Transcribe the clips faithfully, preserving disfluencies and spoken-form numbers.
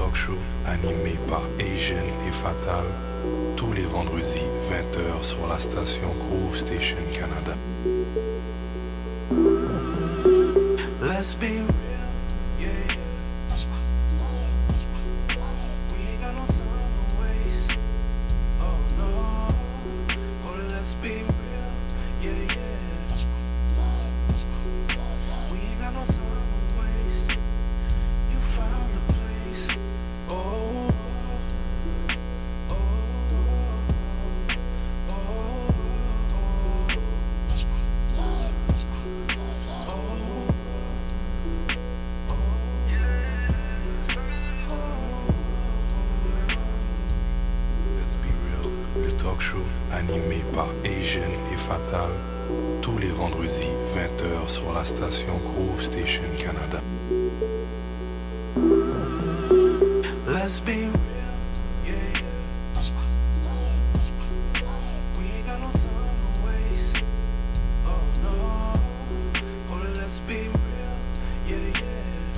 talk show animé par Asian et Fatal, tous les vendredis vingt heures sur la station Groove Station Canada. Let's be real, yeah, yeah. We ain't got no time to waste. Oh no, oh let's be real, yeah, yeah. We ain't got no time to waste. You found a place. Oh, oh, oh, oh, oh, Let's be real, le talk show animé par Asian et Fatal, tous les vendredis vingt heures sur la station Groove Station Canada. Let's be real, yeah, yeah. We ain't got no time to waste. Oh no, oh let's be real, yeah, yeah.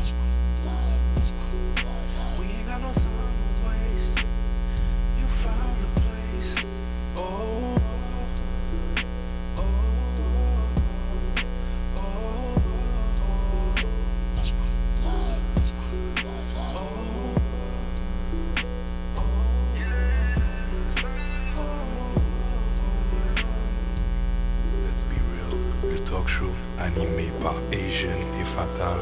We ain't got no time to waste. You found a place. Oh, oh, oh, oh, oh, Let's be real, le talk show animé par Asian et Fatal.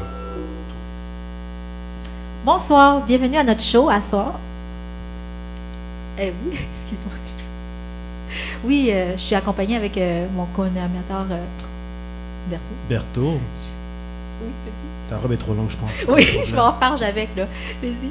Bonsoir, bienvenue à notre show à soir. Euh, oui, excuse-moi. Oui, euh, je suis accompagnée avec euh, mon co-animateur euh, Berthaud. Berthaud, Oui, vas-y. ta robe est trop longue, je pense. Oui, Pas de je problème. m'en farge avec, là. Vas-y.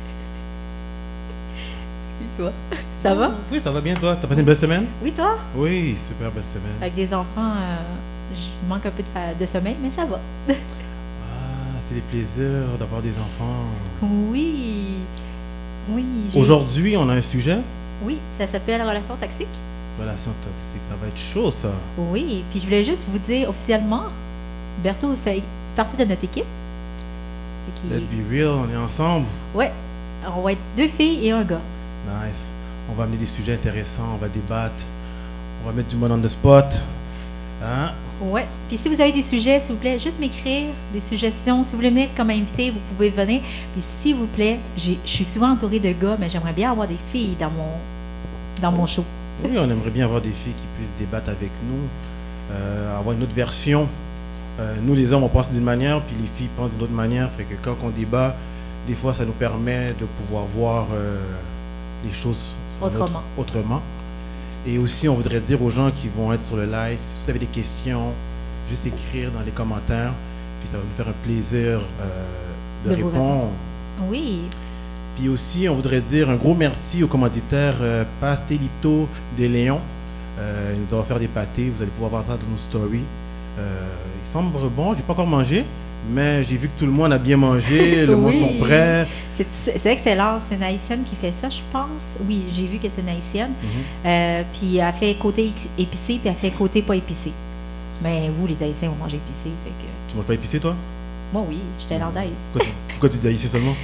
Excuse-moi. Ça va? Oui, ça va bien, toi? T'as passé une belle semaine? Oui, toi? Oui, super belle semaine. Avec des enfants, euh, je manque un peu de, fa- de sommeil, mais ça va. Ah, c'est des plaisirs d'avoir des enfants. Oui. Oui. j'ai- Aujourd'hui, on a un sujet, Oui, ça s'appelle relation toxique. relation toxique. Ça va être chaud, ça. Oui, puis je voulais juste vous dire officiellement, Berthaud fait partie de notre équipe. Fait qu'il- Let's be real, on est ensemble. Ouais, on va être deux filles et un gars. Nice. On va amener des sujets intéressants, on va débattre. On va mettre du monde on the spot. Hein? Ouais. Puis si vous avez des sujets, s'il vous plaît, juste m'écrire des suggestions. Si vous voulez venir comme invité, vous pouvez venir. Puis s'il vous plaît, j'ai- je suis souvent entourée de gars, mais j'aimerais bien avoir des filles dans mon dans mon show. Oui, on aimerait bien avoir des filles qui puissent débattre avec nous, euh, avoir une autre version. Euh, nous, les hommes, on pense d'une manière, puis les filles pensent d'une autre manière. Fait que quand on débat, des fois, ça nous permet de pouvoir voir euh, les choses sur notre- Autrement. autrement. Et aussi, on voudrait dire aux gens qui vont être sur le live, si vous avez des questions, juste écrire dans les commentaires, puis ça va nous faire un plaisir euh, de, De vous répondre. Oui. Puis aussi, on voudrait dire un gros merci au commanditaire euh, Pastelito de Léon. Euh, il nous a offert des pâtés, vous allez pouvoir voir ça dans nos stories. Euh, il semble bon, j'ai pas encore mangé, mais j'ai vu que tout le monde a bien mangé, le monde Oui. sont prêts. C'est c'est excellent. C'est une haïtienne qui fait ça, je pense. Oui, j'ai vu que c'est une haïtienne. Mhm. Euh, puis elle fait côté ex- épicé, puis elle fait côté pas épicé. Mais vous, les haïtiens, vous mangez épicé. Fait que... Tu manges pas épicé, toi? Moi, oui, j'étais landaise. Pourquoi tu, pourquoi tu dis haïtien seulement?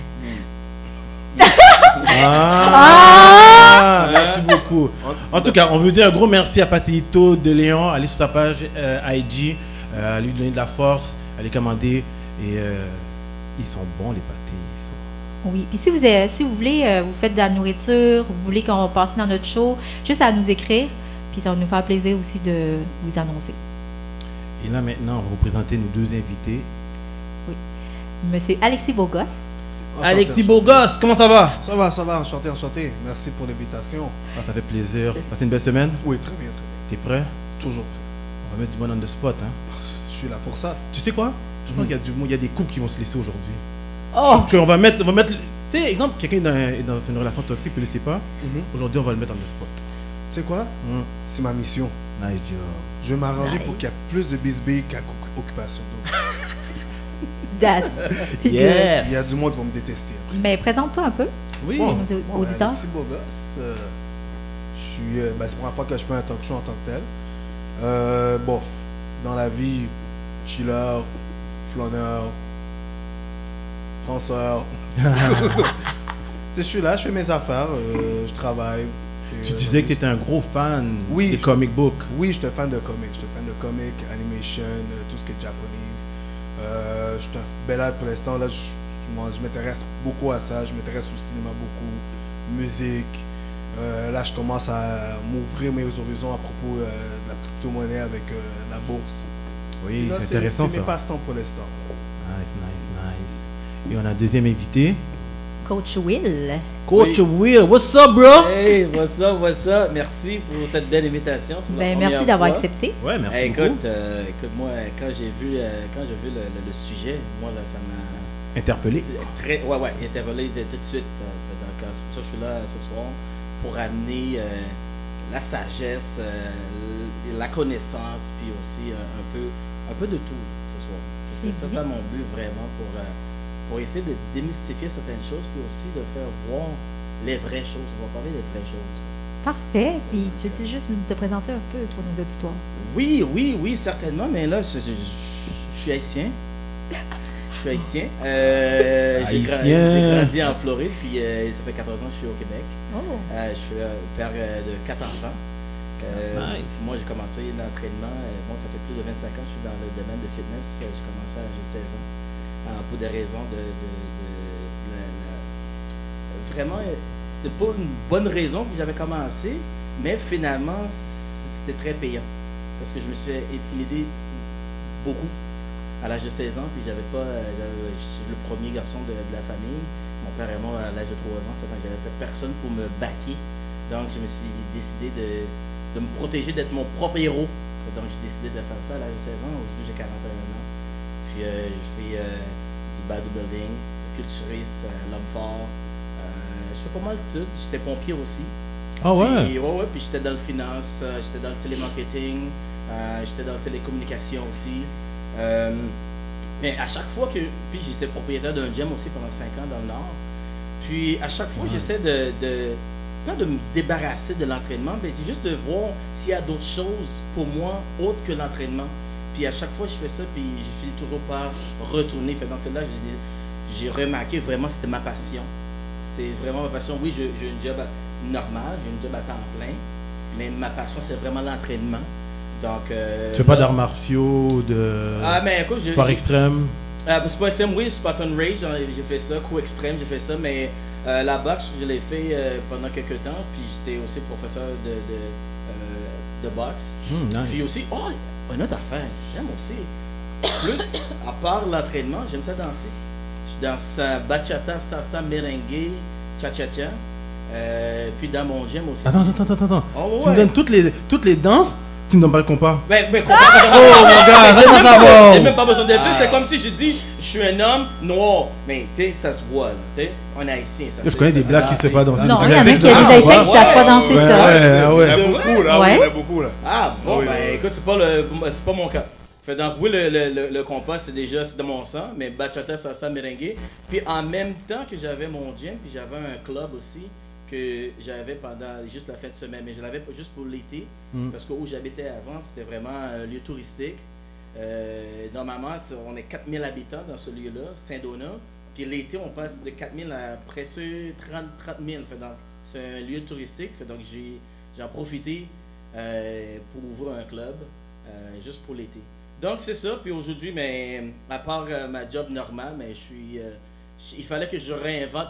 Ah! Ah, merci beaucoup. En tout cas, on veut dire un gros merci à Pastelito de Léon. Allez sur sa page euh, I G, euh, à lui donner de la force, à les commander. Et euh, ils sont bons, les pâtés. Ils sont... Oui, puis si vous, avez- si vous voulez, euh, vous faites de la nourriture, vous voulez qu'on passe dans notre show, juste à nous écrire, puis ça va nous faire plaisir aussi de vous annoncer. Et là, maintenant, on va vous présenter nos deux invités. Monsieur Alexis Beaugos. Enchanté, Alexis enchanté. Beaugos, comment ça va? Ça va, ça va, enchanté, enchanté. Merci pour l'invitation. Ah, ça fait plaisir. Passez une belle semaine. Oui, très bien, très T'es prêt? bien. Toujours. On va mettre du bon on the spot. Hein? Je suis là pour ça. Tu sais quoi? Je pense qu'il y a du il y a des couples qui vont se laisser aujourd'hui. Oh! Parce qu'on va mettre, on va mettre, tu sais, exemple, quelqu'un est dans, est dans une relation toxique, ne le sait pas. Mhm. Aujourd'hui, on va le mettre on the spot. Tu sais quoi? Mm. C'est ma mission. Nice job. Je vais m'arranger Nice. pour qu'il y ait plus de bisbilles qu'occupation d'eau. That's Yeah. Il y a du monde qui va me détester. Mais présente-toi un peu. Oui. Bon. Nos Bon, auditeurs. Alexis Beaugos, euh, je suis, euh, ben, c'est la première fois que je fais un talk show en tant que tel. Euh, bon, dans la vie, chiller, flâneur, penseur. je suis là, je fais mes affaires, euh, je travaille. Et, Tu euh, disais que tu étais un gros fan Oui, des je- comic books. Oui, j'étais fan de comics. J'étais fan de comics, animation, euh, tout ce qui est japonese. Euh, j'étais un bel art pour l'instant. Là, je, je m'en- je m'intéresse beaucoup à ça. Je m'intéresse au cinéma beaucoup, musique. Euh, là, je commence à m'ouvrir mes horizons à propos euh, de la crypto-monnaie avec euh, la bourse. Oui, Là, c'est intéressant C'est ça. mes passe-temps pour l'instant. Nice, nice, nice. Et on a un deuxième invité. Coach Will. Coach Oui. Will, what's up, bro? Hey, what's up, what's up? Merci pour cette belle invitation. C'est la Ben, première merci d'avoir fois. accepté. Ouais, merci Hey, beaucoup. écoute, euh, écoute, moi, quand j'ai vu, euh, quand j'ai vu le, le- le sujet, moi, là, ça m'a Interpellé. très, ouais, ouais, interpellé de- tout de suite. euh, fait donc, euh, c'est pour ça que je suis là ce soir, pour amener euh, la sagesse, euh, la connaissance, puis aussi euh, un peu, un peu de tout ce soir. C'est c'est ça, Mhm. ça mon but vraiment pour, euh, pour essayer de démystifier certaines choses, puis aussi de faire voir les vraies choses. On va parler des vraies choses. Parfait. Puis tu veux juste te présenter un peu pour nos auditoires? Oui, oui, oui, certainement, mais là, je, je- je- je suis haïtien. Je suis haïtien. Euh, j'ai gra- Haïtien. j'ai grandi en Floride, puis euh, ça fait quatorze ans que je suis au Québec. Oh. Euh, je suis euh, père euh, de quatre enfants. Euh, Nice. Moi, j'ai commencé l'entraînement. euh, bon, ça fait plus de vingt-cinq ans que je suis dans le domaine de fitness. Euh, J'ai commencé à l'âge de seize ans. euh, pour des raisons de. de- de- la- la- Vraiment, euh, c'était pas une bonne raison que j'avais commencé, mais finalement, c- c'était très payant. Parce que je me suis fait intimider beaucoup à l'âge de seize ans, puis j'avais pas. euh, j'avais- Je suis le premier garçon de, de la famille. Mon père est mort à l'âge de trois ans, fait que j'avais fait personne pour me baquer. Donc, je me suis décidé de, de me protéger, d'être mon propre héros. Donc, j'ai décidé de faire ça à l'âge de seize ans. Aujourd'hui, j'ai quarante et un ans. Puis, euh, je fais euh, du bodybuilding, culturiste, euh, l'homme fort. Euh, je fais pas mal de tout. J'étais pompier aussi. Ah ouais? Puis, ouais, ouais, puis j'étais dans le finance, euh, j'étais dans le télémarketing, euh, j'étais dans la télécommunication aussi. Euh, mais à chaque fois que. Puis j'étais propriétaire d'un gym aussi pendant cinq ans dans le Nord. Puis à chaque fois, Ouais. j'essaie de, de. Pas de me débarrasser de l'entraînement, mais c'est juste de voir s'il y a d'autres choses pour moi autres que l'entraînement. Puis à chaque fois, je fais ça, puis je finis toujours par retourner. Fait, donc c'est là que j'ai- j'ai remarqué vraiment c'était ma passion. C'est vraiment ma passion. Oui, je- j'ai une job à- normale, j'ai une job à temps plein, mais ma passion, c'est vraiment l'entraînement. Donc. Euh, Tu fais pas là- d'arts martiaux, de Ah, mais écoute, je. sport j'ai- extrême? euh, sport extrême, oui, Spartan Rage, j'en ai- j'ai fait ça. Coup extrême, j'ai fait ça. Mais euh, la boxe, je l'ai fait euh, pendant quelques temps. Puis j'étais aussi professeur de, de, euh, de boxe. Hmm, nice. Puis aussi, oh, une autre affaire, j'aime aussi. Plus, à part l'entraînement, j'aime ça danser. Je danse euh, bachata, salsa, merengue, cha-cha-cha. Euh, puis dans mon gym aussi. Attends, attends, attends, attends. Oh, Tu me ouais. donnes toutes les, toutes les danses, tu me donnes pas le compas. Ben, ben, Oh mon gars, j'ai j'aime même, pas pas, savoir. j'ai même pas besoin de le dire. Ah. C'est comme si je dis, je suis un homme noir. Mais, tu sais, ça se voit, là. Tu sais, on est haïtien. Ça, Je se- connais ça des se blagues voit. qui savent pas danser. Non, Ça il y en a avec qui a de- des Ah, Haïtiens qui ouais. savent pas danser Ouais, ça. ouais, Il y en ouais. a beaucoup là, Ouais. oui, il y en a beaucoup là. Ah, bon, Oui, ben, oui, oui. écoute, c'est pas, le, c'est pas mon cas. Fait donc, oui, le, le, le, le compas, c'est déjà c'est de mon sang, mais bachata, salsa, merengue. Puis en même temps que j'avais mon gym, puis j'avais un club aussi que j'avais pendant juste la fin de semaine, mais je l'avais pas juste pour l'été, Mm. parce que où j'habitais avant, c'était vraiment un lieu touristique. Euh, normalement, c'est- on est quatre mille habitants dans ce lieu-là, Saint-Donat. Puis l'été, on passe de quatre mille à presque trente mille. Fait donc, c'est un lieu touristique. Fait donc, j'ai j'en profité euh, pour ouvrir un club euh, juste pour l'été. Donc, c'est ça. Puis aujourd'hui, mais à part euh, ma job normale, mais je suis, euh, je- il fallait que je réinvente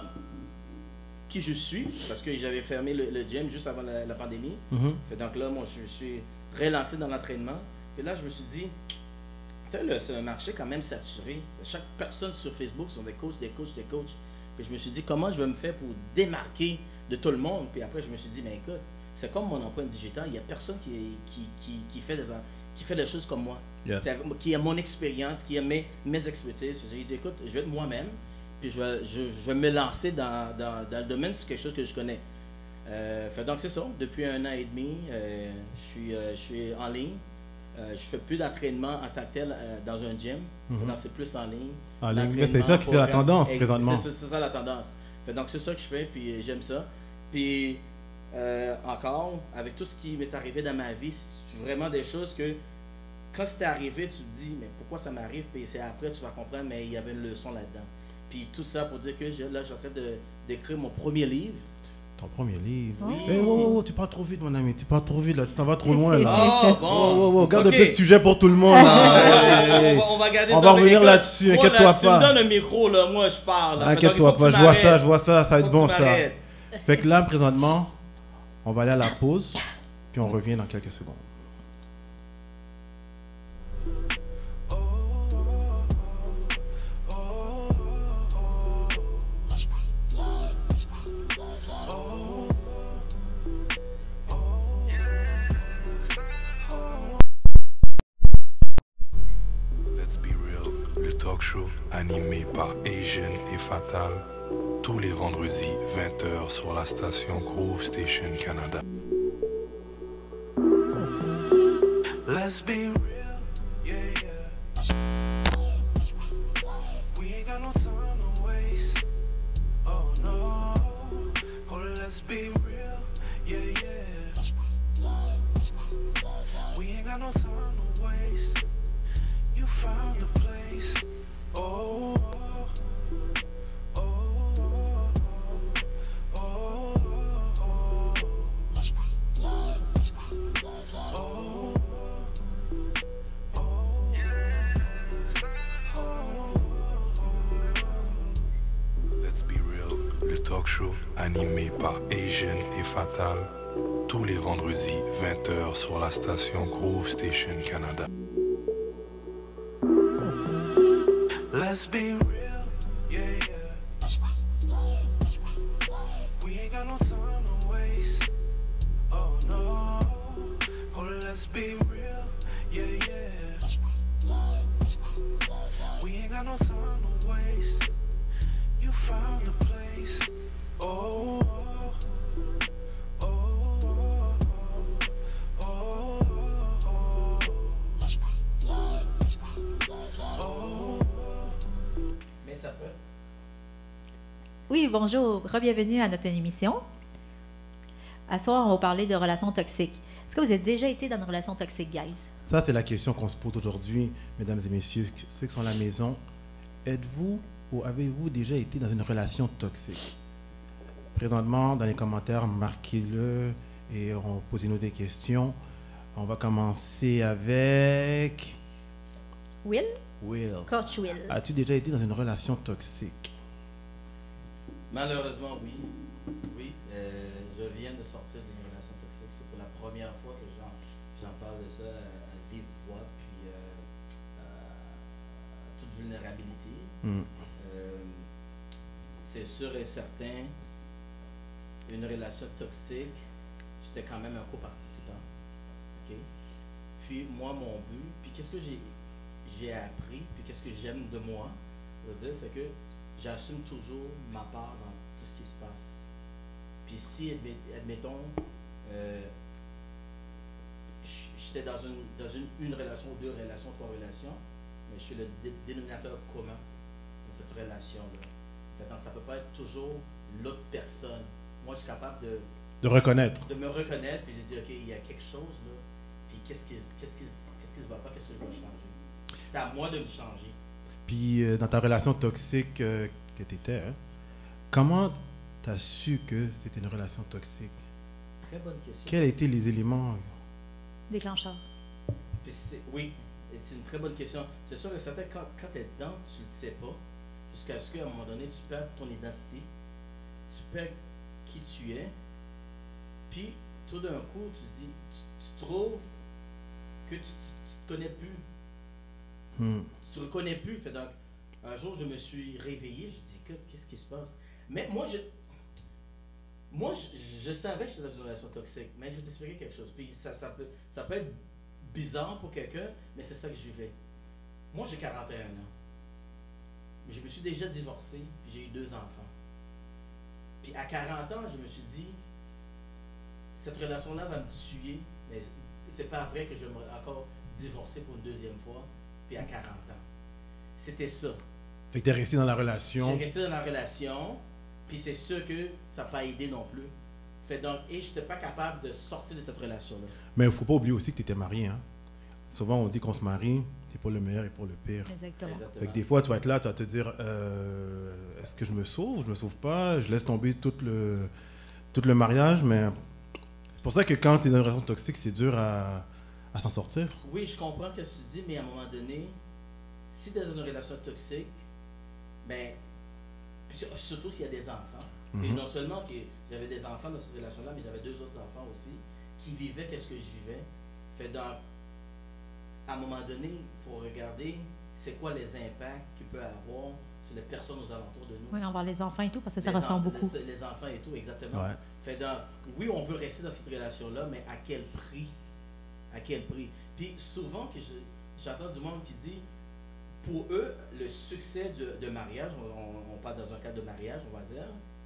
qui je suis, parce que j'avais fermé le, le gym juste avant la, la pandémie. Mhm. Fait donc là, moi, je me suis relancé dans l'entraînement. Et là, je me suis dit, tu sais, là, c'est un marché quand même saturé. Chaque personne sur Facebook sont des coachs, des coachs, des coachs. Puis je me suis dit, comment je vais me faire pour démarquer de tout le monde? Puis après, je me suis dit, mais écoute, c'est comme mon empreinte digitale. Il n'y a personne qui, qui, qui, qui, fait des, en- qui fait des choses comme moi. Yes. C'est- Qui a mon expérience, qui a mes, mes expertises. J'ai dit, écoute, je vais être moi-même. Puis je vais, je, je vais me lancer dans, dans, dans le domaine, c'est quelque chose que je connais. Euh, fait donc c'est ça, depuis un an et demi, euh, je, suis, euh, je suis en ligne. Euh, je fais plus d'entraînement en tant que tel euh, dans un gym. Mhm. Fait donc c'est plus en ligne. En ligne. L'entraînement, C'est ça qui fait la programme. tendance Ex- présentement. C'est, c'est- c'est ça la tendance. Fait donc c'est ça que je fais, puis euh, j'aime ça. Puis euh, encore, avec tout ce qui m'est arrivé dans ma vie, c'est vraiment des choses que quand c'est arrivé, tu te dis, mais pourquoi ça m'arrive? Puis c'est après, tu vas comprendre, mais il y avait une leçon là-dedans. Puis tout ça pour dire que je, là, je suis en train de, d'écrire mon premier livre. Ton premier livre. Oui. Eh, oh, oh, oh, tu pars trop vite, mon ami. Tu pars trop vite, là. Tu t'en vas trop loin, là. Oh, bon. Oh, oh, oh, garde Ok. un peu de sujet pour tout le monde, là. on, Hey. va, on va garder On ça. va mais revenir écoute, là-dessus, moi, inquiète-toi là, pas. Tu me donnes un micro, là, moi je parle. là. Fait donc, il Inquiète-toi faut que pas, tu je vois m'arrêtes. ça, je vois ça, ça va Faut être que bon, tu ça. m'arrêtes. Fait que là, présentement, on va aller à la pause, puis on revient dans quelques secondes. Let's be real, le talk show animé par Asian et Fatal, tous les vendredis vingt heures sur la station Groove Station Canada. Let's be real, yeah, yeah. We ain't got no time to waste. Oh no, oh let's be real, yeah, yeah. We ain't got no time to waste. You found a place. Oh, oh, oh, oh, oh, oh. Let's be real, le talk show animé par Asian et Fatal, tous les vendredis vingt heures sur la station Groove Station Canada. Let's be real, yeah, yeah. We ain't got no time to waste. Oh no, oh let's be real, yeah, yeah. We ain't got no time to waste. You found a place. Oh, oh, oh, oh, oh, oh. Mais ça peut. Oui, bonjour. Re-bienvenue à notre émission. À ce soir, on va parler de relations toxiques. Est-ce que vous avez déjà été dans une relation toxique, guys? Ça, c'est la question qu'on se pose aujourd'hui, mesdames et messieurs, ceux qui sont à la maison. Êtes-vous ou avez-vous déjà été dans une relation toxique? Présentement, dans les commentaires, marquez-le et on posez-nous des questions. On va commencer avec Will? Will. Coach Will. As-tu déjà été dans une relation toxique? Malheureusement, oui. Oui, euh, je viens de sortir d'une relation toxique. C'est pour la première fois que j'en, j'en parle de ça à, à vive voix, puis euh, à toute vulnérabilité. Hmm. Euh, c'est sûr et certain, une relation toxique, j'étais quand même un co-participant. OK? Puis moi, mon but, puis qu'est-ce que j'ai, j'ai appris, puis qu'est-ce que j'aime de moi, je veux dire, c'est que j'assume toujours ma part dans tout ce qui se passe. Puis si, admet- admettons, euh, j- j'étais dans une, dans une, une relation, deux relations, trois relations, mais je suis le dé- dénominateur commun de cette relation-là. Fait donc, ça ne peut pas être toujours l'autre personne. Moi, je suis capable de, De reconnaître. de me reconnaître, puis je dis, OK, il y a quelque chose là, puis qu'est-ce qui qu'est-ce qui qu'est-ce qui se va pas, qu'est-ce que je dois changer. Puis c'est à moi de me changer. Puis, euh, dans ta relation toxique euh, que tu étais, hein, comment tu as su que c'était une relation toxique? Très bonne question. Quels étaient les éléments? Déclencheur. Puis c'est- oui, et c'est une très bonne question. C'est sûr que certain, quand, quand tu es dedans, tu ne le sais pas, jusqu'à ce qu'à un moment donné, tu perds ton identité, tu perds qui tu es, puis tout d'un coup, tu dis, tu, tu trouves que tu ne te connais plus, Hmm. tu te reconnais plus. Fait donc, un jour, je me suis réveillé, je dis, écoute, qu'est-ce qui se passe? Mais moi, je, moi, je, je savais que j'étais dans une relation toxique, mais je vais t'expliquer quelque chose. Puis ça, ça, peut, ça peut être bizarre pour quelqu'un, mais c'est ça que je vivais. Moi, j'ai quarante et un ans. Je me suis déjà divorcé, puis j'ai eu deux enfants. Puis à quarante ans, je me suis dit, cette relation-là va me tuer, mais c'est pas vrai que je vais encore divorcer pour une deuxième fois, puis à quarante ans. C'était ça. Fait que tu es resté dans la J'ai relation. resté dans la relation, puis c'est sûr que ça n'a pas aidé non plus. Fait donc, et je n'étais pas capable de sortir de cette relation-là. Mais il ne faut pas oublier aussi que tu étais marié. Hein? Souvent, on dit qu'on se marie, c'est pour le meilleur et pour le pire. Exactement. Fait que des fois, tu vas être là, tu vas te dire, euh, est-ce que je me sauve, je me sauve pas, je laisse tomber tout le, tout le mariage, mais c'est pour ça que quand tu es dans une relation toxique, c'est dur à, à s'en sortir. Oui, je comprends ce que tu dis, mais à un moment donné, si tu es dans une relation toxique, ben, puis sur- surtout s'il y a des enfants, et Mhm. non seulement que j'avais des enfants dans cette relation-là, mais j'avais deux autres enfants aussi qui vivaient qu'est-ce que je vivais. Fait donc, à un moment donné, il faut regarder c'est quoi les impacts qu'il peut avoir sur les personnes aux alentours de nous. Oui, envers les enfants et tout, parce que ça Les ressemble en- beaucoup. Les, les enfants et tout, exactement. Ouais. Fait donc, oui, on veut rester dans cette relation-là, mais à quel prix? À quel prix? Puis souvent, que je- j'entends du monde qui dit, pour eux, le succès de, de mariage, on, on- on parle dans un cadre de mariage, on va dire,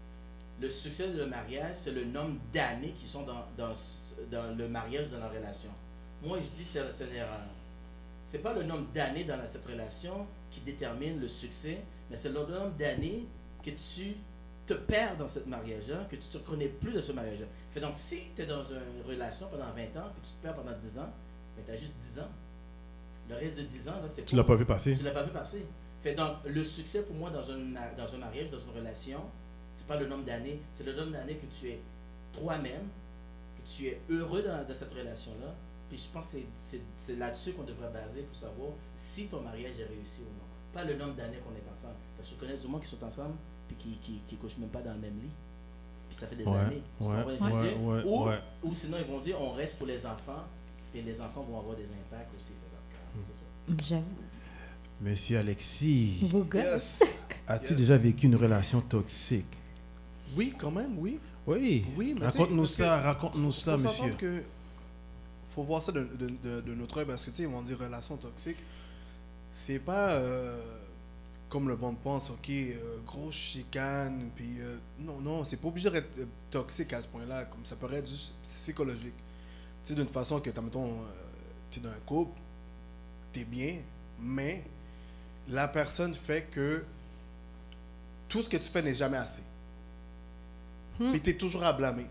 le succès de mariage, c'est le nombre d'années qui sont dans, dans, ce- dans le mariage, dans la relation. Moi, je dis que c'est c'est une erreur. C'est pas le nombre d'années dans la- cette relation qui détermine le succès, mais c'est le nombre d'années que tu te perds dans ce mariage-là, que tu te reconnais plus de ce mariage-là. Fait donc, si tu es dans une relation pendant vingt ans, puis tu te perds pendant dix ans, mais tu as juste dix ans. Le reste de dix ans, là, c'est Tu l'as pas vu passer. Tu l'as pas vu passer. Fait donc, le succès pour moi dans un, ma- dans un mariage, dans une relation, c'est pas le nombre d'années, c'est le nombre d'années que tu es toi-même, que tu es heureux dans, dans cette relation-là. Puis je pense que c'est- c'est c'est là-dessus qu'on devrait baser pour savoir si ton mariage est réussi ou non. Pas le nombre d'années qu'on est ensemble. Parce que je connais du monde qui sont ensemble puis qui, qui, qui couchent même pas dans le même lit. Puis ça fait des Ouais, années. Tu ouais, comprends ce que je veux ouais, dire? ouais, ou, ouais. ou sinon ils vont dire on reste pour les enfants, puis les enfants vont avoir des impacts aussi. Donc, euh, c'est ça. J'avoue. Monsieur Alexis, Vos gars. Yes. as-tu Yes. déjà vécu une relation toxique? Oui, quand même, oui. Oui. Oui, mais Raconte-nous tu sais, ça, parce que raconte-nous ça, faut monsieur. s'entendre que faut voir ça de, de, de, de notre œil parce que tu sais, ils vont dire relation toxique. C'est pas euh, comme le monde pense, ok, euh, grosse chicane, puis euh, non, non, c'est pas obligé d'être euh, toxique à ce point-là, comme ça pourrait être juste psychologique. Tu sais, d'une façon que, mettons, euh, tu es dans un couple, tu es bien, mais la personne fait que tout ce que tu fais n'est jamais assez. Puis tu es toujours à blâmer.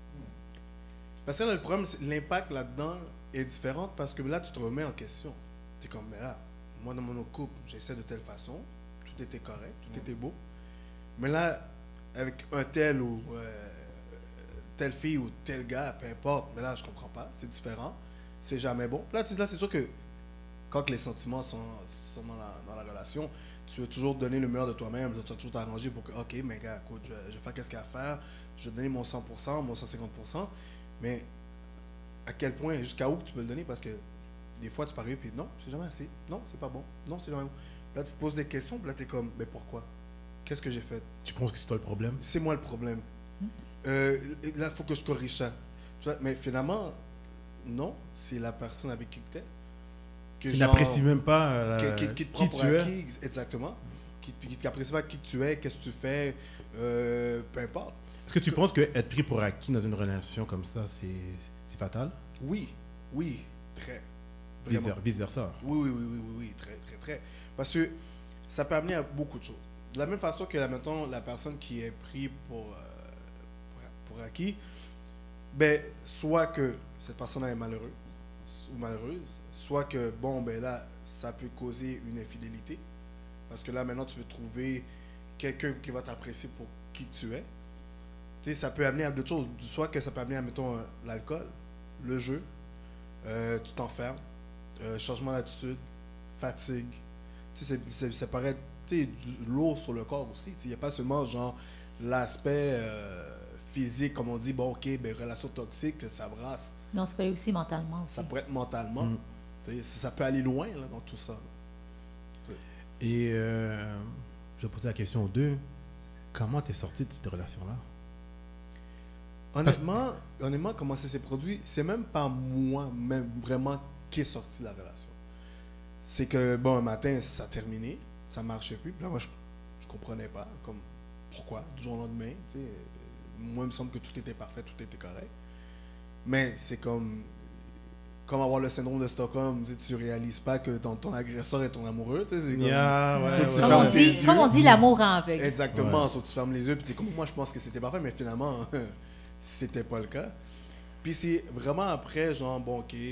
Parce que là, le problème, c'est l'impact là-dedans est différent parce que là, tu te remets en question. Tu es comme, mais là, moi, dans mon couple, j'essaie de telle façon, tout était correct, tout était beau. Mais là, avec un tel ou euh, telle fille ou tel gars, peu importe, mais là, je comprends pas, c'est différent, c'est jamais bon. Là, tu- là c'est sûr que quand les sentiments sont, sont dans, la, dans la relation, tu veux toujours donner le meilleur de toi-même, tu vas toujours t'arranger pour que, ok, mais gars, écoute, je, je vais faire qu'est-ce qu'il y a à faire, je vais donner mon cent pour cent, mon cent cinquante pour cent, mais à quel point, jusqu'à où tu peux le donner, parce que des fois, tu paries, puis non, c'est jamais assez, non, c'est pas bon, non, c'est jamais bon. Là, tu te poses des questions, puis là, tu es comme, mais pourquoi? Qu'est-ce que j'ai fait? Tu penses que c'est toi le problème? C'est moi le problème. Euh, là, il faut que je corrige ça. Tu vois, mais finalement, non, c'est la personne avec qui tu es. Tu n'apprécies même pas euh, qui, qui- qui te prend qui pour tu es. acquis, exactement. Qui qui n'apprécie pas qui tu es, qu'est-ce que tu fais, euh, peu importe. Est-ce que tu penses que être pris pour acquis dans une relation comme ça, c'est c'est fatal? Oui, oui, très. Vraiment. Vice versa. Oui, oui, oui, oui, oui, oui, très, très, très. Parce que ça peut amener à beaucoup de choses. De la même façon que, là, mettons, la personne qui est prise pour, euh, pour, pour acquis, ben, soit que cette personne est malheureuse ou malheureuse, soit que, bon, ben là, ça peut causer une infidélité. Parce que là, maintenant, tu veux trouver quelqu'un qui va t'apprécier pour qui tu es. Tu sais, ça peut amener à d'autres choses. Soit que ça peut amener à, mettons, euh, l'alcool, le jeu, euh, tu t'enfermes. Euh, changement d'attitude, fatigue. Tu sais, c'est- c'est- ça paraît tu sais, du lourd sur le corps aussi. Il n'y a pas seulement genre l'aspect euh, physique, comme on dit, bon, ok, ben, relation toxique, ça brasse. Non, c'est pas aussi mentalement. Aussi. Ça pourrait être mentalement. Mm. Tu sais, ça peut aller loin là, dans tout ça. Et euh, je vais poser la question aux deux. Comment tu es sorti de cette relation-là? Honnêtement, honnêtement, comment ça s'est produit, c'est même pas moi, même vraiment, qui est sorti de la relation. C'est que, bon, un matin, ça a terminé, ça marchait plus. Puis là, moi, je, je comprenais pas, comme, pourquoi, du jour au lendemain, tu sais. Moi, il me semble que tout était parfait, tout était correct. Mais c'est comme, comme avoir le syndrome de Stockholm, tu sais, tu réalises pas que ton, ton agresseur est ton amoureux, tu sais, c'est comme... Yeah, ouais, c'est- ouais. tu Comme, fermes on tes dit, yeux. comme on dit, l'amour rend aveugle. Exactement, Ouais. sauf que tu fermes les yeux, puis t'es comme, moi je pense que c'était parfait, mais finalement, c'était pas le cas. Puis c'est vraiment après, genre, bon, ok, euh,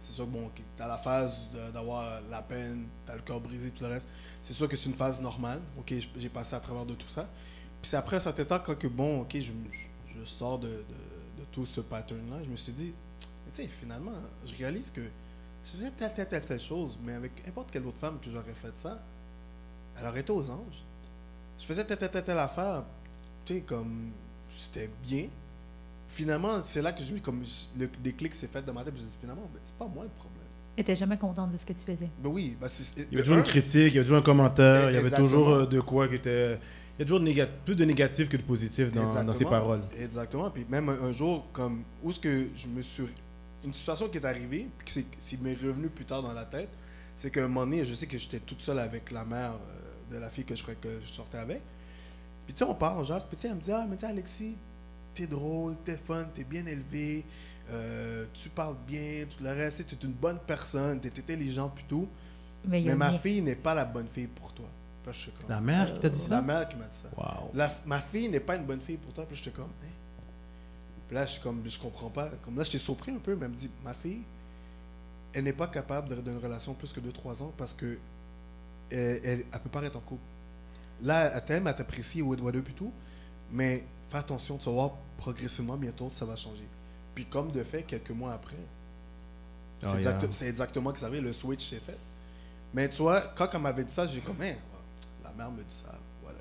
C'est sûr que bon, ok, t'as la phase de- d'avoir la peine, t'as le cœur brisé, tout le reste. C'est sûr que c'est une phase normale. Ok, j- j'ai passé à travers de tout ça. Puis c'est après un certain temps, quand que bon, ok, je, je- je sors de, de- de tout ce pattern-là, je me suis dit, tu sais, finalement, je réalise que je faisais telle, telle, telle, telle chose, mais avec n'importe quelle autre femme que j'aurais fait ça, elle aurait été aux anges. Je faisais telle, telle, telle, telle affaire, tu sais, comme, c'était bien. Finalement, c'est là que je, comme, le déclic s'est fait dans ma tête, je me suis dit, finalement, ben, c'est pas moi le problème. Et t'es jamais contente de ce que tu faisais. Ben oui, ben c'est... Il y avait toujours une critique, il y avait toujours un commentaire, il y avait Exactement. toujours euh, de quoi qui était. Il y a toujours néga- plus de négatif que de positif dans, dans ces paroles. Exactement. Puis même un, un jour, comme, où est-ce que je me suis... Une situation qui est arrivée, puis qui s'est- qui m'est revenue plus tard dans la tête, c'est qu'à un moment donné, je sais que j'étais toute seule avec la mère euh, de la fille que je, ferais- que je sortais avec. Puis tu sais, on parle, genre, puis tu sais, elle me dit, ah, mais tu sais, Alexis, t'es drôle, t'es fun, t'es bien élevé, euh, tu parles bien, tout le reste, t'es une bonne personne, t'es intelligent, puis tout. Mais, il y a Mais ma rien. fille n'est pas la bonne fille pour toi. Puis là, je suis comme, La mère qui t'a dit ça? la mère qui m'a dit ça. Waouh. La- ma fille n'est pas une bonne fille pour toi. Puis là, j'étais comme, hein? Puis là, je suis comme, je comprends pas. Comme là, j'étais surpris un peu, mais elle me dit, ma fille, elle n'est pas capable de- d'une relation plus que deux trois ans parce que elle, elle, elle peut pas être en couple. Là, elle t'aime, elle t'apprécie, ou whatever, puis tout, mais fais attention, tu vas voir progressivement, bientôt, ça va changer. Puis comme de fait, quelques mois après, c'est Oh, exact- yeah. c'est exactement que ça arrive, le switch s'est fait. Mais tu vois, quand elle m'avait dit ça, j'ai comme, hein, la mère me dit ça, whatever.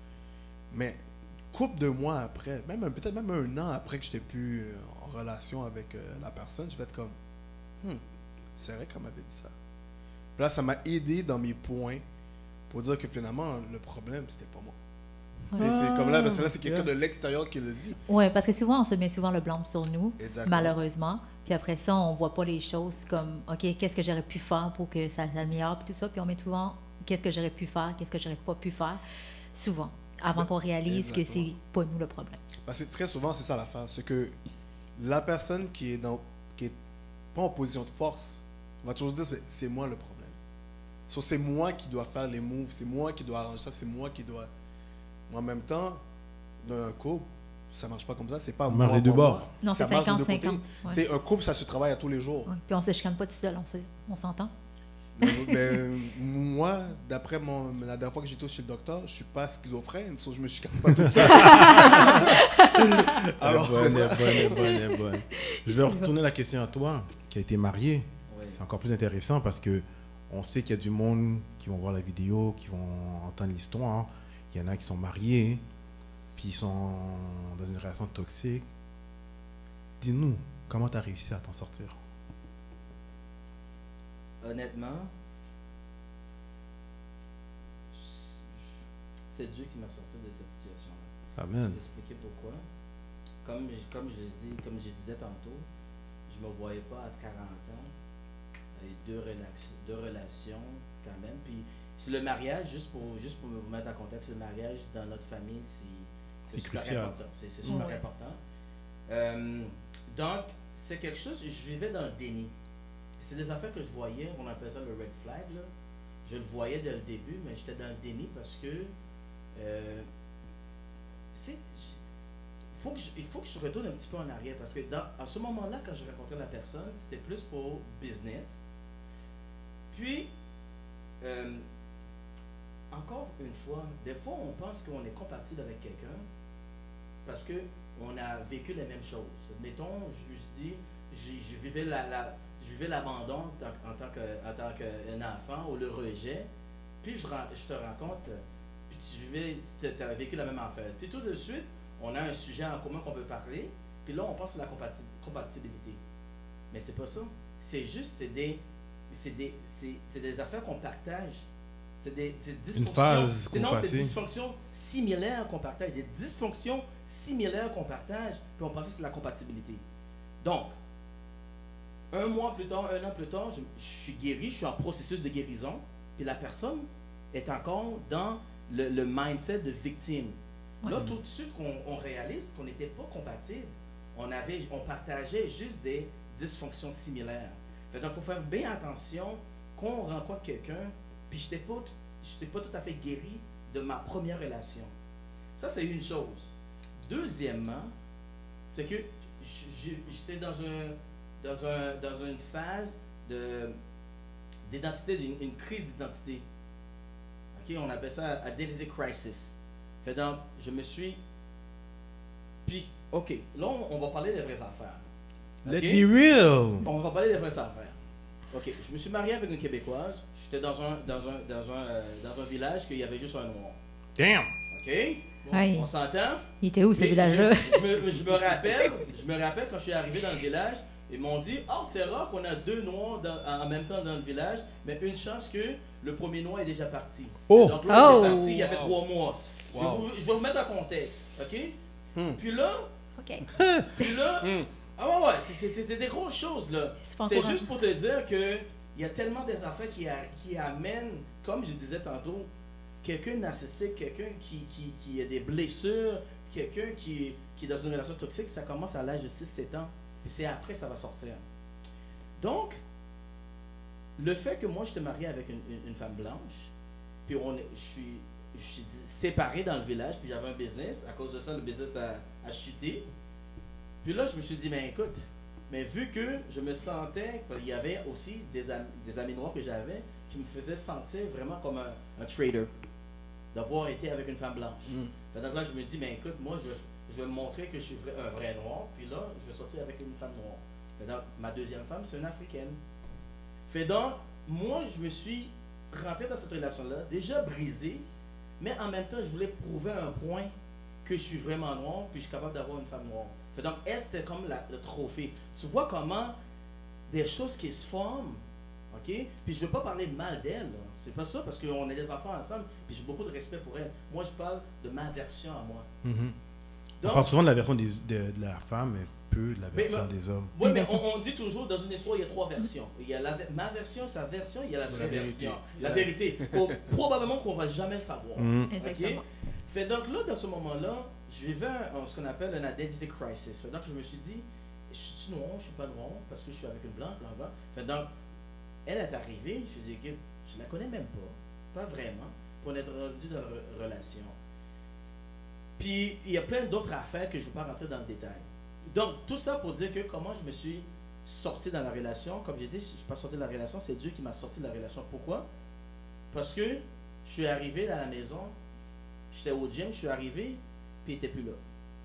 Mais couple de mois après, même un- peut-être même un an après que j'étais plus euh, en relation avec euh, la personne, je vais être comme, hmm, c'est vrai qu'elle m'avait dit ça. Puis là, ça m'a aidé dans mes points pour dire que finalement, le problème, c'était pas moi. Tu sais, C'est comme là, parce que là, c'est quelqu'un yeah. de l'extérieur qui le dit. Oui, parce que souvent, on se met souvent le blâme sur nous, Exactement. malheureusement. Puis après ça, on voit pas les choses comme, OK, qu'est-ce que j'aurais pu faire pour que ça s'améliore, puis tout ça. Puis on met souvent, qu'est-ce que j'aurais pu faire, qu'est-ce que j'aurais pas pu faire, souvent, avant qu'on réalise que Exactement. c'est pas nous le problème. Parce que très souvent, c'est ça l'affaire. C'est que la personne qui est, dans, qui est pas en position de force va toujours se dire, c'est- c'est moi le problème. So, c'est moi qui dois faire les moves, c'est moi qui dois arranger ça, c'est moi qui dois... Mais en même temps, dans un couple, ça marche pas comme ça. C'est pas Ça moi, marche des deux moi, bords. moi. Non, Ça c'est marche des deux cinquante côtés. cinquante. Ouais. C'est un couple, ça se travaille à tous les jours. Ouais. Puis on se chicane pas tout seul, on se- on s'entend. Le jour- ben, moi, d'après mon, la dernière fois que j'étais chez le docteur, je suis pas schizophrène, so je me chicane pas tout ça. Alors, bonne, c'est ça. bonne, bonne, bonne. Je vais retourner la question à toi, qui a été marié. Oui. C'est encore plus intéressant parce que on sait qu'il y a du monde qui vont voir la vidéo, qui vont entendre l'histoire. Il y en a qui sont mariés, puis ils sont dans une relation toxique. Dis-nous, comment tu as réussi à t'en sortir? Honnêtement, c'est Dieu qui m'a sorti de cette situation-là. Je vais Amen. t'expliquer pourquoi. Comme, je- comme, je dis, comme je disais tantôt, je ne me voyais pas à quarante ans, avec deux, relax- deux relations quand même. Puis sur le mariage, juste pour, juste pour vous mettre en contexte, le mariage dans notre famille, c'est c'est C'est super crucial. important. C'est c'est super Ouais. important. Euh, donc, c'est quelque chose, je vivais dans le déni. C'est des affaires que je voyais, on appelle ça le red flag, là. Je le voyais dès le début, mais j'étais dans le déni parce que euh, c'est- j- faut que je- il faut que je retourne un petit peu en arrière parce que dans, à ce moment-là, quand je rencontrais la personne, c'était plus pour business. Puis, euh, encore une fois, des fois, on pense qu'on est compatible avec quelqu'un parce que on a vécu les mêmes choses. Mettons, je, je dis, j'ai- je vivais la, la- je vivais l'abandon en, en tant que- en tant qu'un enfant ou le rejet, puis je, ren- je te rencontre, puis tu vivais, tu as vécu la même affaire. Puis tout de suite, on a un sujet en commun qu'on peut parler, puis là, on pense à la compati- compatibilité. Mais c'est pas ça. C'est juste, c'est des, c'est des, c'est, c'est des affaires qu'on partage. C'est des, c'est dysfonctions. phase C'est- non, qu'on c'est des passait. dysfonctions similaires qu'on partage. Des dysfonctions similaires qu'on partage, puis on pense que c'est la compatibilité. Donc, un mois plus tard, un an plus tard, je, je suis guéri, je suis en processus de guérison, puis la personne est encore dans le, le mindset de victime. Là, Ouais. tout de suite, on, on réalise qu'on n'était pas compatibles. On, avait, on partageait juste des dysfonctions similaires. Fait donc, il faut faire bien attention quand on rencontre quelqu'un, puis je n'étais pas, t- j'étais pas tout à fait guéri de ma première relation. Ça, c'est une chose. Deuxièmement, c'est que j- j- j'étais dans, un, dans, un, dans une phase de, d'identité, d'une une crise d'identité. OK, on appelle ça identity crisis. Fait donc, je me suis... Puis, OK, là, on, on va parler des vraies affaires. Let OK? me real. On va parler des vraies affaires. OK, je me suis marié avec une Québécoise. J'étais dans un, dans un, dans un, euh, dans un village qu'il y avait juste un noir. Damn. OK? Bon, Ouais. on s'entend? Il était où, ce Mais village-là? Je, je me, je me rappelle, je me rappelle quand je suis arrivé dans le village, ils m'ont dit « Oh, c'est rare qu'on a deux noirs dans- en même temps dans le village, mais une chance que le premier noir est déjà parti. » Oh. Donc là, il Oh. est parti, il y a fait trois mois. Je, vais Wow. vous, je vais vous mettre en contexte, OK? Hmm. Puis là, OK. puis là, Hmm. ah ouais, ouais, c'est- c'est- c'était des grosses choses, là. C'est pas C'est encourageant. juste pour te dire que il y a tellement des affaires qui, a- qui amènent, comme je disais tantôt, quelqu'un narcissique, quelqu'un qui, qui, qui a des blessures, quelqu'un qui, qui est dans une relation toxique, ça commence à l'âge de six sept ans. Puis c'est après que ça va sortir. Donc, le fait que moi, j'étais marié avec une, une- une femme blanche, puis on est- je suis, je suis dit- séparé dans le village, puis j'avais un business. À cause de ça, le business a, a chuté. Puis là, je me suis dit, mais écoute, mais vu que je me sentais, il y avait aussi des, am- des amis noirs que j'avais qui me faisaient sentir vraiment comme un, un trader, d'avoir été avec une femme blanche. Mm. Fait donc là, je me dis, mais écoute, moi, je, je vais me montrer que je suis vrai- un vrai noir, puis là, je vais sortir avec une femme noire. Fait donc, ma deuxième femme, c'est une africaine. Fait donc, moi, je me suis rentré dans cette relation-là, déjà brisé, mais en même temps, je voulais prouver à un point que je suis vraiment noir, puis je suis capable d'avoir une femme noire. Fait donc, elle, c'était comme la- le trophée. Tu vois comment des choses qui se forment, ok? Puis je ne veux pas parler mal d'elle, là. C'est pas ça, parce qu'on est des enfants ensemble, puis j'ai beaucoup de respect pour elle. Moi, je parle de ma version à moi. Mhm. On Donc, parle souvent de la version des- de, de la femme, mais peu de la Mais- version mais- des hommes. oui, mais on, on dit toujours, dans une histoire, il y a trois versions. Il y a la, ma version, sa version, il y a la vraie vérité. version. La vérité. Qu'on- probablement qu'on va jamais le savoir. Mhm. Ok? Exactement. Fait donc là, dans ce moment-là, je vivais un- un- ce qu'on appelle un identity crisis. Fait donc je me suis dit, je suis noir, je suis pas noir, parce que je suis avec une blanche, blanc, blanc. Fait donc, elle est arrivée, je lui ai dit, écoute, je la connais même pas, pas vraiment, pour être rendu dans la re- relation. Puis, il y a plein d'autres affaires que je ne vais pas rentrer dans le détail. Donc, tout ça pour dire que comment je me suis sorti dans la relation, comme j'ai dit, je ne suis pas sorti de la relation, c'est Dieu qui m'a sorti de la relation. Pourquoi? Parce que je suis arrivé à la maison, j'étais au gym, je suis arrivé, puis il n'était plus là.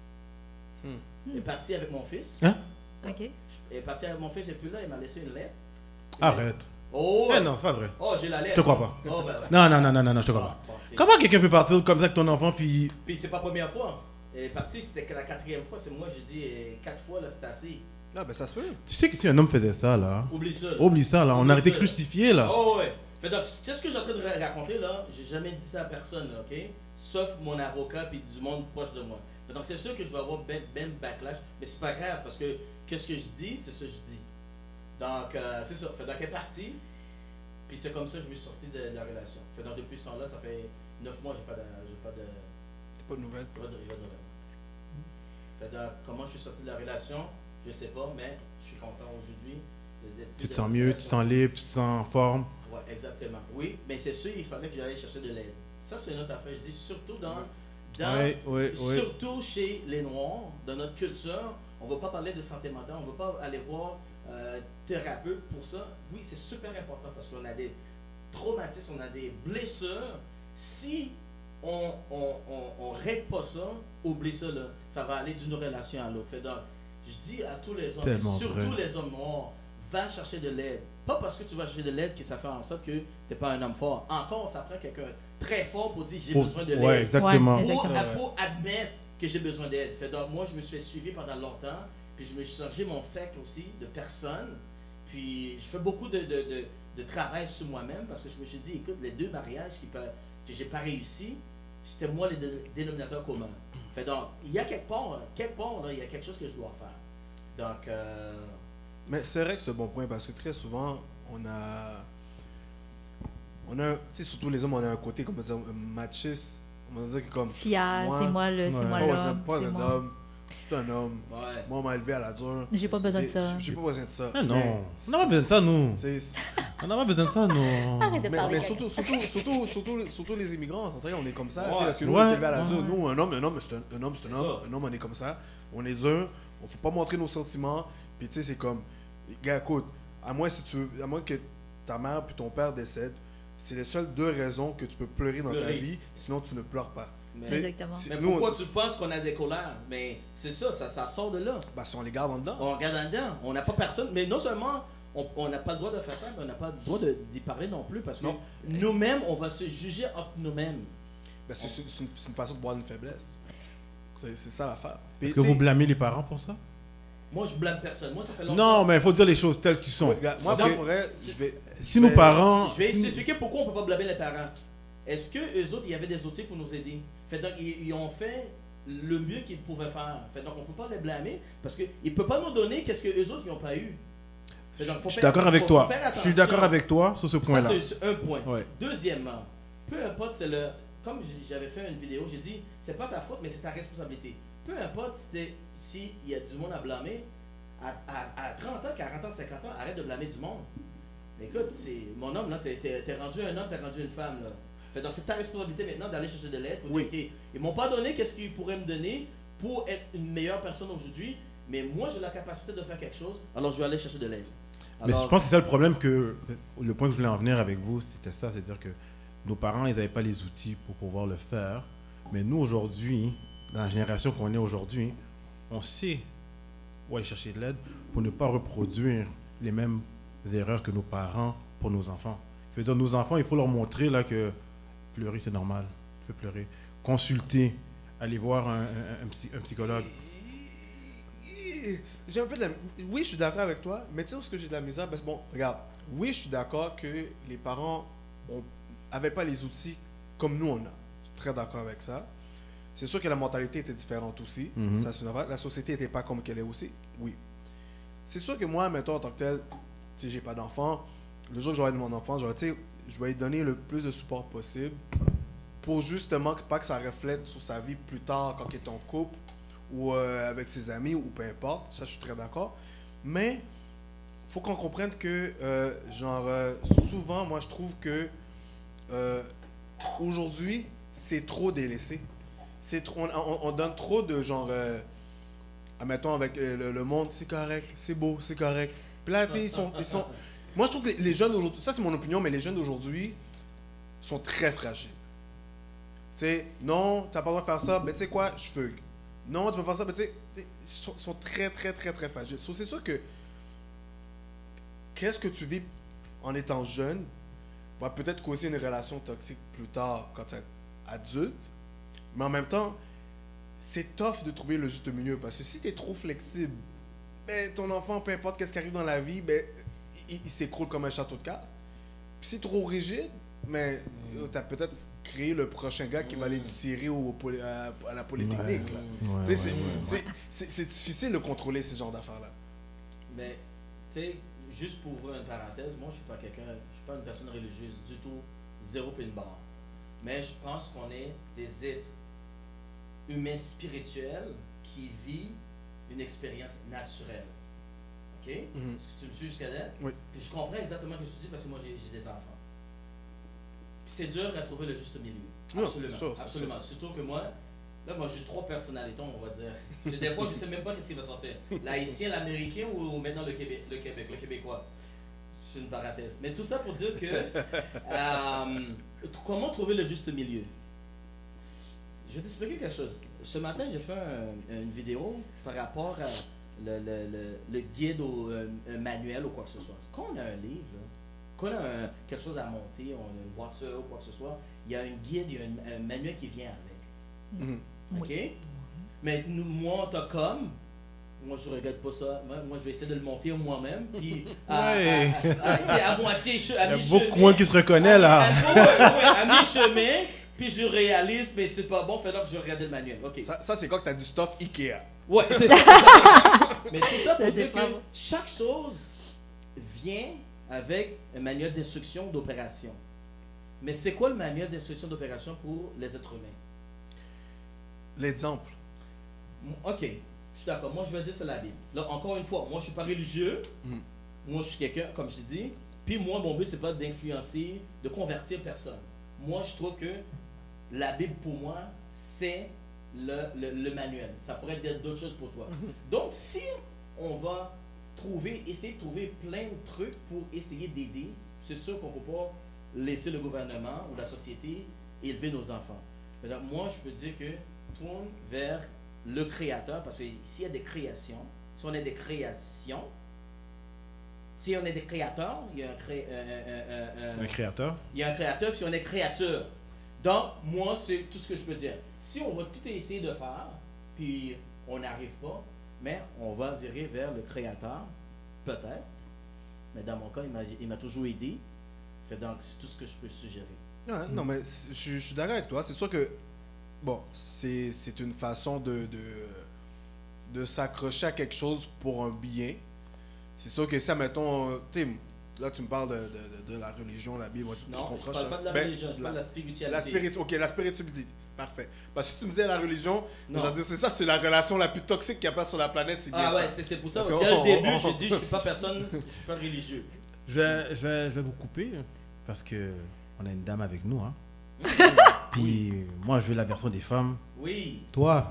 Hmm. Il est parti avec mon fils. Hein? OK. Il est parti avec mon fils, il n'est plus là, il m'a laissé une lettre. Arrête. Oh! Eh non, c'est pas vrai. Oh, j'ai la lettre. Je te crois pas. Oh, ben, ouais. Non, non, non, non, non, non, je te crois Ah, pas. bon, c'est- Comment quelqu'un peut partir comme ça avec ton enfant, puis... Puis c'est pas la première fois. Elle est partie, c'était que la quatrième fois. C'est moi, j'ai dit euh, quatre fois, là, c'est assez. Ah, ben ça se peut. Tu sais que si un homme faisait ça, là... Oublie ça. là. Oublie ça, là. On Oublie aurait été ça, là. crucifiés, là. Oh, ouais. Fait donc, tu sais ce que j'ai en train de ra- raconter, là? J'ai jamais dit ça à personne, là, OK? Sauf mon avocat puis du monde proche de moi. Fait donc, c'est sûr que je vais avoir ben, ben backlash, mais c'est pas grave, parce que qu'est-ce que je dis, c'est ça que je dis. Donc, euh, c'est ça. Fait donc, elle est partie, puis c'est comme ça que je me suis sorti de, de la relation. Fait donc, depuis ce temps-là, ça fait neuf mois, j'ai pas de... J'ai pas de... T'as pas de nouvelles. J'ai pas de, j'ai pas de nouvelles. Fait donc, comment je suis sorti de la relation, je sais pas, mais je suis content aujourd'hui. de- d'être Tu plus te dans sens une mieux, tu te relation. sens libre, tu te sens en forme. Ouais, exactement. Oui, mais c'est sûr, il fallait que j'aille chercher de l'aide. Ça, c'est une autre affaire. Je dis surtout dans, dans Oui, oui, oui. surtout chez les Noirs, dans notre culture, on ne va pas parler de santé mentale, on ne va pas aller voir euh, thérapeute pour ça. Oui, c'est super important parce qu'on a des traumatismes, on a des blessures. Si on on, on, on règle pas ça, oublie ça là, ça va aller d'une relation à l'autre. Fait donc, je dis à tous les hommes, et Tellement surtout vrai. les hommes noirs, va chercher de l'aide. Pas parce que tu vas chercher de l'aide que ça fait en sorte que tu n'es pas un homme fort. Encore, ça prend quelqu'un très fort pour dire j'ai Pour- besoin de l'aide. Ouais, exactement. Ouais, Pour, exactement. pour admettre que j'ai besoin d'aide. Fait donc, moi, je me suis suivi pendant longtemps, puis je me suis chargé mon cercle aussi de personnes. Puis je fais beaucoup de, de, de, de travail sur moi-même parce que je me suis dit, écoute, les deux mariages qui pe- que j'ai pas réussi, c'était moi le dé- dénominateur commun. Fait donc, il y a quelque part, hein, quelque part, là, il y a quelque chose que je dois faire. Donc, euh, Mais c'est vrai que c'est un bon point parce que très souvent, on a. On a. Tu sais, surtout les hommes, on a un côté, comme dire, machiste. On va dire que comme. Fier, Moi- c'est moi le, c'est Ouais. moi Pas un- l'homme. pas c'est un moi. homme. Je suis un homme. ouais. Moi, on m'a élevé à la dure. J'ai pas besoin de J'ai- ça. J'ai pas besoin de ça. Ah non, Mais on n'a pas besoin de ça, nous. c'est- c'est- On n'a pas besoin de ça, nous. Arrête de Mais, parler. mais surtout, surtout, surtout, surtout, surtout les immigrants, en fait, on est comme ça. tu sais, Ouais. Parce que nous, Ouais. on est élevé à la dure. Ouais. Nous, un homme, un homme, c'est un, un homme, c'est un C'est homme. ça. Un homme, on est comme ça. On est dur. On ne faut pas montrer nos sentiments. Puis, tu sais, c'est comme, gars, écoute, À moins, si tu veux- à moins que ta mère puis ton père décèdent, c'est les seules deux raisons que tu peux pleurer dans ta Pleurer. vie, sinon tu ne pleures pas. Mais, Tu sais, Exactement. si- mais nous, pourquoi on- tu penses qu'on a des colères? Mais c'est ça, ça, ça sort de là. bah, si on les garde en dedans. On regarde en dedans. On n'a pas personne. Mais non seulement on on n'a pas le droit de faire ça, mais on n'a pas le droit de- d'y parler non plus parce que Non. nous-mêmes, on va se juger entre nous-mêmes. Ben, c'est c'est- c'est une, c'est une façon de voir une faiblesse. C'est c'est ça l'affaire. Puis, Est-ce que tu vous sais, blâmez les parents pour ça? Moi, je blâme personne. Moi, ça fait longtemps. Non, mais il faut dire les choses telles qu'elles sont. ouais, regarde, moi, Ok. pour vrai, je vais. Si nos Mais- parents... Je vais si- expliquer pourquoi on ne peut pas blâmer les parents. Est-ce que eux autres, il y avait des outils pour nous aider? Fait donc, ils, ils ont fait le mieux qu'ils pouvaient faire. Fait donc, on ne peut pas les blâmer parce qu'ils ne peuvent pas nous donner qu'est-ce que eux autres n'ont pas eu. Fait donc, faut Je suis faire- d'accord avec faut- toi. faut faire Je suis attention. d'accord avec toi sur ce Ça, point-là. c'est c'est un point. Ouais. Deuxièmement, peu importe, c'est le. Comme j- j'avais fait une vidéo, j'ai dit, c'est pas ta faute, mais c'est ta responsabilité. Peu importe s'il si y a du monde à blâmer, à, à, à trente ans, quarante ans, cinquante ans, arrête de blâmer du monde. Mais écoute, c'est mon homme, là, t'es t'es- t'es rendu un homme, t'es rendu une femme, là. Fait donc, c'est ta responsabilité maintenant d'aller chercher de l'aide. Faut Oui. dire, OK, ils m'ont pas donné qu'est-ce qu'ils pourraient me donner pour être une meilleure personne aujourd'hui, mais moi, j'ai la capacité de faire quelque chose, alors je vais aller chercher de l'aide. Mais Alors, je pense que c'est ça le problème que... Le point que je voulais en venir avec vous, c'était ça. C'est-à-dire que nos parents, ils n'avaient pas les outils pour pouvoir le faire. Mais nous, aujourd'hui, dans la génération qu'on est aujourd'hui, on sait où aller chercher de l'aide pour ne pas reproduire les mêmes erreurs que nos parents pour nos enfants. Je veux dire, nos enfants, il faut leur montrer là, que pleurer, c'est normal. Tu peux pleurer. Consulter, aller voir un, un- un psy- un psychologue. J'ai un peu de la... Oui, je suis d'accord avec toi, mais tu sais où est-ce que j'ai de la misère? Parce que bon, regarde, oui, je suis d'accord que les parents n'avaient pas les outils comme nous on a. Je suis très d'accord avec ça. C'est sûr que la mentalité était différente aussi. Mhm. Ça, c'est une affaire. La société n'était pas comme qu'elle est aussi. Oui. C'est sûr que moi, mettons, en tant que tel, tu sais, j'ai pas d'enfant. Le jour que j'aurai de mon enfant, j'aurai, tu sais, je vais lui donner le plus de support possible pour justement que, pas que ça reflète sur sa vie plus tard quand il est en couple ou euh, avec ses amis ou peu importe. Ça, je suis très d'accord. Mais faut qu'on comprenne que, euh, genre, euh, souvent, moi, je trouve que euh, aujourd'hui, c'est trop délaissé. C'est trop, on, on- on donne trop de genre, euh, admettons avec euh, le, le monde, c'est correct, c'est beau, c'est correct. Puis là, tu sais, ils sont, ils sont. Moi, je trouve que les, les jeunes d'aujourd'hui, ça c'est mon opinion, mais les jeunes d'aujourd'hui sont très fragiles. Tu sais, non, t'as pas le droit de faire ça, mais tu sais quoi, je fugue. Non, tu peux faire ça, mais tu sais, tu sais, ils sont, sont très, très, très, très fragiles. So, c'est sûr que qu'est-ce que tu vis en étant jeune va peut-être causer une relation toxique plus tard quand tu es adulte. Mais en même temps, c'est tough de trouver le juste milieu. Parce que si tu es trop flexible, ben, ton enfant, peu importe qu'est-ce qui arrive dans la vie, ben, il, il s'écroule comme un château de cartes. Puis si trop rigide, mais tu as peut-être créé le prochain gars qui va aller te tirer au, poly- à, à la polytechnique. là. Ouais, Tu sais, c'est- ouais, ouais. c'est- c'est c'est difficile de contrôler ce genre d'affaires-là. Mais, tu sais, juste pour ouvrir une parenthèse, moi, je suis pas quelqu'un, je suis pas une personne religieuse du tout, zéro puis une barre. Mais je pense qu'on est des êtres humains spirituels qui vivent une expérience naturelle. OK? Mhm. Est-ce que tu me suis jusqu'à là? Oui. Puis je comprends exactement ce que tu dis parce que moi, j'ai j'ai des enfants. Puis c'est dur à trouver le juste milieu. Non, Absolument. c'est sûr, c'est Absolument. Surtout que moi, là, moi, j'ai trois personnalités, on va dire. C'est- Des fois, je sais même pas qu'est-ce qui va sortir. L'haïtien, l'américain ou maintenant le Québec, le Québec, le québécois. C'est une parenthèse. Mais tout ça pour dire que euh, comment trouver le juste milieu. Je vais t'expliquer quelque chose. Ce matin, j'ai fait un- une vidéo par rapport à le, le- le- le guide ou euh, un manuel ou quoi que ce soit. Quand on a un livre, là, quand on a un- quelque chose à monter, on a une voiture ou quoi que ce soit, il y a un guide, il y a un, un manuel qui vient avec. Mhm. OK? Mais nous, moi, en tant qu'homme, moi, je regarde pas ça. Moi, moi, je vais essayer de le monter moi-même. Puis, à, Ouais. à, à, à, tu sais, à moitié, che- à Il y a mi-chemin. beaucoup moins qui se reconnaît À- là. À, ouais, ouais, à mi-chemin, puis je réalise, mais c'est pas bon, fait là que je regarde le manuel. OK. Ça, ça c'est quand tu as du stuff Ikea. Ouais, c'est ça. exactement. Mais tout ça pour Ça, dire c'est que pas bon. chaque chose vient avec un manuel d'instruction d'opération. Mais c'est quoi le manuel d'instruction d'opération pour les êtres humains? L'exemple. Ok, je suis d'accord. Moi, je vais dire c'est la Bible. Là, encore une fois, moi, je suis pas religieux. Mhm. Moi, je suis quelqu'un, comme je t'ai dit. Puis moi, mon but, c'est pas d'influencer, de convertir personne. Moi, je trouve que la Bible, pour moi, c'est le, le, le manuel. Ça pourrait être d'autres choses pour toi. Donc, si on va trouver, essayer de trouver plein de trucs pour essayer d'aider. C'est sûr qu'on ne peut pas laisser le gouvernement ou la société élever nos enfants. Alors, moi, je peux dire que tourne vers le créateur, parce que s'il y a des créations, si on a des créations, si on est des créateurs, il y a un, cré, euh, euh, euh, Un créateur. il y a un créateur, puis on est créature. Donc, moi, c'est tout ce que je peux dire. Si on va tout essayer de faire, puis on n'arrive pas, mais on va virer vers le créateur, peut-être. Mais dans mon cas, il m'a, il m'a toujours aidé. Fait donc, c'est tout ce que je peux suggérer. Ouais, non, mais je, je suis d'accord avec toi. C'est sûr que, bon, c'est, c'est une façon de, de, de s'accrocher à quelque chose pour un bien. C'est sûr que ça, mettons, tu sais, là, tu me parles de, de, de la religion, la Bible. Non, je je comprends. parle pas de la Ben, religion, je parle de la spiritualité. La spiritu- ok, la spiritualité. Parfait. Parce que si tu me disais la religion, Non. je veux dire, c'est ça, c'est la relation la plus toxique qu'il n'y a pas sur la planète. C'est bien Ah ouais, ça. c'est, c'est pour ça. Parce que Dès on- le début, on- j'ai dit, je suis pas personne, je suis pas religieux. Je vais, je, vais, je vais vous couper hein, parce que on a une dame avec nous. Hein. Puis moi, je veux la version des femmes. Oui. Toi,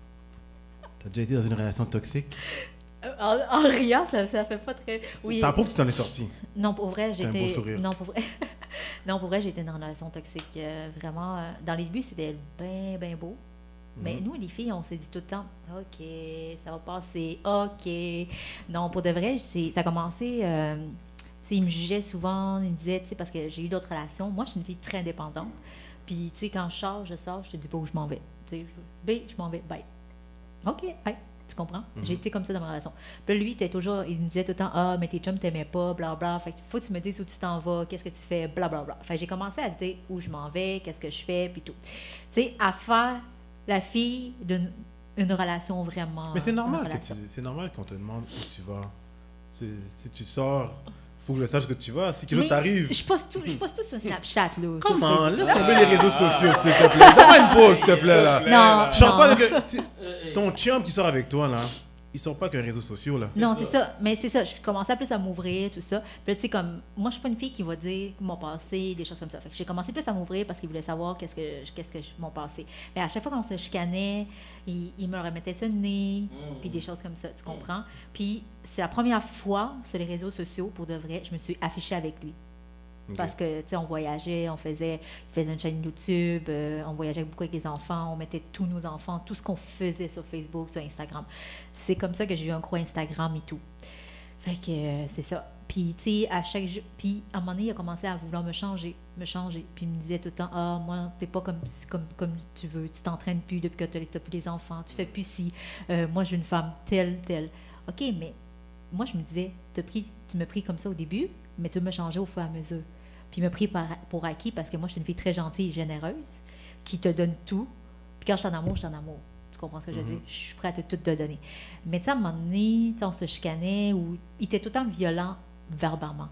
t'as déjà été dans une relation toxique? En, en riant, ça, ça fait pas très. Oui. Ça prouve que tu t'en es sorti. Non, pour vrai, C'était un j'étais. beau sourire. Non, pour vrai. non, pour vrai, j'étais dans une relation toxique. euh, vraiment, euh, dans les débuts, c'était bien, bien beau. Mais Mhm. nous, les filles, on se dit tout le temps, OK, ça va passer, OK. Non, pour de vrai, c'est, ça a commencé. Euh, tu sais, ils me jugeaient souvent, ils me disaient, tu sais, parce que j'ai eu d'autres relations. Moi, je suis une fille très indépendante. Puis, tu sais, quand je sors, je sors, je te dis pas où je m'en vais. Tu sais, je, B, je m'en vais, bye. OK, bye. Tu comprends? Mhm. J'ai été comme ça dans ma relation. Puis là, lui, il était toujours, il me disait tout le temps, ah, mais tes chums t'aimaient pas, blablabla. Fait que faut que tu me dises où tu t'en vas, qu'est-ce que tu fais, blablabla. Fait que j'ai commencé à dire où je m'en vais, qu'est-ce que je fais, puis tout. Tu sais, à faire la fille d'une une relation vraiment. Mais c'est une normal, que relation. tu, c'est normal qu'on te demande où tu vas. C'est- Si tu sors, faut que je sache que tu vas. Si quelque chose Mais t'arrive. Je poste tout, je poste tout sur Snapchat, là. sur Comment? Facebook. Laisse tomber les réseaux sociaux, s'il te plaît. Donne-moi une pause, s'il te plaît, là. Non, Je sors non. pas avec. c'est- Euh, Ton chum qui sort avec toi, là, il sort pas qu'un réseau social, là. Non, ça. c'est ça. Mais c'est ça. Je commençais plus à m'ouvrir, tout ça. Puis là, tu sais, comme, moi, je suis pas une fille qui va dire mon passé, des choses comme ça. Fait que j'ai commencé plus à m'ouvrir parce qu'il voulait savoir qu'est-ce que, qu'est-ce que je- mon passé. Mais à chaque fois qu'on se chicanait, il, il me remettait sur le nez, Mm. puis des choses comme ça, tu comprends? Puis c'est la première fois sur les réseaux sociaux, pour de vrai, je me suis affichée avec lui. Ok. Parce que, tu sais, on voyageait, on faisait, il faisait une chaîne YouTube, euh, on voyageait beaucoup avec les enfants, on mettait tous nos enfants, tout ce qu'on faisait sur Facebook, sur Instagram. C'est comme ça que j'ai eu un gros Instagram et tout. Fait que euh, c'est ça. Puis, tu sais, à chaque jour, puis à un moment donné, il a commencé à vouloir me changer, me changer. Puis il me disait tout le temps, ah, moi, t'es pas comme, comme, comme tu veux, tu t'entraînes plus depuis que tu n'as plus les enfants, tu fais plus ci, euh, moi, je veux une femme telle, telle. OK, mais moi, je me disais, t'as pris, tu me pris comme ça au début, mais tu veux me changer au fur et à mesure. Puis il me pris par- pour acquis parce que moi, je suis une fille très gentille et généreuse qui te donne tout. Puis quand je suis en amour, je suis en amour. Tu comprends ce que je veux Mhm. dire? Je suis prête à tout te donner. Mais tu sais, à un moment donné, tu sais, on se chicanait ou il était tout le temps violent verbalement.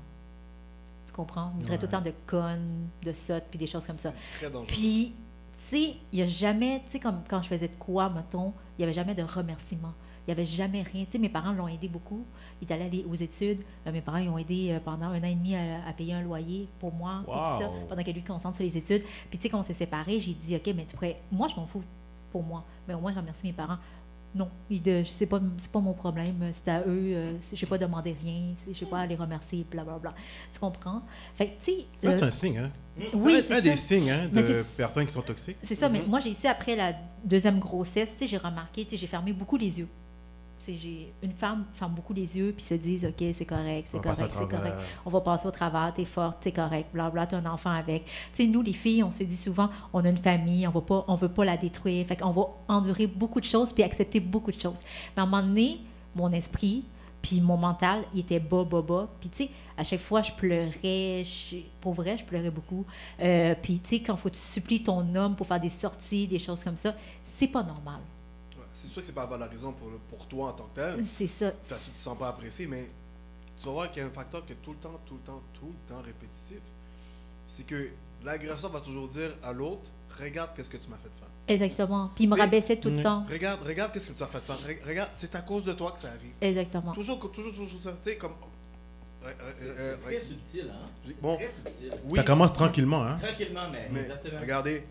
Tu comprends? Il me traitait tout le temps de conne, de sotte, puis des choses comme ça. C'est très dangereux. Puis, tu sais, il n'y a jamais, tu sais, comme quand je faisais de quoi, mettons, il n'y avait jamais de remerciement. Il n'y avait jamais rien. Tu sais, mes parents l'ont aidé beaucoup. Il est allé aller aux études. Euh, mes parents ils ont aidé euh, pendant un an et demi à, à payer un loyer pour moi, et tout ça, Wow. pendant que lui concentre sur les études. Puis, tu sais, quand on s'est séparés, j'ai dit, OK, mais tu pourrais. Moi, je m'en fous pour moi. Mais au moins, je remercie mes parents. Non, il de, c'est pas, c'est pas mon problème. C'est à eux. Euh, je n'ai pas demandé rien. Je n'ai pas à les remercier, blablabla. Tu comprends? Fait que, tu sais. Ça, c'est euh, un signe, hein. oui, Ça, c'est un c'est des ça. signes, hein, Mais de c'est- personnes qui sont toxiques. C'est ça, mais Mhm. moi, j'ai su après la deuxième grossesse, tu sais, j'ai remarqué, tu sais, j'ai fermé beaucoup les yeux. Tu sais, j'ai une femme ferme beaucoup les yeux puis se disent, OK, c'est correct, c'est On va passer correct, à c'est correct. travers. On va passer au travers, t'es forte, t'es correct, blablabla, t'as un enfant avec. Tu sais, nous, les filles, on se dit souvent, on a une famille, on va pas, on veut pas la détruire. Fait qu'on va endurer beaucoup de choses puis accepter beaucoup de choses. Mais à un moment donné, mon esprit puis mon mental, il était bas, bas, bas. Puis, tu sais, à chaque fois, je pleurais. Je, pour vrai, je pleurais beaucoup. Euh, puis, tu sais, quand faut que tu supplies ton homme pour faire des sorties, des choses comme ça, c'est pas normal. Ouais, c'est sûr que c'est pas valorisant pour, le- pour toi en tant que tel. C'est ça. Parce que tu te sens pas apprécié, mais tu vas voir qu'il y a un facteur qui est tout le temps, tout le temps, tout le temps répétitif. C'est que l'agresseur va toujours dire à l'autre, regarde qu'est-ce que tu m'as fait faire. Exactement. Puis, il me Tu sais, rabaissait tout le mm. temps. Regarde, regarde qu'est-ce que tu as fait faire. Re- Regarde, c'est à cause de toi que ça arrive. Exactement. Toujours, toujours, toujours ça. Tu sais, comme. Euh, euh, C'est, euh, c'est très euh, subtil, hein? j'ai- C'est bon. très subtil. Oui. Ça commence tranquillement, hein. Tranquillement, mais, Mais exactement. regardez,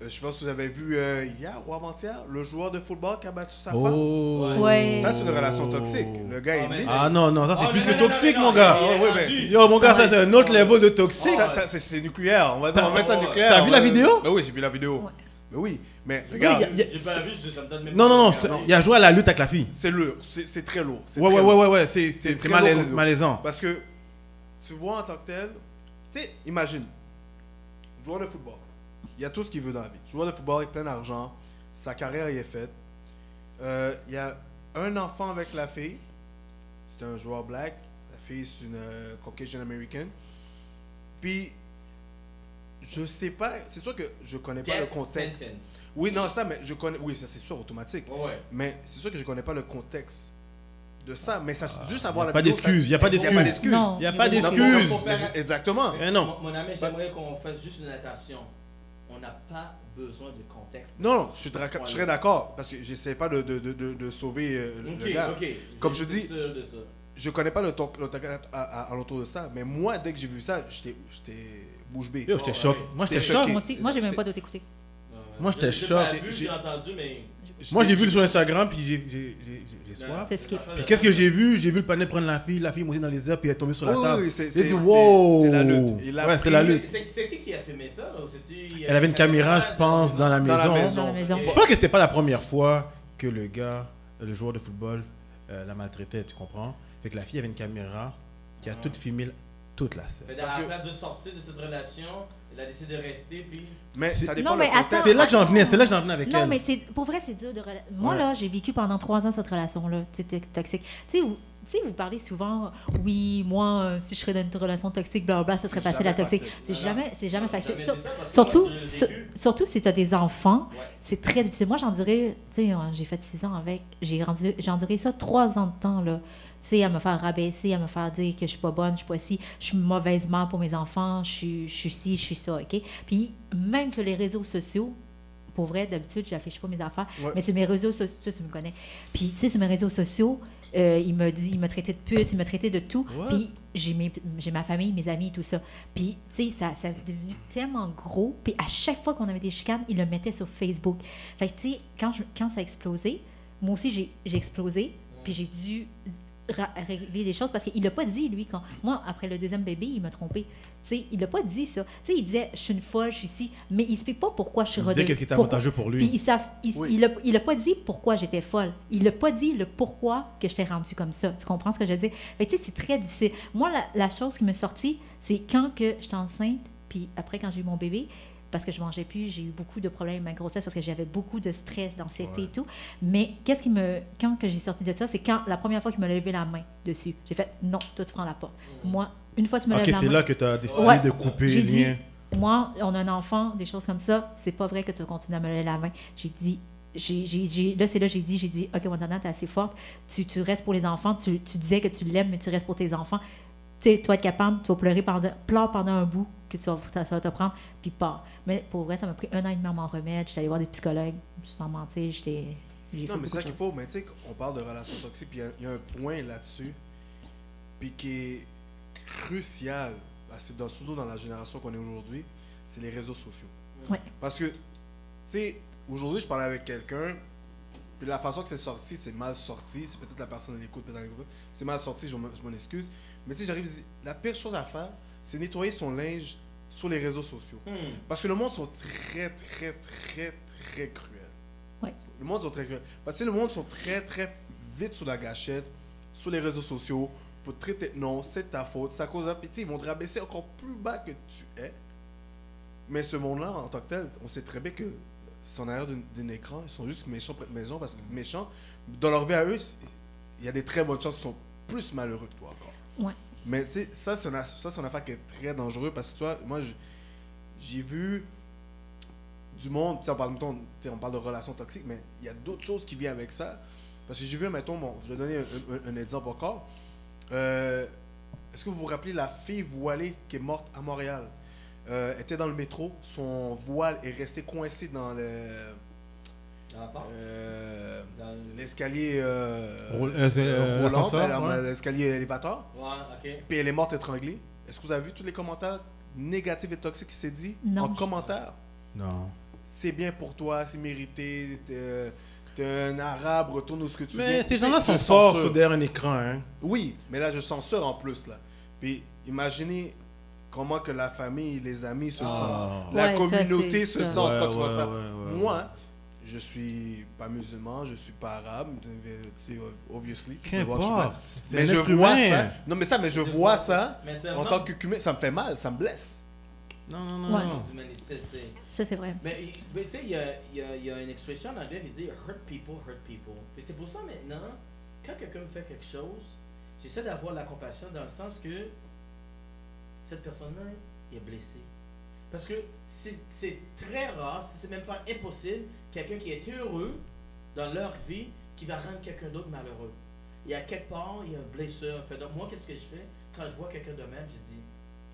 Euh, je pense que vous avez vu euh, hier ou avant-hier, le joueur de football qui a battu sa femme. Oh. Ouais. Ça, c'est une relation toxique. Le gars Ah, est mais né. c'est- Ah non, non, ça c'est Oh, plus non, que non, non, toxique, non, mon non, gars. il est ouais, rendu. mais- Yo, mon gars, Ça, ça c'est un autre level de toxique. Ça, ça, c'est, c'est nucléaire. On va dire, on va mettre ça Ouais. nucléaire. T'as On vu va- la vidéo? Ben oui, j'ai vu la vidéo. Ouais. Ben oui, mais Oui, regarde, y a- y a- J'ai pas vu, je- ça me donne même Non, non, non, pas c'est- envie. il a joué à la lutte avec la fille. c'est lourd. C'est, c'est très lourd. C'est Ouais, très ouais, lourd. ouais, ouais, ouais, c'est C'est c'est très malais- lourd comme malaisant. Parce que tu vois en tant que tel, tu sais, imagine, joueur de football, il y a tout ce qu'il veut dans la vie. Joueur de football avec plein d'argent, sa carrière y est faite. Euh, Il y a un enfant avec la fille, c'est un joueur black, la fille c'est une euh, Caucasian American. Puis, je sais pas, c'est sûr que je connais pas le Death contexte. sentence. Oui, non, ça, mais je connais, oui, ça c'est sûr, automatique. Ouais, ouais. Mais c'est sûr que je connais pas le contexte de ça, mais ça, juste Y avoir a la pas vidéo, d'excuses, ça- y a pas y a pas d'excuses. Non. Il y a pas Non, Non, d'excuses. faut faire- Exactement. Eh non. Mon, mon ami, j'aimerais qu'on fasse juste une attention. On n'a pas besoin de contexte. Non, non, je, suis dra- je serais d'accord, parce que j'essaie pas de, de, de, de, de sauver euh, le- Ok, le gars. ok. Comme je suis dis- sûr de ça. Je connais pas le ton- le ton- à, à, à l'entour de ça, mais moi, dès que j'ai vu ça, j'étais j'étais bouche bée. Yo, j'étais Oh, choqué. ouais. Moi, j'étais J'étais choqué. choqué. Moi aussi, moi j'ai même pas d'autre écouté. Moi, j'étais Je l'ai choqué. pas vu, J'ai- J'ai entendu, mais. Moi, j'ai vu sur Instagram, puis j'ai- j'ai j'ai- j'ai soif. C'est ce qui- Puis qu'est-ce que j'ai vu? J'ai vu le panel prendre la fille, la fille monter dans les airs, puis elle est tombée sur la Oui, table. oui, c'est- J'ai c'est- dit, c'est- wow! c'est la lutte. Il a Ouais, pris- c'est la C'est- lutte. C'est c'est qui qui a filmé ça? Ou c'est-tu- Elle avait une caméra, je pense, dans la Dans la maison. maison. Dans la maison. Je pense que c'était pas la première fois que le gars, le joueur de football, euh, la maltraitait, tu comprends? Fait que la fille avait une caméra qui a tout filmé toute la scène. Fait à Parce la que- place de sortir de cette relation, elle a décidé de rester, puis. Mais ça C'est- dépend Non, le mais contexte. attends. C'est là que j'en venais, c'est là que j'en venais avec Non, elle. mais c'est pour vrai, c'est dur de. rela- Moi, Ouais. là, j'ai vécu pendant trois ans cette relation-là. C'était toxique. Tu sais, vous, tu sais, vous parlez souvent, oui, moi, euh, si je serais dans une relation toxique, blablabla, ça serait C'est facile à jamais toxique. facile. C'est Voilà. jamais, c'est jamais Moi, j'ai facile. jamais Sur- dit ça parce que surtout, moi, je l'ai sur- vécu. surtout si tu as des enfants, Ouais. c'est très difficile. Moi, j'ai enduré, tu sais, euh, j'ai fait six ans avec, j'ai rendu- j'ai enduré ça trois ans de temps, là. Tu sais, à me faire rabaisser, à me faire dire que je suis pas bonne, je suis pas ci, je suis mauvaise mère pour mes enfants, je suis, je suis ci, je suis ça, OK? Puis, même sur les réseaux sociaux, pour vrai, d'habitude, j'affiche pas mes affaires, Ouais. mais sur mes réseaux sociaux, tu me connais. Puis, tu sais, sur mes réseaux sociaux, euh, il me dit, il me traitait de pute, il me traitait de tout. Ouais. Puis, j'ai, mes- j'ai ma famille, mes amis, tout ça. Puis, tu sais, ça, ça est devenu tellement gros. Puis, à chaque fois qu'on avait des chicanes, il le mettait sur Facebook. Fait que, tu sais, quand, je- quand ça a explosé, moi aussi, j'ai, j'ai explosé. Puis, j'ai dû ra- régler des choses parce qu'il l'a pas dit, lui. Quand moi, après le deuxième bébé, il m'a trompé. Tu sais, il l'a pas dit, ça. Tu sais, il disait, je suis une folle, je suis ici. Mais il explique pas pourquoi je suis Il disait redevenue. qu'est-ce qui était pourquoi- avantageux pour lui. Puis, il savent- il, Oui. il a, il a pas dit pourquoi j'étais folle. Il a pas dit le pourquoi que j'étais rendue comme ça. Tu comprends ce que je veux dire? Fait que, tu sais, c'est très difficile. Moi, la, la chose qui m'est sortie, c'est quand que j'étais enceinte, puis après, quand j'ai eu mon bébé, parce que je mangeais plus, j'ai eu beaucoup de problèmes avec ma grossesse parce que j'avais beaucoup de stress, d'anxiété Ouais. et tout. Mais qu'est-ce qui me, quand que j'ai sorti de ça, c'est quand la première fois qu'il m'a levé la main dessus. J'ai fait non, toi tu prends la porte. Moi, une fois que tu me Ok, lèves la c'est main, là que tu as décidé Ouais. de couper j'ai le dit, lien. moi, on a un enfant, des choses comme ça, c'est pas vrai que tu continues à me lever la main. J'ai dit, j'ai, j'ai, j'ai- là, c'est là j'ai dit, j'ai dit, OK, Wandana, t'es assez forte, tu, tu restes pour les enfants, tu, tu disais que tu l'aimes, mais tu restes pour tes enfants. Tu sais, tu vas être capable, tu vas pleurer pendant, pleure pendant un bout que tu vas, ça va te prendre, puis pars. Mais pour vrai, ça m'a pris un an et demi à m'en remettre. J'étais allée voir des psychologues, sans mentir, j'étais... j'ai Non, fait mais beaucoup c'est ça de qu'il choses. faut. Mais tu sais, on parle de relations toxiques, puis il y a- il y, a un point là-dessus, puis qui est crucial, parce que dans, surtout dans la génération qu'on est aujourd'hui, c'est les réseaux sociaux. Ouais. Parce que, tu sais, aujourd'hui, je parlais avec quelqu'un, puis la façon que c'est sorti, c'est mal sorti. C'est peut-être la personne elle écoute, peut-être elle écoute. C'est mal sorti, je m'en je m'en excuse. Mais tu sais, j'arrive, je dis, la pire chose à faire, c'est nettoyer son linge sur les réseaux sociaux. Hmm. Parce que le monde sont très, très, très, très cruels. Ouais. Le monde sont très cruels. Parce que le monde sont très, très vite sur la gâchette, sur les réseaux sociaux, pour te traiter non, c'est ta faute, c'est à cause de... Puis tu sais, ils vont te rabaisser encore plus bas que tu es. Mais ce monde-là, en tant que tel, on sait très bien que c'est en arrière d'un d'un écran, ils sont juste méchants près de maison, parce que méchants, dans leur vie à eux, c'est- il y a des très bonnes chances qu'ils sont plus malheureux que toi encore. Ouais. Mais tu sais, ça, c'est une, aff- ça, c'est une affaire qui est très dangereuse parce que toi, moi, j'- j'ai vu du monde, tu sais, on parle, mettons, tu sais, on parle de relations toxiques, mais il y a d'autres choses qui viennent avec ça. Parce que j'ai vu, mettons, bon, je vais donner un, un- un exemple encore. Euh, Est-ce que vous vous rappelez la fille voilée qui est morte à Montréal? Euh, elle était dans le métro, son voile est resté coincé dans le Dans la porte? euh, Dans le- l'escalier euh, Roule- euh, c'est, euh, roulant, l'ascenseur, ben, ouais. l'escalier élévateur. Ouais, ok. Puis elle est morte étranglée. Est-ce que vous avez vu tous les commentaires négatifs et toxiques qui s'est dit Non. en commentaire? Non. c'est bien pour toi, c'est mérité, t'es, t'es un arabe, retourne où ce que tu Mais viens. ces gens-là Je sont forts censure. sur derrière un écran. Hein. Oui, mais là, je censure en plus, là. Puis, imaginez comment que la famille, les amis se Ah. sentent. La Ouais, ça, communauté c'est se ça. sent Ouais, quand tu vois ouais, ça. ouais, ouais, Moi, je suis pas musulman, je suis pas arabe, tu sais, obviously. Qu'importe. C'est Mais un je être vois humain. ça. Non, mais ça, mais je vois ça Mais c'est en vraiment tant qu'humain. Ça me fait mal, ça me blesse. Non, non, non. Ouais. non. d'humanité, c'est- c'est- Ça, c'est vrai. Mais, mais tu sais, il y a, il y, a, il y a une expression en anglais qui dit hurt people, hurt people. Et c'est pour ça maintenant, quand quelqu'un me fait quelque chose, j'essaie d'avoir la compassion dans le sens que cette personne-là est blessée. Parce que c'est c'est très rare, si c'est même pas impossible, quelqu'un qui est heureux dans leur vie qui va rendre quelqu'un d'autre malheureux. Il y a quelque part, il y a une blessure. Fait, donc moi, qu'est-ce que je fais? Quand je vois quelqu'un de même, je dis,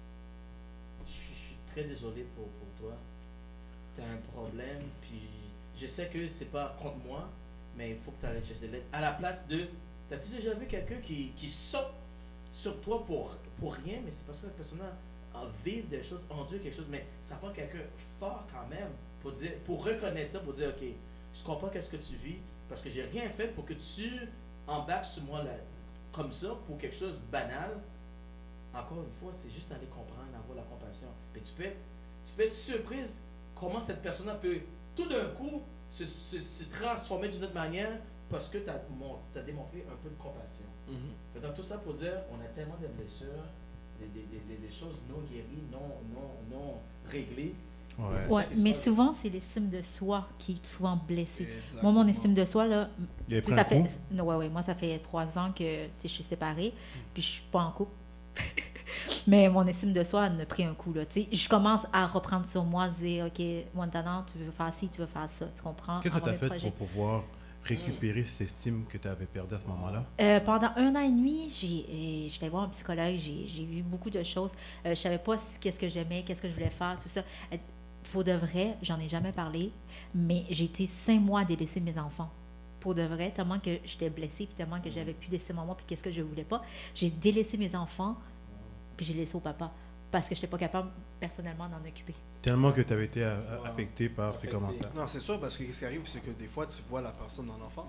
je suis, je suis très désolé pour, pour toi. Tu as un problème, puis je sais que c'est pas contre moi, mais il faut que tu ailles chercher de l'aide. À la place de, t'as-tu déjà vu quelqu'un qui, qui saute sur toi pour, pour rien, mais c'est parce que la personne a vivre des choses, endure quelque chose, mais ça prend quelqu'un fort quand même pour dire, pour reconnaître ça, pour dire, ok, je comprends qu'est-ce que tu vis, parce que j'ai rien fait pour que tu embarques sur moi là, comme ça, pour quelque chose de banal. Encore une fois, c'est juste aller comprendre, avoir la compassion. Mais tu peux être, tu peux être surprise comment cette personne peut tout d'un coup se, se, se transformer d'une autre manière parce que tu as, as démontré un peu de compassion. Mm-hmm. Fait donc, tout ça pour dire, on a tellement de blessures, des, des, des, des choses non guéries, non, non, non réglées. Ouais. Et c'est ça Ouais, qui se mais passe. souvent, c'est l'estime de soi qui est souvent blessée. Exactement. Moi, mon estime de soi, là, Il a tu sais, pris ça un fait. coup. Non, ouais, ouais, moi, ça fait trois ans que tu sais, je suis séparée, puis je suis pas en couple. Mais mon estime de soi elle a pris un coup. Là, tu sais. Je commence à reprendre sur moi, dire OK, Montana, tu veux faire ci, tu veux faire ça. Tu comprends? Qu'est-ce que tu Avoir as des fait projets. pour pouvoir récupérer cette estime que tu avais perdue à ce moment-là? Euh, pendant un an et demi, j'ai, euh, j'étais voir un psychologue, j'ai, j'ai vu beaucoup de choses. Euh, je savais pas ce- qu'est-ce que j'aimais, qu'est-ce que je voulais faire, tout ça. Euh, Pour de vrai, j'en ai jamais parlé, mais j'ai été cinq mois à délaisser mes enfants. Pour de vrai, tellement que j'étais blessée, puis tellement que j'avais plus d'estime en moi, puis qu'est-ce que je voulais pas. J'ai délaissé mes enfants, puis j'ai laissé au papa, parce que je n'étais pas capable personnellement d'en occuper. Tellement que tu avais été a- a- Wow. affecté par ces Affecté. commentaires. Non, c'est sûr, parce que ce qui arrive, c'est que des fois, tu vois la personne en enfant.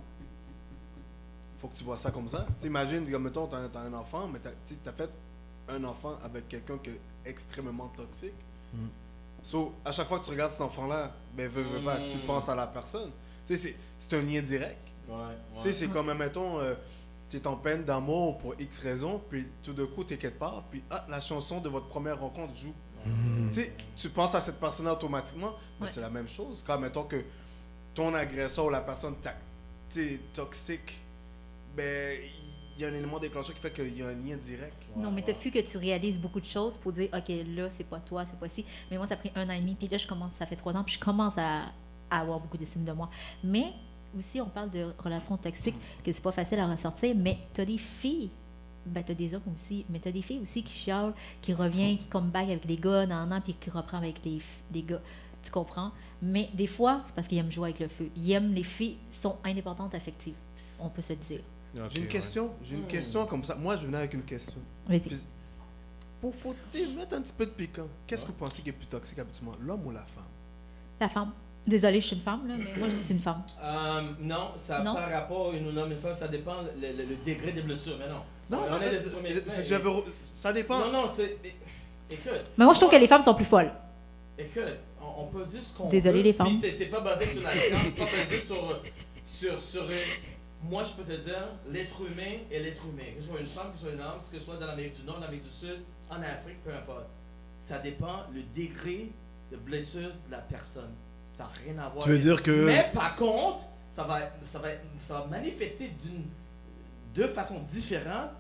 Faut que tu vois ça comme ça. Tu imagines, comme mettons, tu as un enfant, mais tu as fait un enfant avec quelqu'un qui est extrêmement toxique. Mm. So, à chaque fois que tu regardes cet enfant-là, ben, veux, veux pas, tu Mm. penses à la personne. Tu sais, c'est- c'est un lien direct. Ouais, ouais. Tu sais, c'est comme, mettons, tu es en peine d'amour pour X raison, puis tout d'un coup, tu es quelque part, puis ah, la chanson de votre première rencontre joue. Mm. Tu sais, tu penses à cette personne automatiquement, mais Ouais. c'est la même chose. Quand, mettons que ton agresseur ou la personne ta- tu sais, toxique, ben, il y a un élément déclencheur qui fait qu'il y a un lien direct. Non, mais t'as vu que tu réalises beaucoup de choses pour dire, OK, là, c'est pas toi, c'est pas ci. Mais moi, ça a pris un an et demi, puis là, je commence, ça fait trois ans, puis je commence à, à avoir beaucoup d'estime de moi. Mais aussi, on parle de relations toxiques, que c'est pas facile à ressortir, mais t'as des filles, ben t'as des hommes aussi, mais t'as des filles aussi qui chialent, qui revient, qui come back avec les gars dans un an, puis qui reprend avec les, les gars. Tu comprends? Mais des fois, c'est parce qu'ils aiment jouer avec le feu. Ils aiment les filles, sont indépendantes affectives. On peut se le dire. Ok, J'ai une ouais. question, j'ai une Hmm. question comme ça. Moi, je venais avec une question. Vas-y. Puis, pour faut mettre un petit peu de piquant, qu'est-ce que vous pensez qui est plus toxique habituellement, l'homme ou la femme? La femme. Désolée, je suis une femme, là, mais moi, je suis une femme. Euh, non, ça Non. par rapport à une homme, une femme, ça dépend le, le- le degré des blessures, mais non. Non, on est des c'est- êtres humains. c'est- Mais- j'avais- ça dépend. Non, non, c'est. Écoute, Mais moi, je trouve que les femmes sont plus folles. écoute, on, on peut dire ce qu'on veut. Désolé, les femmes. Puis c'est- c'est pas basé sur la science, c'est pas basé sur. sur, sur euh, moi, je peux te dire, l'être humain est l'être humain. Que ce soit une femme, que ce soit un homme, que ce soit dans l'Amérique du Nord, l'Amérique du Sud, en Afrique, peu importe. Ça dépend le degré de blessure de la personne. Ça n'a rien à voir. Tu veux dire que- Mais par contre, ça va, ça va, ça va manifester d'une, de façon différente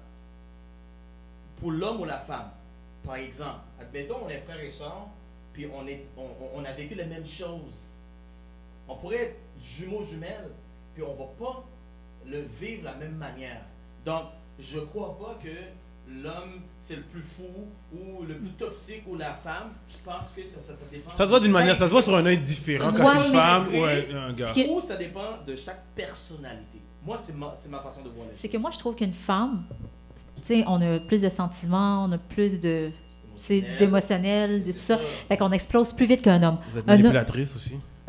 pour l'homme ou la femme. Par exemple, admettons, on est frères et sœurs, puis on, est, on, on- on a vécu les mêmes choses. On pourrait être jumeaux, jumelles, puis on ne va pas le vivre de la même manière. Donc, je ne crois pas que l'homme, c'est le plus fou, ou le plus toxique, ou la femme. Je pense que ça, ça, ça dépend. Ça se voit d'une manière, ça se voit sur un œil différent Ça quand se c'est voit, une mais- femme ou un, un gars. Ce qui est- Ou ça dépend de chaque personnalité. Moi, c'est ma, c'est ma façon de voir les choses. C'est que moi, je trouve qu'une femme, tu sais, on a plus de sentiments, on a plus de. C'est Émotionnel. d'émotionnel, de C'est tout ça. ça. Fait qu'on explose plus vite qu'un homme. Vous êtes Un homme- manipulatrice aussi.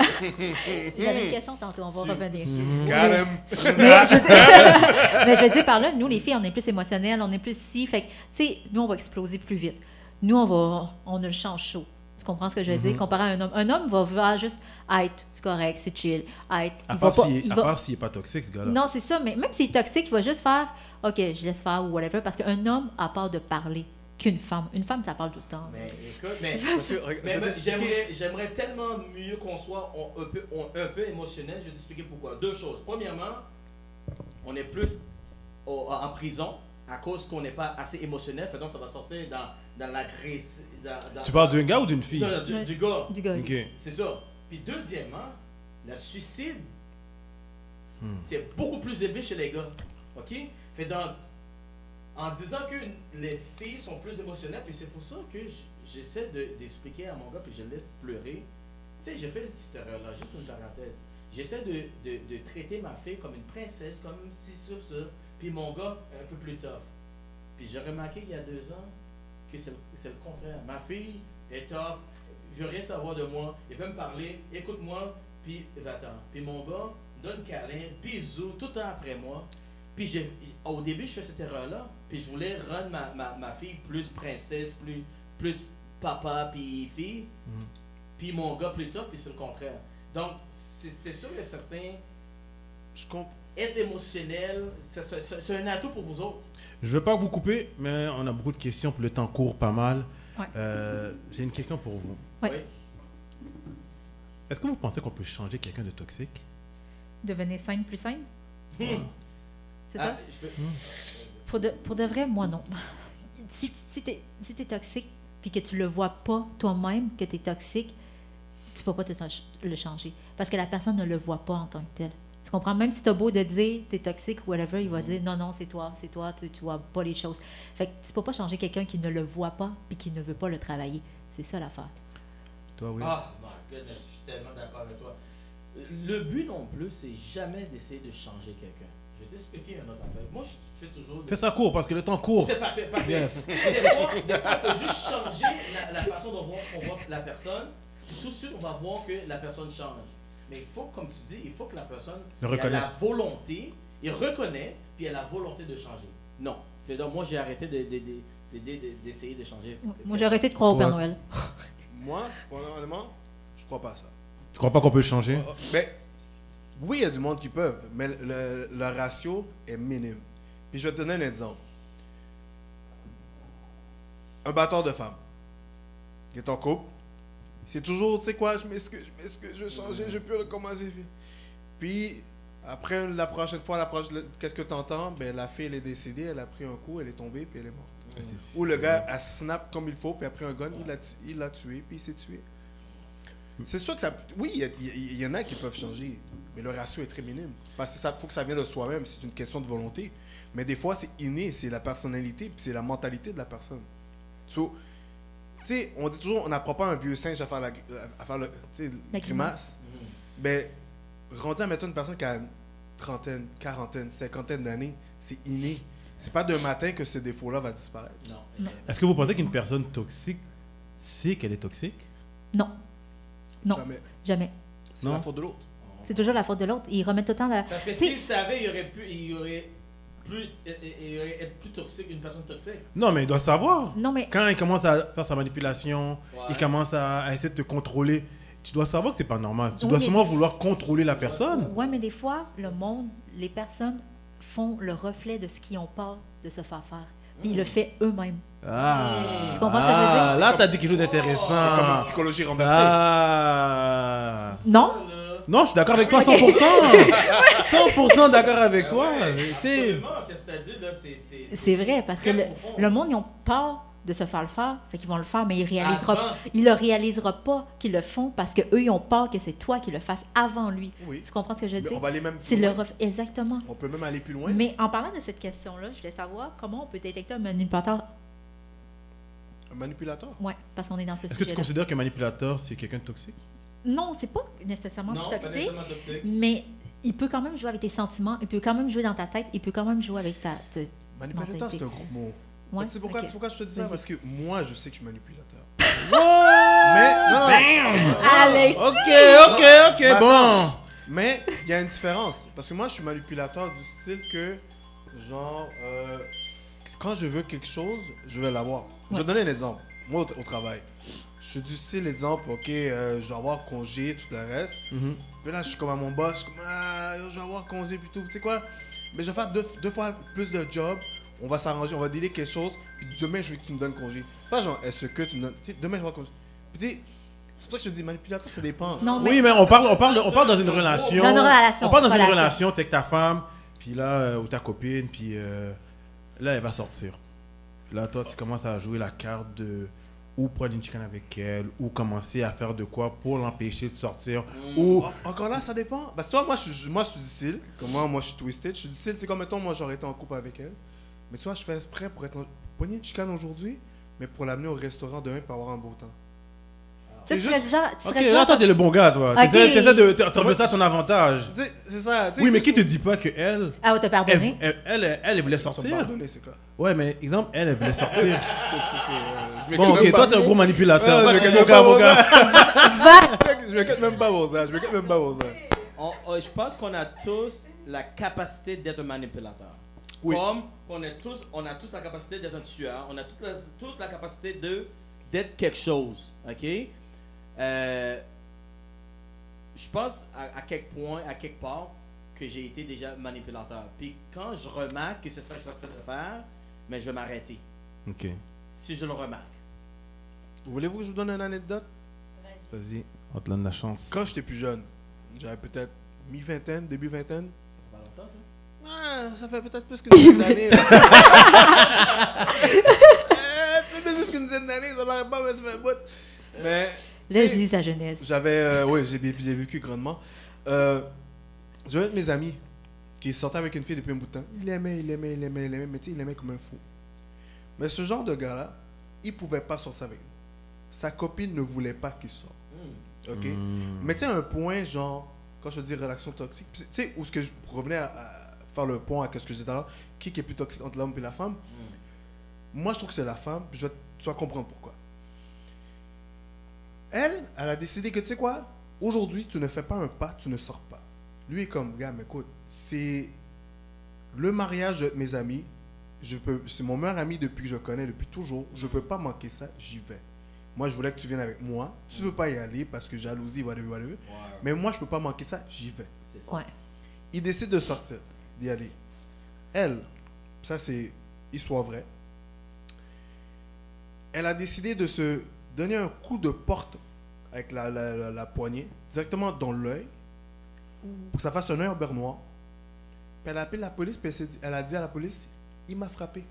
J'avais une question tantôt, on va revenir. Got him. Mais je, veux dire, mais je veux dire par là, nous, les filles, on est plus émotionnelles, on est plus si. Fait que, tu sais, nous, on va exploser plus vite. Nous, on va, on a le champ chaud. Tu comprends ce que je veux dire? Comparé à un homme. Un homme va, va juste être, c'est correct, c'est chill. Être, À il part va pas, s'il est- il à va- part s'il n'est pas toxique, ce gars-là. Non, c'est ça, mais même s'il est toxique, il va juste faire OK, je laisse faire ou whatever, parce qu'un homme a peur de parler qu'une femme. Une femme, ça parle tout le temps. Mais écoute, mais, Parce que, regarde, mais je vais moi, t'expliquer. j'aimerais, j'aimerais tellement mieux qu'on soit on- un, peu, on- un peu émotionnel. Je vais t'expliquer pourquoi. Deux choses. Premièrement, on est plus au- en prison à cause qu'on n'est pas assez émotionnel. Fait donc, ça va sortir dans, dans l'agressivité. Tu parles d'un gars ou d'une fille? Non, non, du, Ouais. du gars. Du gars. Ok. C'est ça. Puis deuxièmement, le suicide, Hmm. c'est beaucoup plus élevé chez les gars. OK? Fait donc, en disant que les filles sont plus émotionnelles, puis c'est pour ça que j- j'essaie de- d'expliquer à mon gars, puis je le laisse pleurer. Tu sais, j'ai fait cette erreur-là, juste une parenthèse. J'essaie de, de, de traiter ma fille comme une princesse, comme si sur ça, puis mon gars un peu plus tough. Puis j'ai remarqué il y a deux ans que c'est le, c'est le contraire. Ma fille est tough, je veux rien savoir de moi, il veut me parler, écoute-moi, puis va-t'en. Puis mon gars donne câlin, bisous, tout le temps après moi. Puis j'ai- au début, je fais cette erreur-là, puis je voulais rendre ma, ma, ma fille plus princesse, plus, plus papa, puis fille, Mhm. puis mon gars plus tough, puis c'est le contraire. Donc, c'est c'est sûr et certain, Je comprends. être émotionnel, c'est- c'est c'est- c'est un atout pour vous autres. Je ne veux pas vous couper, mais on a beaucoup de questions, puis le temps court pas mal. Ouais. Euh, J'ai une question pour vous. Ouais. Oui. Est-ce que vous pensez qu'on peut changer quelqu'un de toxique? Devenir saine plus saine? Hmm. C'est Ah, ça? je peux- Pour de, pour de vrai, moi, non. Si, si tu es, si t'es toxique, puis que tu le vois pas toi-même, que tu es toxique, tu peux pas te ch- le changer. Parce que la personne ne le voit pas en tant que tel. Tu comprends? Même si tu as beau de dire tu es toxique ou whatever, il va dire non, non, c'est toi, c'est toi, tu, tu vois pas les choses. Fait que tu peux pas changer quelqu'un qui ne le voit pas puis qui ne veut pas le travailler. C'est ça l'affaire. Toi, oui. Ah, my goodness, je suis tellement d'accord avec toi. Le but non plus, c'est jamais d'essayer de changer quelqu'un. Je vais t'expliquer une autre affaire. Moi, je fais toujours... Fais ça court, parce que le temps court. C'est parfait, parfait. Yes. Des fois, des fois, il faut juste changer la, la façon dont on voit la personne. Puis tout de suite, on va voir que la personne change. Mais il faut, comme tu dis, il faut que la personne Le ait la reconnaisse. volonté, il reconnaît, puis elle a la volonté de changer. Non. C'est donc, moi, j'ai arrêté de- de- de- de- de- d'essayer de changer. Moi, j'ai arrêté de croire au Père Toi, Noël. Moi, honnêtement, je crois pas à ça. Tu crois pas qu'on peut le changer? Mais oui, il y a du monde qui peuvent, mais le, le ratio est minime. Puis je vais te donner un exemple. Un batteur de femme. Il est en couple. C'est toujours, tu sais quoi, je m'excuse, je m'excuse, je vais changer, je peux recommencer. Puis, après, la prochaine fois, la prochaine, qu'est-ce que tu entends? Ben, la fille, elle est décédée, elle a pris un coup, elle est tombée, puis elle est morte. Ou le gars a snap comme il faut, puis après un gun, il l'a tu- il l'a tué, puis il s'est tué. C'est sûr que ça. Oui, il y a- il y, il y en a qui peuvent changer, mais le ratio est très minime. Parce que ça faut que ça vienne de soi-même, c'est une question de volonté. Mais des fois, c'est inné, c'est la personnalité, puis c'est la mentalité de la personne. So, tu sais, on dit toujours, on n'apprend pas un vieux singe à faire la, à faire le, tu sais, La grimace. Mhm. Ben, rentrer à mettre une personne qui a une trentaine, quarantaine, cinquantaine d'années, c'est inné. C'est pas d'un matin que ce défaut-là va disparaître. Non. Non. Est-ce que vous pensez qu'une personne toxique sait qu'elle est toxique? Non. Non, Jamais. jamais. C'est Non. la faute de l'autre. C'est toujours la faute de l'autre. Il remet tout le temps la. Parce que Tu sais, s'il savait, il aurait pu, il aurait plus, il il aurait être plus toxique, une personne toxique. Non, mais il doit savoir. Non, mais Quand il commence à faire sa manipulation, Ouais. il commence à, à essayer de te contrôler, tu dois savoir que c'est pas normal. Tu Oui, dois mais- sûrement vouloir contrôler la personne. ouais, mais des fois, le monde, les personnes font le reflet de ce qu'ils ont peur de se faire faire. Puis ils le font eux-mêmes. Ah, Tu comprends ce que je veux dire? Ah, là, tu as dit quelque chose C'est comme d'intéressant. une psychologie renversée. Ah. Non? Là, Non, je suis d'accord avec toi, Ok. cent pour cent. cent pour cent d'accord avec toi. T'es- absolument, qu'est-ce que tu as dit, là, c'est... c'est- C'est vrai, parce que très le, profond. le monde, ils ont peur de se faire le faire. Fait qu'ils vont le faire, mais ils réaliseront, Avant. ils le réaliseront pas qu'ils le font parce qu'eux, ils ont peur que c'est toi qui le fasses avant lui. Oui. Tu comprends ce que je veux Mais dire? on va aller même C'est plus le loin. ref- Exactement. On peut même aller plus loin. Mais en parlant de cette question-là, je voulais savoir comment on peut détecter un manipulateur. Un manipulateur. Oui, parce qu'on est dans ce Est-ce que tu sujet-là. considères qu'un manipulateur, c'est quelqu'un de toxique? Non, c'est pas nécessairement Non, pas toxique, nécessairement toxique. mais il peut quand même jouer avec tes sentiments, il peut quand même jouer dans ta tête, il peut quand même jouer avec ta... ta- Manipulateur, mentalité. c'est un gros mot. Ouais, Tu sais pourquoi, ok. tu sais pourquoi je te dis ça? Vas-y. Parce que moi, je sais que je suis manipulateur. Mais, non, non. Alex! Ok, ok, ok, Mais bon. attends. Mais il y a une différence. Parce que moi, je suis manipulateur du style que, genre, euh, quand je veux quelque chose, je vais l'avoir. Je vais donner un exemple. Moi, au, au travail, je suis du style exemple, ok, euh, je vais avoir congé, tout le reste. Mhm. Puis là, je suis comme à mon boss, je suis comme, ah, yo, je vais avoir congé, puis tout. Tu sais quoi? Mais je vais faire deux, deux fois plus de job. On va s'arranger, on va dealer quelque chose. Puis demain, je veux que tu me donnes congé. Pas genre, est-ce que tu me donnes. Tu sais, demain, je vais avoir congé. Puis tu sais, c'est pour ça que je te dis, manipulateur, ça dépend. Non, mais Oui, mais on parle, on parle, on parle dans une relation. Dans une relation, On parle dans une relation. relation, t'es avec ta femme, puis là, euh, ou ta copine, puis euh, là, elle va sortir. Puis là, toi, tu commences à jouer la carte de ou prendre une chicane avec elle, ou commencer à faire de quoi pour l'empêcher de sortir, ou... En- Encore là, ça dépend. Parce que toi, moi, je, suis- moi, je suis du style. Comme moi, moi, je suis twisted. Je suis du style, tu sais, comme mettons, moi, j'aurais été en couple avec elle. Mais tu vois, je fais exprès pour être en... pogner une chicane aujourd'hui, mais pour l'amener au restaurant demain pour avoir un beau temps. Toi, tu C'est serais juste- déjà. Tu Ok, serais là, déjà toi, t'es le bon gars, toi. Ok. T'essaies t'essaies de t'enlever ça à ton avantage. Tu sais, c'est ça. tu sais, Oui, mais juste- qui te dit pas que elle, Ah, on t'a elle, pardonné? elle, elle, elle, elle voulait Ça me sortir? pardonner, c'est quoi? Ouais, mais exemple, elle, elle voulait sortir. C'est- c'est- c'est, euh, je Bon, m'écoute ok, même toi, pas. t'es un gros manipulateur. Ah, Toi, je tu es m'écoute mon gars, même mon pas gars. Je m'écoute même pas vos âges. Je m'écoute même pas vos âges. On- on- je pense qu'on a tous la capacité d'être un manipulateur. Oui. Comme on, est tous, on a tous la capacité d'être un tueur, on a tous la, tous la capacité de, d'être quelque chose. OK? Euh, je pense à, à quelque point, à quelque part, que j'ai été déjà manipulateur. Puis quand je remarque que c'est ça que je suis en train de faire, mais je vais m'arrêter. Ok, Si je le remarque. Voulez-vous que je vous donne une anecdote? vas-y, on te donne la chance. Quand j'étais plus jeune, j'avais peut-être mi-vingtaine, début vingtaine. Ça fait pas longtemps, ça? Ah, ça fait peut-être plus qu'une dizaine d'années. là. Euh, peut-être plus qu'une dizaine d'années, ça m'arrête pas, mais ça fait un bout. Mais. tu sais, Laisse-y sa jeunesse. J'avais. Euh, oui, j'ai j'ai vécu grandement. Euh, J'avais un de mes amis qui sortait avec une fille depuis un bout de temps. Il l'aimait, il l'aimait, il l'aimait, il l'aimait, mais tu sais, il l'aimait comme un fou. Mais ce genre de gars-là, il pouvait pas sortir avec nous. Sa copine ne voulait pas qu'il sorte. OK? Mais tu sais, un point, genre, quand je te dis relation toxique, puis tu sais, où ce que je revenais à, à faire le pont à ce que je disais tout à l'heure, qui qui est plus toxique entre l'homme et la femme? Moi, je trouve que c'est la femme, puis je vais, tu vas comprendre pourquoi. Elle, elle a décidé que, tu sais quoi, aujourd'hui, tu ne fais pas un pas, tu ne sors pas. Lui est comme, gars, mais écoute, c'est le mariage de mes amis, je peux, c'est mon meilleur ami depuis que je connais, depuis toujours, je peux pas manquer ça, j'y vais. Moi, je voulais que tu viennes avec moi, tu veux pas y aller parce que jalousie, whatever, whatever, mais moi, je peux pas manquer ça, j'y vais. C'est ça. Ouais. Il décide de sortir, d'y aller. Elle, ça c'est histoire vraie, elle a décidé de se donner un coup de porte avec la, la, la, la poignée, directement dans l'œil, pour que ça fasse un œil en beurre noir. Puis elle a appelé la police, puis elle, s'est dit- elle a dit à la police, il m'a frappé.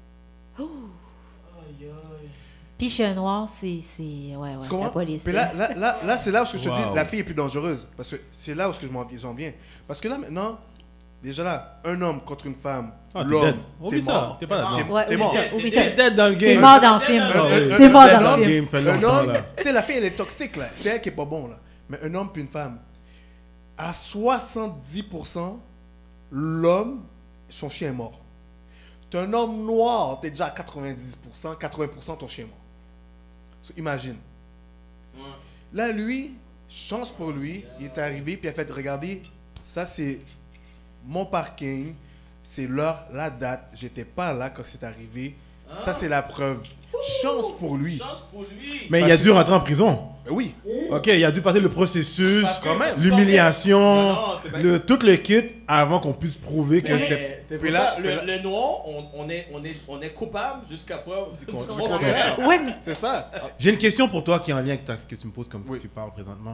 Puis chez un noir, c'est. c'est- Ouais, ouais, Tu la comprends? police. Puis là, là, là, là, c'est là où je te Wow. dis, la fille est plus dangereuse. Parce que c'est là où je m'en j'en viens. Parce que là, maintenant, déjà là, un homme contre une femme, Ah, t'es l'homme, dead. t'es Oublie ça, mort. t'es pas là-dedans. T'es- Ouais, t'es oublie mort. ça, oublie ça. T'es dead dans le C'est game. mort dans le film. Ah oui. C'est mort Un dans homme- le film. game fait Un longtemps, homme, là. tu sais, la fille, elle est toxique, là. C'est elle qui est pas bon, là. Mais un homme puis une femme, à soixante-dix pour cent, l'homme, son chien est mort. T'es un homme noir, t'es déjà à quatre-vingt-dix pour cent, quatre-vingts pour cent, ton chien est mort. So, imagine. Là, lui, chance pour lui, il est arrivé, puis il a fait, regardez, ça c'est mon parking, c'est l'heure, la date, j'étais pas là quand c'est arrivé, ça c'est la preuve. Chance pour lui. Chance pour lui. Mais il Parce a que dû c'est- rentrer en prison. Ben oui. Ok, il a dû passer le processus, Parce que quand même. c'est- l'humiliation, Non, non, c'est pas- le, tout le kit avant qu'on puisse prouver que Mais j'étais. c'est pour Puis là- ça, le, le noir, on, on, est, on, est, on est coupable jusqu'à preuve du, con- du contraire. contraire. Ouais, mais. C'est ça. J'ai une question pour toi qui est en lien avec ta- ce que tu me poses comme Oui. tu parles présentement.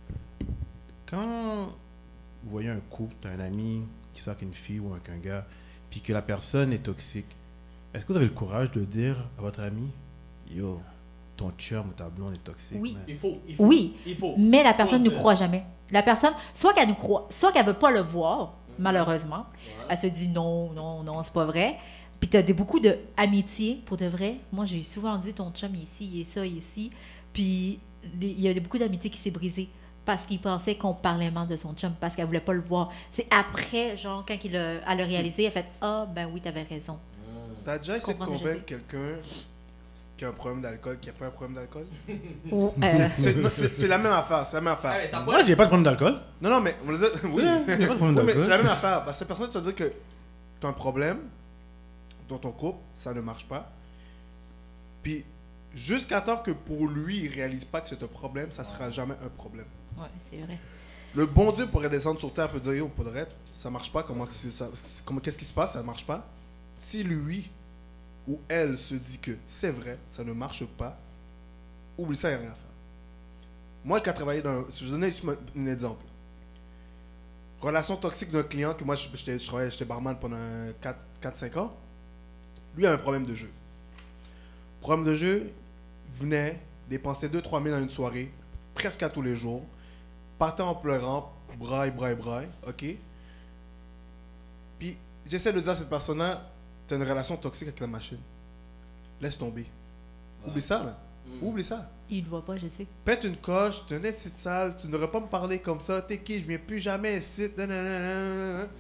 Quand vous voyez un couple, tu as un ami qui sort avec une fille ou avec un gars, puis que la personne est toxique, est-ce que vous avez le courage de dire à votre ami, yo, ton chum ou ta blonde est toxique? Oui. man. Il faut, il faut. Oui, Il faut. mais la Il faut personne ne le nous dire. croit jamais. La personne, soit qu'elle nous croit, soit qu'elle veut pas le voir, malheureusement. Ouais. Elle se dit non, non, non, c'est pas vrai. Puis tu as beaucoup d'amitié pour de vrai. Moi, j'ai souvent dit ton chum il est ici, il est ça, il est ici. Puis les- il y a beaucoup d'amitié qui s'est brisée parce qu'il pensait qu'on parlait mal de son chum, parce qu'elle voulait pas le voir. C'est après, genre, quand il a, elle a réalisé, elle a fait ah, ben oui, t'avais raison. T'as déjà Tu essayé de comprends ce que je convaincre quelqu'un qui a un problème d'alcool, qui n'a pas un problème d'alcool. Ou, euh, C'est non, c'est- c'est la même affaire, c'est la même affaire. Ah, mais ça Moi, j'ai pas de problème d'alcool. Non, non, mais on va dire, oui, Ouais, j'ai pas de problème Oui, mais d'alcool. c'est la même affaire. Parce que cette personne, tu vas dire que tu as un problème dans ton couple, ça ne marche pas. Puis, jusqu'à temps que pour lui, il ne réalise pas que c'est un problème, ça ne sera jamais un problème. ouais, c'est vrai. Le bon Dieu pourrait descendre sur terre et dire, yo, pour de vrai, ça marche pas, comment, c'est- ça- comment- qu'est-ce qui se passe, ça ne marche pas. Si lui ou elle se dit que c'est vrai, ça ne marche pas, oublie ça, il n'y a rien à faire. Moi qui ai travaillé dans... Je vais donner juste un exemple. Relation toxique d'un client, que moi, je, j'étais- je travaillais, j'étais barman pendant quatre cinq ans. Lui a un problème de jeu. Problème de jeu, venait dépenser deux trois mille dans une soirée, presque à tous les jours, partait en pleurant, braille, braille, braille, ok? Puis, j'essaie de dire à cette personne-là, tu as une relation toxique avec la machine. Laisse tomber. Oublie ça, là. Mm. Oublie ça. Il ne voit pas, je sais. Pète une coche, tu es un site sale, tu n'aurais pas me parler comme ça, t'es qui, je viens plus jamais ici. nanana. Ouais.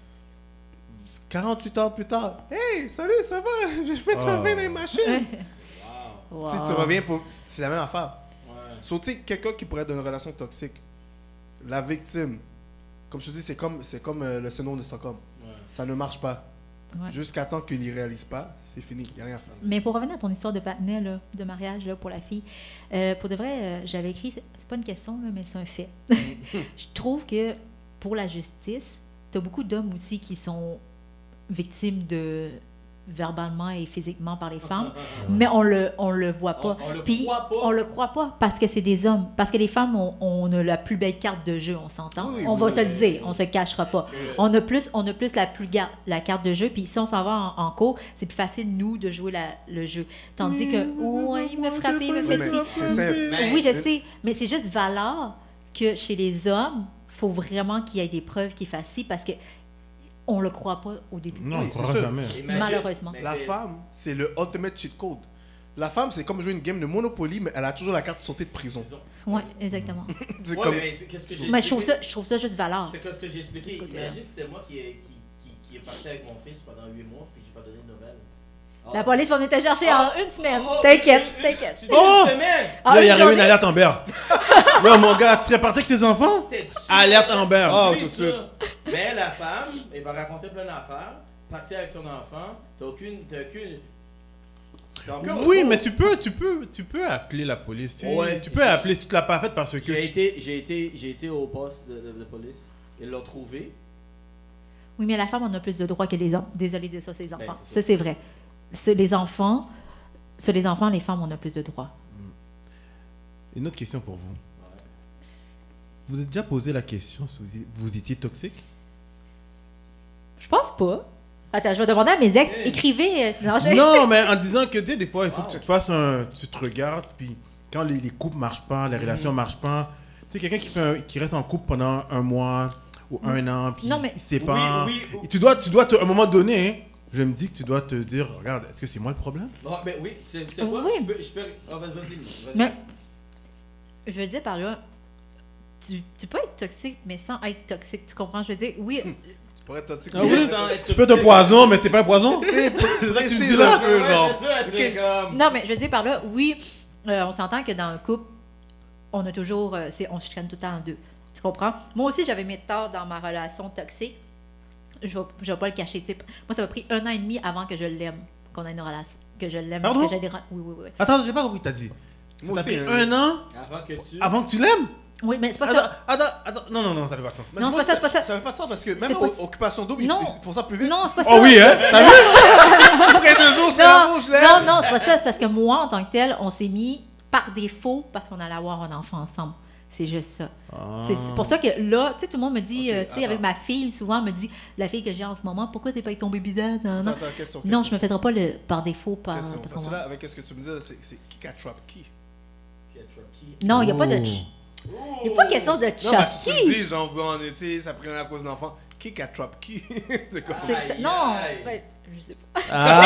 quarante-huit heures plus tard, hey, salut, ça va? Je vais mettre un Oh. bain dans les machines. Wow. Wow. Si tu reviens pour. C'est la même affaire. Ouais. Sauf que, tu sais, quelqu'un qui pourrait être dans une relation toxique, la victime, comme je te dis, c'est comme, c'est comme euh, le syndrome de Stockholm. Ouais. Ça ne marche pas. Ouais. Jusqu'à temps qu'il n'y réalise pas, c'est fini, il n'y a rien à faire. Mais pour revenir à ton histoire de patinet, là, de mariage là, pour la fille, euh, pour de vrai, euh, j'avais écrit, c'est c'est pas une question, là, mais c'est un fait. Je trouve que pour la justice, tu as beaucoup d'hommes aussi qui sont victimes de verbalement et physiquement par les femmes, mais on le, on le voit pas. On- on le Puis, croit pas. on le croit pas parce que c'est des hommes. Parce que les femmes, on, on a la plus belle carte de jeu, on s'entend. Oui, oui, on oui, va oui, se le oui, dire, oui. on se cachera pas. Que- On a plus, on a plus la plus ga- la carte de jeu. Puis si on s'en va en, en cours, c'est plus facile nous de jouer la- le jeu. Tandis que, ouais, il me frappait, il me Oui, fait mais ci. c'est simple. Mais- Oui, je sais, mais c'est juste valeur que chez les hommes, il faut vraiment qu'il y ait des preuves qui fassent ci parce que on le croit pas au début. Non, Oui, on ne c'est croira sûr. jamais. Imagine- Malheureusement. mais La c'est- femme, c'est le ultimate cheat code. La femme, c'est comme jouer une game de Monopoly, mais elle a toujours la carte de sortie de prison. Oui, exactement. C'est Ouais, comme... mais c'est- qu'est-ce que j'ai Mais je trouve expliqué? ça, je trouve ça juste valeur. C'est ce que j'ai expliqué. De ce côté-là. Imagine si c'était moi qui, est- qui, qui, qui est parti avec mon fils pendant huit mois puis j'ai pas donné de nouvelles. Ah, La c'est- police va venir te chercher Ah, en une semaine. oh, T'inquiète, une- une- t'inquiète. Tu dis Oh! une semaine? Ah, Là, il y une a arrivé une journée? alerte Amber. Là, mon gars, tu serais parti avec tes enfants? T'es dessus. Alerte Amber. Ah, Oui, tout de ça. suite. Mais la femme, elle va raconter plein d'affaires. Partir avec ton enfant, t'as aucune. T'as aucune. t'as aucun Oui, recours. mais tu peux, tu peux, tu peux appeler la police. Tu, Ouais. tu peux appeler si tu l'as pas fait parce que. J'ai tu- été, j'ai été, j'ai été au poste de, de- de police. Ils l'ont trouvé. Oui, mais la femme en a plus de droits que les hommes. Désolée de ça, ces enfants. Ben, c'est ça, ça. c'est vrai. Sur les enfants, sur les enfants, les femmes, on a plus de droits. Une autre question pour vous. Vous avez déjà posé la question si vous, vous étiez toxique? Je pense pas. Attends, je vais demander à mes ex, Hey. écrivez. euh, non, je- Non, mais en disant que tu sais, des fois, il faut Wow. que tu te fasses un. Tu te regardes, puis quand les, les couples marchent pas, les relations Mm. marchent pas, tu sais, quelqu'un qui, fait un- qui reste en couple pendant un mois ou un an, puis Non, mais- il se sépare. Oui, oui, oui. Tu dois, tu dois te- à un moment donné, hein, je me dis que tu dois te dire, regarde, est-ce que c'est moi le problème? Ah, ben oui, c'est c'est quoi? Oui. Je peux. Je peux ah, vas-y, vas-y. vas-y. Mais, je veux dire par là, tu, tu peux être toxique, mais sans être toxique. Tu comprends? Je veux dire, oui, Pour être toxique. Ah oui? Sans être Tu peux être un toxique. poison, mais t'es pas un poison? Tu sais, C'est ça que tu me précise dis là? un peu, Ouais, genre. c'est ça, c'est Ok. comme. non, mais je veux dire par là, oui, euh, on s'entend que dans un couple, on a toujours, euh, c'est, on se chicane tout le temps en deux. Tu comprends? Moi aussi, j'avais mes torts dans ma relation toxique. Je vais, je vais pas le cacher. tu sais. Moi, ça m'a pris un an et demi avant que je l'aime, qu'on ait une relation, que je l'aime, Pardon? que j'ai des re- Oui, oui, oui. Attends, j'ai pas compris, t'as dit. Moi T'as aussi, pris hein. un an Avant que tu. avant que tu l'aimes? Oui, mais c'est pas Attends, ça. attends, attends, non, non, non, ça fait pas de sens. Mais Non, moi, c'est pas ça, c'est pas ça. Ça fait pas de sens parce que C'est même pas- en Occupation Double, ils, Non. ils font ça plus vite. Non, c'est pas ça. Oh oui, hein? T'as vu? Après deux jours, c'est la bouche, Non, là. non, non, c'est pas ça. C'est parce que moi, en tant que tel, on s'est mis par défaut parce qu'on allait avoir un enfant ensemble. C'est juste ça. C'est c'est pour ça que là, tu sais, tout le monde me dit, Ok, euh, tu sais, avec attends. ma fille, souvent, me dit, la fille que j'ai en ce moment, pourquoi t'es pas avec ton bébé dad? Non, non. Attends, attends, question, Non, question. je me faisais pas le par défaut. Par, Question. parce Parce qu'on- que là, avec ce que tu me dis, c'est c'est qui qui attrape qui? Qui a trucky. Non, il n'y a pas de. Oh. ch- Il n'y a pas question de Non, parce que tu me chasser. dis, genre, en été, ça prenait à cause d'enfants. Qui qui attrape qui? C'est quoi? C'est- Aïe, c'est- Non, aïe. ben, je sais pas.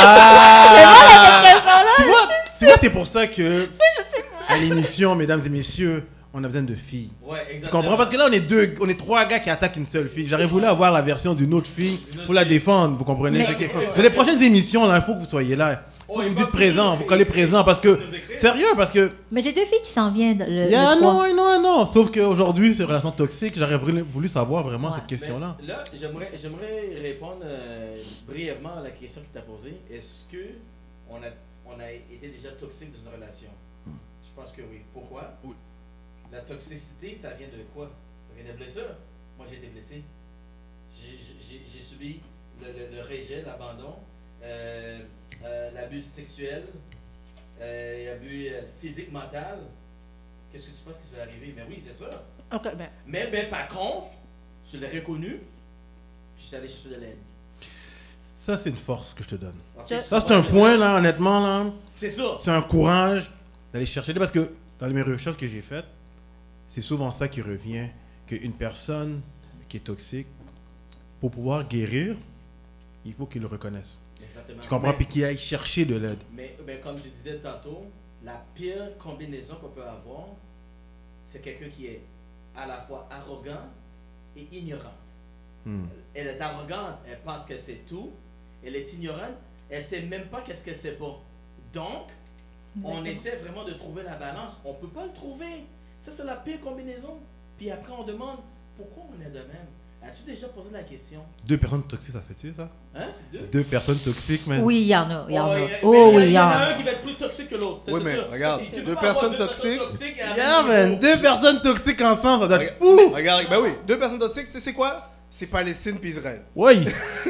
Ah! Cette question-là, Tu vois, tu vois, c'est pour ça que à l'émission, mesdames et messieurs, on a besoin de filles. Ouais, Tu exactement. comprends? Parce que là, on est deux, on est trois gars qui attaquent une seule fille. J'aurais voulu avoir la version d'une autre fille Une autre pour la fille. défendre, vous comprenez? Mais- Fait que dans les prochaines émissions, là, il faut que vous soyez là. faut Oh, il vous va dites présent, plus- vous collez présent parce que nous écrire. sérieux parce que Mais j'ai deux filles qui s'en viennent. Le, yeah, le non, trois. non, non. Sauf qu'aujourd'hui, ces relations toxiques, j'aurais voulu, voulu savoir vraiment Ouais. cette question-là. Mais là, j'aimerais, j'aimerais répondre euh, brièvement à la question que tu as posée. Est-ce que on a, on a été déjà toxique dans une relation? Je pense que oui. Pourquoi? Oui. La toxicité, ça vient de quoi? Ça vient de blessures. Moi, j'ai été blessé. J'ai, j'ai, j'ai subi le, le, le rejet, l'abandon, euh, euh, l'abus sexuel, euh, l'abus euh, physique, mental. Qu'est-ce que tu penses qui va arriver? Mais oui, c'est sûr. Ok, ben, Mais, mais par contre, je l'ai reconnu, puis je suis allé chercher de l'aide. Ça, c'est une force que je te donne. Ok, Ça, tu Ça, c'est comprends un ce que point, je veux là, honnêtement, là. dire? C'est ça. C'est un courage d'aller chercher. Parce que dans mes recherches que j'ai faites, c'est souvent ça qui revient, qu'une personne qui est toxique, pour pouvoir guérir, il faut qu'il le reconnaisse. Exactement. Tu comprends? Mais, Puis qu'il aille chercher de l'aide. mais, mais comme je disais tantôt, la pire combinaison qu'on peut avoir, c'est quelqu'un qui est à la fois arrogant et ignorante. Hmm. Elle est arrogante, elle pense que c'est tout. Elle est ignorante, elle ne sait même pas qu'est-ce qu'elle ne sait pas. Donc, on Exactement. essaie vraiment de trouver la balance. On ne peut pas le trouver. Ça, c'est la pire combinaison. Puis après, on demande pourquoi on est de même. As-tu déjà posé la question? Deux personnes toxiques, ça fait-tu ça? Hein? Deux? Deux personnes toxiques, mais. oui, il y en a. Il y en Oh, a. il y a- Oh, mais oui, il il y en a a. un qui va être plus toxique que l'autre. Ça, Oui, c'est mais sûr. regarde, Tu peux deux pas avoir personnes deux toxiques. toxiques à Yeah, même man! niveau. Deux personnes toxiques ensemble, ça doit être fou! Regarde, ben oui, deux personnes toxiques, tu sais c'est quoi? C'est Palestine puis Israël. Oui!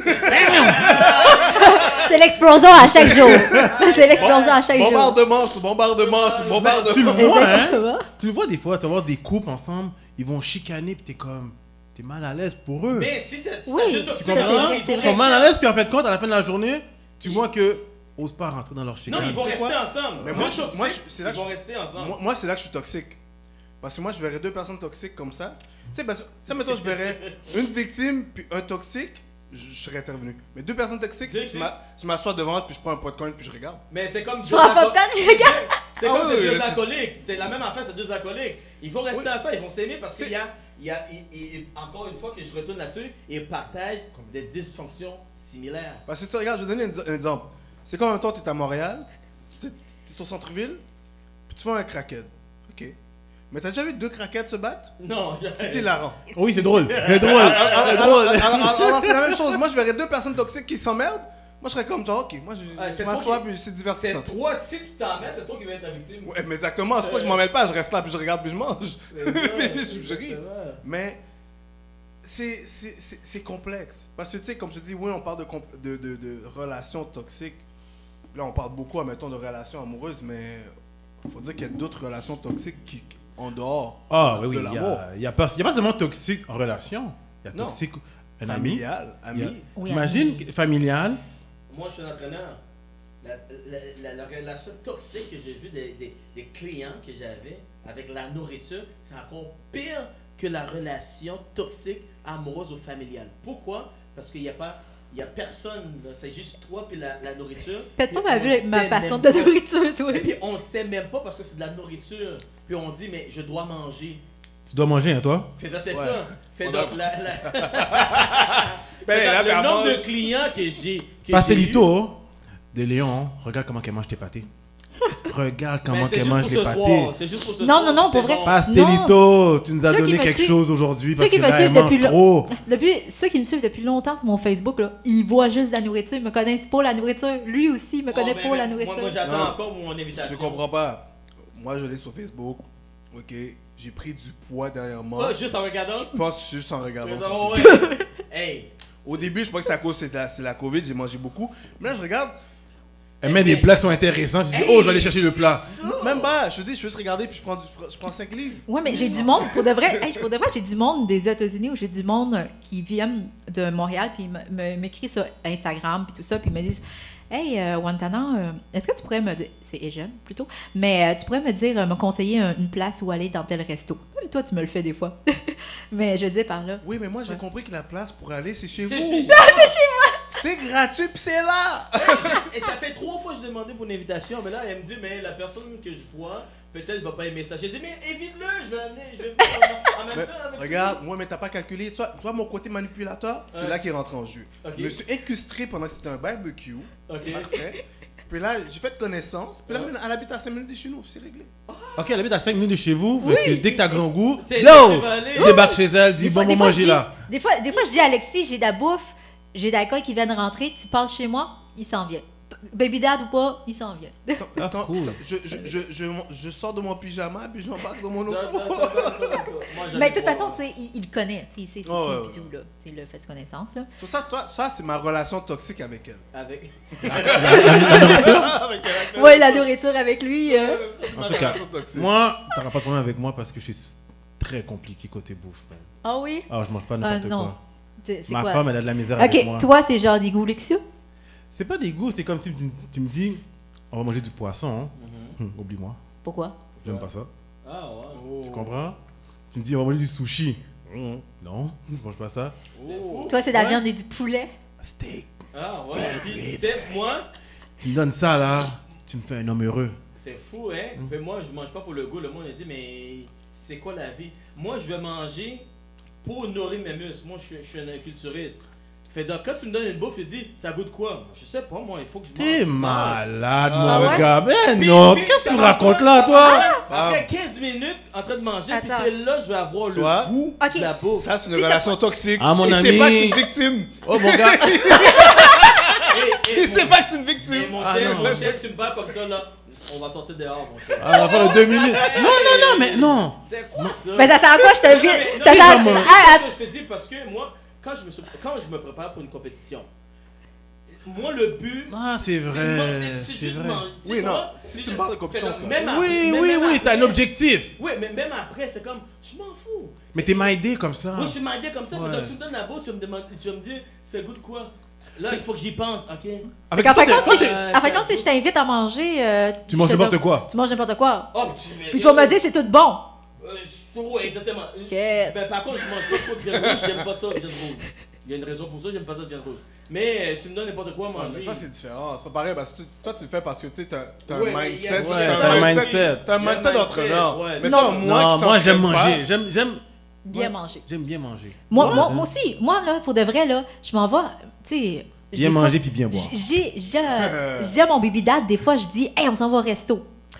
C'est l'explosion à chaque jour. C'est l'explosion à chaque jour. Bombardement sur bombardement sur Tu bombardement. le vois, hein? Exactement. Tu le vois des fois, tu vas voir des couples ensemble, ils vont chicaner, puis t'es comme. T'es mal à l'aise pour eux. Mais si t'as si Oui, t'as deux ça, toxiques c'est ensemble, vrai, ils c'est vont Ils sont rester- mal à l'aise, puis en fait, de compte, à la fin de la journée, tu vois que. Ose pas rentrer dans leur Non, chicane. ils vont Tu sais rester quoi? ensemble. Mais Deux moi, je- toxiques, moi, je- c'est là ils que vont je- rester ensemble. Moi, moi, c'est là que je suis toxique. Parce que moi, je verrais deux personnes toxiques comme ça. Tu sais, parce que, ça, mettons, je verrais une victime puis un toxique, je, je serais intervenu. Mais deux personnes toxiques, Deux je toxiques. m'a- je m'assois devant puis je prends un popcorn puis je regarde. Mais c'est comme deux Prends pas alco- de temps, je regarde. C'est Ah comme oui, ces oui, deux là, c'est- alcooliques. C'est la même affaire, c'est deux alcooliques. Ils vont rester Oui. à ça, ils vont s'aimer parce qu'il y a, il y a il- il- encore une fois que je retourne là-dessus, ils partagent des dysfonctions similaires. Parce que tu regardes, je vais donner un, un exemple. C'est comme en même temps, tu es à Montréal, tu es au centre-ville, puis tu vois un crackhead. Ok. Mais t'as déjà vu deux crackheads se battre? Non, je- C'est hilarant. Oui, c'est drôle. C'est drôle. Alors, C'est alors, drôle. alors, alors, alors, c'est la même chose. Moi, je verrais deux personnes toxiques qui s'emmerdent. Moi, je serais comme, genre, ok, moi, je, Ah, je c'est m'assois toi qui- puis c'est C'est divertissant. toi, si tu t'en mets, c'est toi qui vas être la victime. Ouais, mais exactement. C'est toi que je m'en mêle pas. Je reste là puis je regarde puis je mange. C'est ça, je, je ris. exactement. Mais c'est- c'est c'est- c'est complexe. Parce que, tu sais, comme je dis, oui, on parle de, comp- de, de, de relations toxiques. Là, on parle beaucoup, admettons, de relations amoureuses, mais il faut dire qu'il y a d'autres relations toxiques qui, en dehors Ah, de oui, oui. Il n'y l'amour. a, il y a, pas- il y a pas seulement toxique en relation. Il y a Non. toxique un ami. Familial, Il y a- ami. Oui, T'imagines, ami. familial. Moi, je suis un entraîneur. La, la, la, la relation toxique que j'ai vue des, des, des clients que j'avais avec la nourriture, c'est encore pire que la relation toxique amoureuse ou familiale. Pourquoi? Parce qu'il n'y a pas, il y a personne, là. C'est juste toi puis la, la nourriture. Faites Puis pas ma, on vue- ma sait passion même de pas. nourriture, toi. Et puis on ne sait même pas parce que c'est de la nourriture. Puis on dit, mais je dois manger. Tu dois manger, hein, toi? Fait donc, c'est Ouais. ça. Fait On donc, a- la, la... Ben, Fait là, donc, ben, le nombre mange. de clients que j'ai. que j'ai Pastelito de Léon, regarde comment qu'elle mange tes pâtés. Regarde eu, comment mais c'est qu'elle juste mange pour les ce pâtés. soir. C'est juste pour ce Non, soir. non, non, puis pour c'est vrai. bon. Pastelito, tu nous as Ceux qui donné me quelque suivent- chose aujourd'hui parce ceux qui que me là, elle suivent mange depuis le- trop. Depuis, ceux qui me suivent depuis longtemps sur mon Facebook, là, ils voient juste de la nourriture, ils me connaissent pas la nourriture. Lui aussi, il me Oh, connaît ben, pas ben, la moi- nourriture. Moi, j'attends Non. encore mon invitation. Je comprends pas. Moi, je l'ai sur Facebook. Ok. J'ai pris du poids dernièrement. Ah, juste en regardant. Je pense que c'est juste en regardant ça. Non, ouais. Hey. Au début, je pensais que c'était à cause c'est la, c'est la COVID, j'ai mangé beaucoup. Mais là, je regarde, Elle met des plats qui sont intéressants. Je dis, Hey, oh, je vais aller chercher le plat. ça. même pas, je te dis, je veux juste regarder puis je prends, du, je prends cinq livres. Ouais, mais j'ai du monde, pour de vrai, hey, pour de vrai, j'ai du monde des États-Unis ou j'ai du monde euh, qui viennent de Montréal, puis ils me- me- m'écrivent sur Instagram, puis tout ça, puis ils me disent Hey, euh, Wantana, euh, est-ce que tu pourrais me dire, c'est Eugène plutôt, mais euh, tu pourrais me dire, euh, me conseiller un- une place où aller dans tel resto. Euh, Toi, tu me le fais des fois. Mais je dis par là. Oui, mais moi, j'ai Ouais. compris que la place pour aller, c'est chez C'est vous. c'est- C'est gratuit puis c'est là. Et ça fait trois fois que je demandais pour une invitation, mais là, elle me dit, mais la personne que je vois, peut-être va pas aimer ça. J'ai dit, mais évite-le, je vais amener, je vais venir en, en même Mais, temps avec regarde, moi, mais t'as pas calculé. Toi, toi mon côté manipulateur, c'est Ouais. là qu'il rentre en jeu. Ok. Je me suis incustré pendant que c'était un barbecue. Ok. Parfait. Puis là, j'ai fait connaissance. Puis là, elle habite à cinq minutes de chez nous. C'est réglé. Ok, elle habite à cinq minutes de chez vous. Oui. Fait que dès que t'as grand goût, T'es- yo, tu vas aller. il débarque chez elle, dit Des bon, fois- on des va fois, je manger dis- là. Des fois, des fois, je dis à Alexis, j'ai de la bouffe, j'ai de l'alcool qui vient de rentrer, tu passes chez moi, il s'en vient. P- Baby dad ou pas, il s'en vient. Ah, Attends, cool. je, je, je, je, je sors de mon pyjama puis j'embarque dans mon Non, auto. non, non, non, non, non. Moi, j'en ai Mais de toute pas. façon, tu sais, il, il le connaît, tu sais, il sait c'est Oh, qui ouais, pis ouais. tout, là. Tu sais, le fait de connaissance, là. So, ça, toi, ça c'est ma relation toxique avec elle. Avec. La nourriture? avec elle. Ouais, la nourriture avec lui. euh. Ça, c'est ma En tout cas, relation toxique. moi, t'auras pas de problème avec moi parce que je suis très compliqué côté bouffe. man. Ah oui? Ah, je mange pas Ah n'importe non. quoi. C'est c'est Ma quoi? femme, elle a de la misère avec moi. Ok, toi, c'est genre des goûts luxueux? C'est pas des goûts, c'est comme si tu, tu me dis, on va manger du poisson. Hein. Mhm. Hum, Oublie-moi, Pourquoi? j'aime pas ça. Ah ouais. Oh. Tu comprends? Tu me dis, on va manger du sushi. Hum, Non, je mange pas ça. C'est fou. Toi, c'est de la Ouais. viande et du poulet? Steak. Ah ouais. Puis, tu sais, moi, Tu me donnes ça là, tu me fais un homme heureux. c'est fou, hein. Mm. Mais moi, je mange pas pour le goût. Le monde a dit, mais c'est quoi la vie? Moi, je vais manger pour nourrir mes muscles. Moi, je suis, je suis un culturiste. Fait donc, quand tu me donnes une bouffe, je dis, ça goûte quoi? Je sais pas, moi, il faut que je mange. T'es je mange. malade, Ah mon ouais? gars. Ben Puis- non, puis qu'est-ce que ça tu me va racontes pas, là, ça toi? va pas. Après quinze minutes en train de manger, puis Attends. c'est là que je vais avoir Tu vois? le goût Ok. de la bouffe. Ça, c'est une Si t'as relation toxique. Ah, mon Il ami. sait pas que c'est une victime. Oh mon gars. Et- et Il mon- sait pas que c'est une et victime. mon Ah, cher, non. mon cher, tu me bats comme ça, là. On va sortir dehors, mon cher. Ah, on va faire deux minutes. Non, non, non, mais non. C'est quoi ça? Mais ça sert à quoi? Je Non, non, t'invite. mais- non, Ça mais sert à... non, mais Ah, c'est ça, je te dis parce que moi, quand je me, suis- quand je me prépare pour une compétition, moi le but. Ah, c'est vrai, man- c'est- c'est c'est juste vrai. man- tu sais Oui, non, comment? si C'est tu juste- me parles de compétition, fait c'est donc, même après- Oui, même- oui, même oui, t'as un après- objectif. Oui, mais même après, c'est comme, je m'en fous. Mais t'es mindé comme ça. Moi, je suis mindé comme ça. Fait Ouais. donc, tu me donnes la bouffe, tu me demandes, tu vas me dire, c'est goût de quoi? Là, il faut que j'y pense, ok? Avec En toi, fin de t'es- compte, si c'est- je- en fin de compte, si je t'invite à manger... euh, Tu manges je te n'importe donne- quoi. Tu manges n'importe quoi. Oh, tu mais- Puis tu vas me dire c'est tout bon. Euh, oui, exactement. Ok. Ben, par contre, je mange pas trop de viande rouge, j'aime pas ça, viande rouge. Il y a une raison pour ça, j'aime pas ça de viande rouge. Mais euh, tu me donnes n'importe quoi à Ouais, manger. mais ça, c'est différent. C'est pas pareil. Parce que tu- toi, tu le fais parce que tu sais, t'as t'as un Ouais, mais il y a- mindset. il y a Ouais, ça t'as un aussi. mindset. T'as un Il y a un mindset d'entraîneur. mindset, ouais, Mais c'est toi, ça. moi, Non, qui moi s'entraîne j'aime pas, manger. J'aime, j'aime, Bien moi, manger. J'aime bien manger. Moi, Ouais, moi, j'aime. moi aussi, moi, là, pour de vrai, là, je m'en vais, tu sais... Bien des fois- manger puis bien boire. J'ai, j'ai, je dis à mon baby dad, des fois, je dis, hey, on s'en va au resto.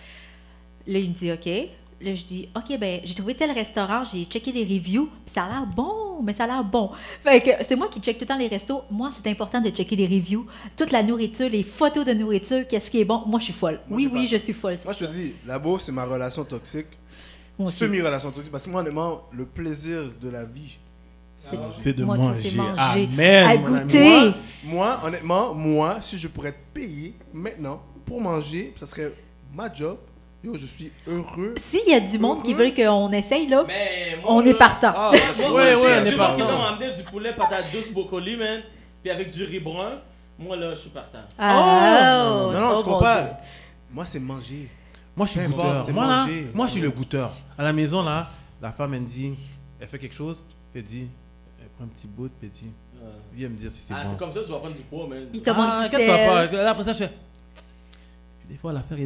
Là, il me dit, OK. Là, je dis, OK, ben, j'ai trouvé tel restaurant, j'ai checké les reviews, puis ça a l'air bon, mais ça a l'air bon. Fait que c'est moi qui check tout le temps les restos. Moi, c'est important de checker les reviews, toute la nourriture, les photos de nourriture, qu'est-ce qui est bon. Moi, je suis folle. Moi, oui, je sais oui, pas. je suis folle. sur Moi, je te ça. dis, la bouffe, c'est ma relation toxique. Moi aussi. Semi-relation toxique. Parce que moi, honnêtement, le plaisir de la vie. C'est- C'est de moi, tout, manger. c'est manger. Amen, À mon ami. goûter. Moi, moi, honnêtement, moi, si je pourrais être payé maintenant pour manger, ça serait ma job. Yo, je suis heureux. S'il y a du monde qui Heureux. veut qu'on essaye, là, Mais moi, on là, est partant. Ah, Moi, je- moi, Ouais, moi, ouais, j'ai on est du monde qui partant. m'ont amené du poulet patate douce brocoli, man. Puis avec du riz brun. Moi, là, je suis partant. Ah, non, non, oh, tu mon comprends pas. Dieu. Moi, c'est manger. Moi, je suis Peu importe, goûteur. c'est Moi, là, manger. moi, je suis le goûteur. À la maison, là, la femme, elle me dit, elle fait quelque chose, puis elle dit, elle prend un petit bout, puis elle dit, viens me dire si c'est Ah, bon. c'est comme ça, tu vas prendre du poids, man. Il te demande Ah, du inquiète-toi sel. pas. Là, après ça, je fais. Des fois, l'affaire est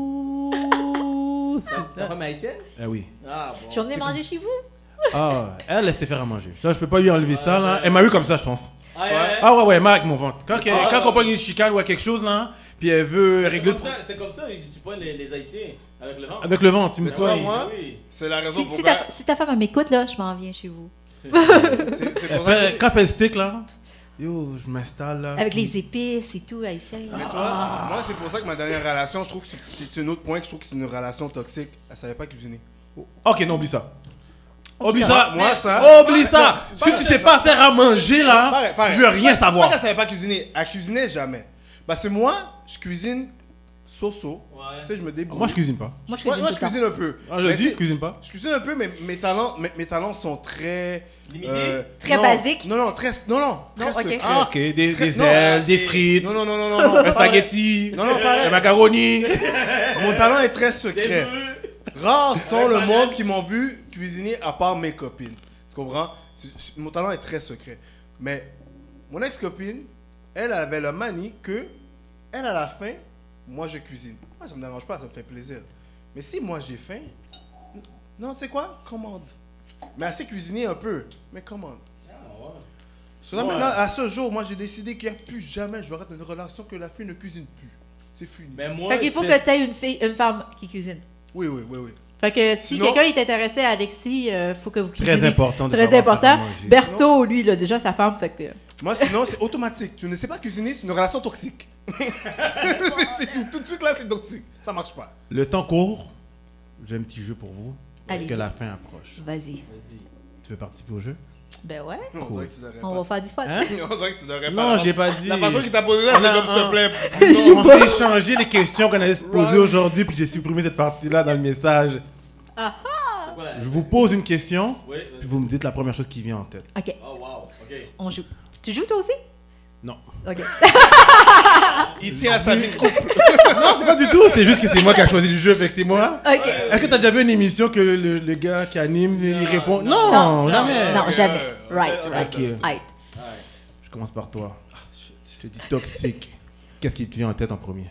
douce. Ta- Ta femme haïtienne? Ah oui. Ah, bon. Je vais venir manger chez vous. Ah, elle, elle s'est faire à manger. Ça, je peux pas lui enlever ça, là. Elle m'a eu comme ça, je pense. Ah, ouais, ouais. Ah ouais, ouais, elle m'a avec mon ventre. Quand, que- Ah, quand ah. on prend une chicane ou quelque chose, là, puis elle veut C'est régler le comme pro- ça, c'est comme ça, tu prends les, les haïtiens avec le ventre. avec le ventre, tu me Mais toi, toi, moi, oui. c'est la raison Si, pour si laquelle. ta, si ta femme elle m'écoute, là, je m'en viens chez vous. C'est c'est Elle pour ça fait, que- quand elle fait le stick, là, yo, je m'installe, là. Avec puis- les épices et tout, haïtien. Mais tu vois, moi, c'est pour ça que ma dernière relation, je trouve que c'est- c'est un autre point que je trouve que c'est une relation toxique. Elle savait pas cuisiner. Ok, non, oublie ça. Oublie ça. ça. Moi, ça- Oublie ça. Non, Si pas- tu sais pas faire à manger, là, Pareil, pareil. je veux rien C'est pas- savoir. C'est pas qu'elle savait pas cuisiner. Elle cuisinait jamais. Bah, c'est moi, je cuisine so-so. Ouais. Tu sais, je me débrouille. Moi, je cuisine pas. Moi, je Moi, cuisine moi, tout je le temps. cuisine un peu. Ah, je Mais le dis, c'est- je cuisine pas. Je cuisine un peu, mais mes talents, mes, mes talents sont très. Limités? Très non, basiques? Non, non, très. Non, non. Très Non, ok. secret. Ah, ok, des, Très- des non, ailes, euh, des des- frites, Non, non, non, non, non, non. des pas vrai. spaghettis, Non, non, pareil. des macaronis. Mon talent est très Des secret. œufs. Rares sont Avec le banane. monde qui m'ont vu cuisiner à part mes copines. Tu comprends? C'est- c'est- Mon talent est très secret. Mais mon ex-copine, elle avait le manie que, elle, à la fin, moi, je cuisine. Moi, ça me dérange pas, ça me fait plaisir. Mais si moi, j'ai faim, non, tu sais quoi? Commande. Mais elle sait cuisiner un peu, mais commande. So, là, Ouais. maintenant, à ce jour, moi, j'ai décidé qu'il n'y a plus jamais, je vais arrêter une relation que la fille ne cuisine plus. C'est fini. Mais moi, Fait qu'il faut c'est- que tu aies une, fille, une femme qui cuisine. Oui, oui, oui, oui. Fait que si Sinon- quelqu'un est intéressé à Alexis, il faut que vous cuisinez. Très important. de Très savoir important. comment manger. Berthaud, lui, il a déjà sa femme, fait que... Moi, sinon, c'est automatique. Tu ne sais pas cuisiner, c'est une relation toxique. c'est c'est tout. Tout de suite, là, c'est toxique. Ça marche pas. Le temps court. J'ai un petit jeu pour vous. Parce Allez-y. que la fin approche. Vas-y. Vas-y. Tu veux participer au jeu? Ben ouais. On dirait que tu devrais On pas. va faire du fun. Hein? On dirait que tu devrais pas. Non, je l'ai pas dit. La façon qu'il t'a posé là, c'est On a comme s'il un- te plaît. On s'est échangé les questions qu'on allait se poser Right. aujourd'hui, puis j'ai supprimé cette partie-là dans le message. C'est quoi la- Je vous pose une question, Oui, puis vas-y. vous me dites la première chose qui vient en tête. OK, Oh, wow. OK. on joue. Tu joues toi aussi? Non. OK. Il tient à sa vie de couple. Non, c'est pas du tout, c'est juste que c'est moi qui ai choisi le jeu, fait que c'est moi. OK. Est-ce que t'as déjà vu une émission que le, le- le gars qui anime, il répond? Non, Non, jamais. Non, jamais. Euh, Right, euh, right. Ok. Right. Ouais. Je commence par toi. Je te dis toxique. Qu'est-ce qui te vient en tête en premier?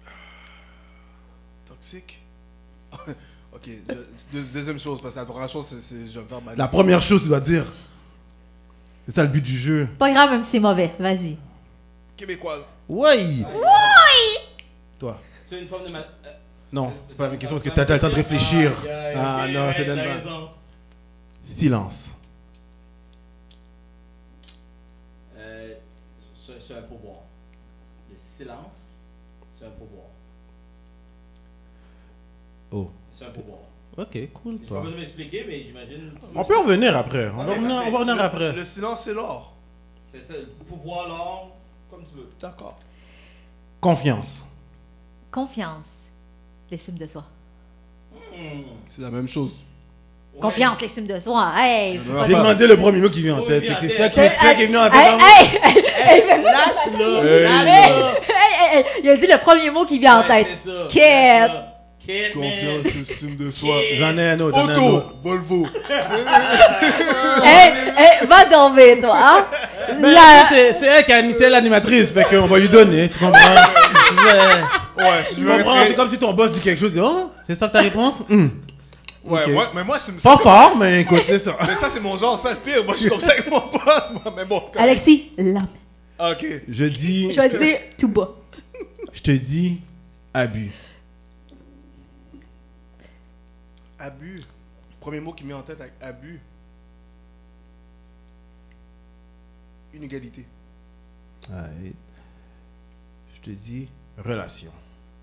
Toxique. Ok, je- deux- deuxième chose, parce que la première chose, c'est- c'est je vais me faire mal. La première chose, tu dois dire. C'est ça le but du jeu. Pas grave, même si c'est mauvais. Vas-y. Québécoise. Oui! Toi? C'est une forme de mal. euh, Non, c'est pas la même question parce que t'as t'as le temps de réfléchir. Aïe, aïe, Ah ok, non, ouais, je te donne t'as pas. raison. Silence. Euh, c'est c'est un pouvoir. Le silence, c'est un pouvoir. Oh. C'est un pouvoir. Ok, cool. Je Toi. pas besoin de m'expliquer, mais j'imagine. On peut revenir après. On va Ok, revenir, on va parfait. revenir Le- après. Le silence, c'est l'or. C'est ça, le pouvoir, l'or, comme tu veux. D'accord. Confiance. Confiance. L'estime de soi. Hmm. C'est la même chose. Ouais. Confiance, l'estime de soi. Hey, faut pas J'ai demandé le premier mot qui vient en Oui, tête. vient en C'est tête. ça qui est ça qui est venu en tête. Hey, en- hey, hey, hey, Lâche-le! Hey. Lâche-le! hey, hey, hey, il a dit le premier mot qui vient en Ouais, tête. c'est ça. Quête. Lâche-le. Quête, man. Confiance, estime de soi. J'en ai un autre. j'en ai un Auto, autre. Volvo. Hey, hey, va dormir, toi, hein? Mais La- c'est c'est elle qui a initié l'animatrice, fait qu'on va lui donner, tu comprends? Ouais. Ouais, si Tu je veux comprends? rester- C'est comme si ton boss dit quelque chose, tu dis, oh, c'est ça ta réponse? Hum. Ouais, Ok. moi, mais moi, c'est Pas fort, mais écoute, c'est ça. Mais ça, c'est mon genre, ça le pire. Moi, je suis comme ça avec mon boss, moi. Mais bon, c'est correct. Alexis, là. Ok. Je dis, Je vais te dire tout bas. je te dis, abus. Abus. Premier mot qui me met en tête avec abus. Inégalité. Ouais. Je te dis, relation.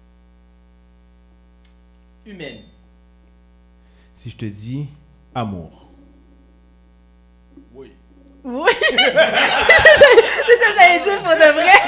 Humaine. Si je te dis, amour. Oui. Oui. C'est ça que j'allais dire pour de vrai.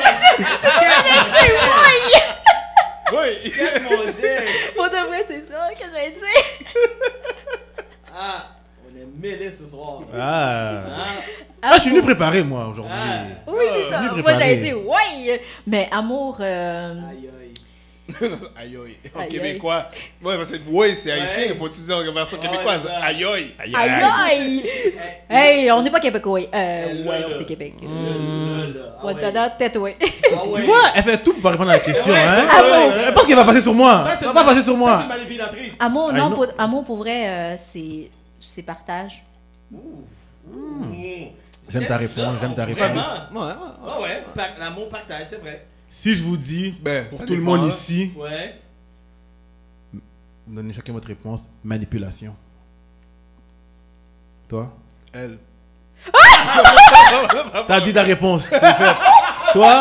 Oui. Quête, mon jet. Pour de vrai, c'est ça que j'allais dire. Ah, on est mêlés ce soir. Ah. Ah, Ah, je suis venu préparé, moi, aujourd'hui. ah. Oui, c'est ça. mieux Moi, préparé. j'allais dire oui. Mais amour. euh, Aïe, aïe. Aïe aïe. En Aïe, québécois. Ouais, parce que oui, c'est haïtien. Ouais. Faut-tu dire en version Ouais, québécoise? c'est ça. Aïe aïe. Aïe, Aïe aïe. Hey, on n'est pas québécois. Euh, Eh, ouais, là, on là. est Québec. Là, là, là. Ah Ouais, ouais. t'as tête, ouais. Ah Tu ouais. vois, elle fait tout pour pas répondre à la question, Ouais, hein? c'est vrai. Elle pense qu'elle va passer sur moi. Ça, Elle c'est va pas ma- passer sur Ça, moi. c'est manipulatrice. Amour, Ah, non, non. pour, amour pour vrai, euh, c'est c'est partage. Ouh. J'aime ta ça, réponse, j'aime ta réponse. Vraiment. Ouais, ouais. Ah ouais, par- l'amour partage, c'est vrai. Si je vous dis, Ben, pour ça tout le dépend, monde hein. ici, Ouais. donnez chacun votre réponse, manipulation. Toi? Elle. T'as dit ta réponse, c'est fait. Toi?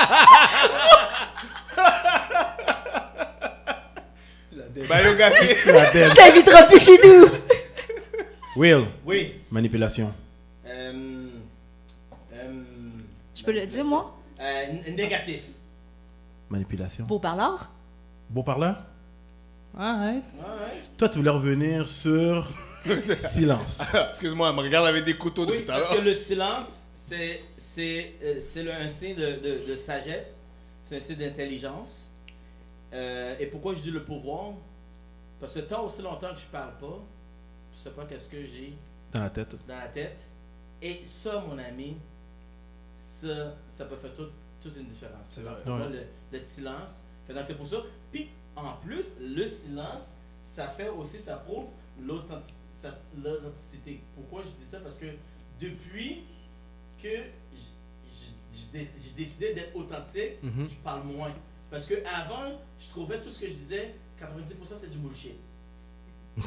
Ben, yo, gars. La tête. Je t'inviterai plus chez nous. Will, Oui. manipulation. Euh, euh, Je peux le dire, moi? Euh, n- négatif. Manipulation. Beau parleur. Beau parleur? Arrête. Ouais. Toi, tu voulais revenir sur silence. Excuse-moi, elle me regarde avec des couteaux Oui, depuis tout à parce l'heure. que le silence, c'est c'est euh, c'est le- un signe de, de, de sagesse, c'est un signe d'intelligence. Euh, et pourquoi je dis le pouvoir? Parce que tant aussi longtemps que je parle pas, je sais pas qu'est-ce que j'ai Dans la tête. dans la tête. Et ça, mon ami, ça, ça peut faire tout- toute une différence. C'est vrai. Pour moi, Ouais. le, le silence. Fait donc c'est pour ça. Puis, en plus, le silence, ça fait aussi, ça prouve l'authentic- ça- l'authenticité. Pourquoi je dis ça? Parce que depuis que j- j- j'ai dé- j'ai décidé d'être authentique, Mhm. je parle moins. Parce que avant, je trouvais tout ce que je disais, quatre-vingt-dix pour cent c'était du bullshit. ouais,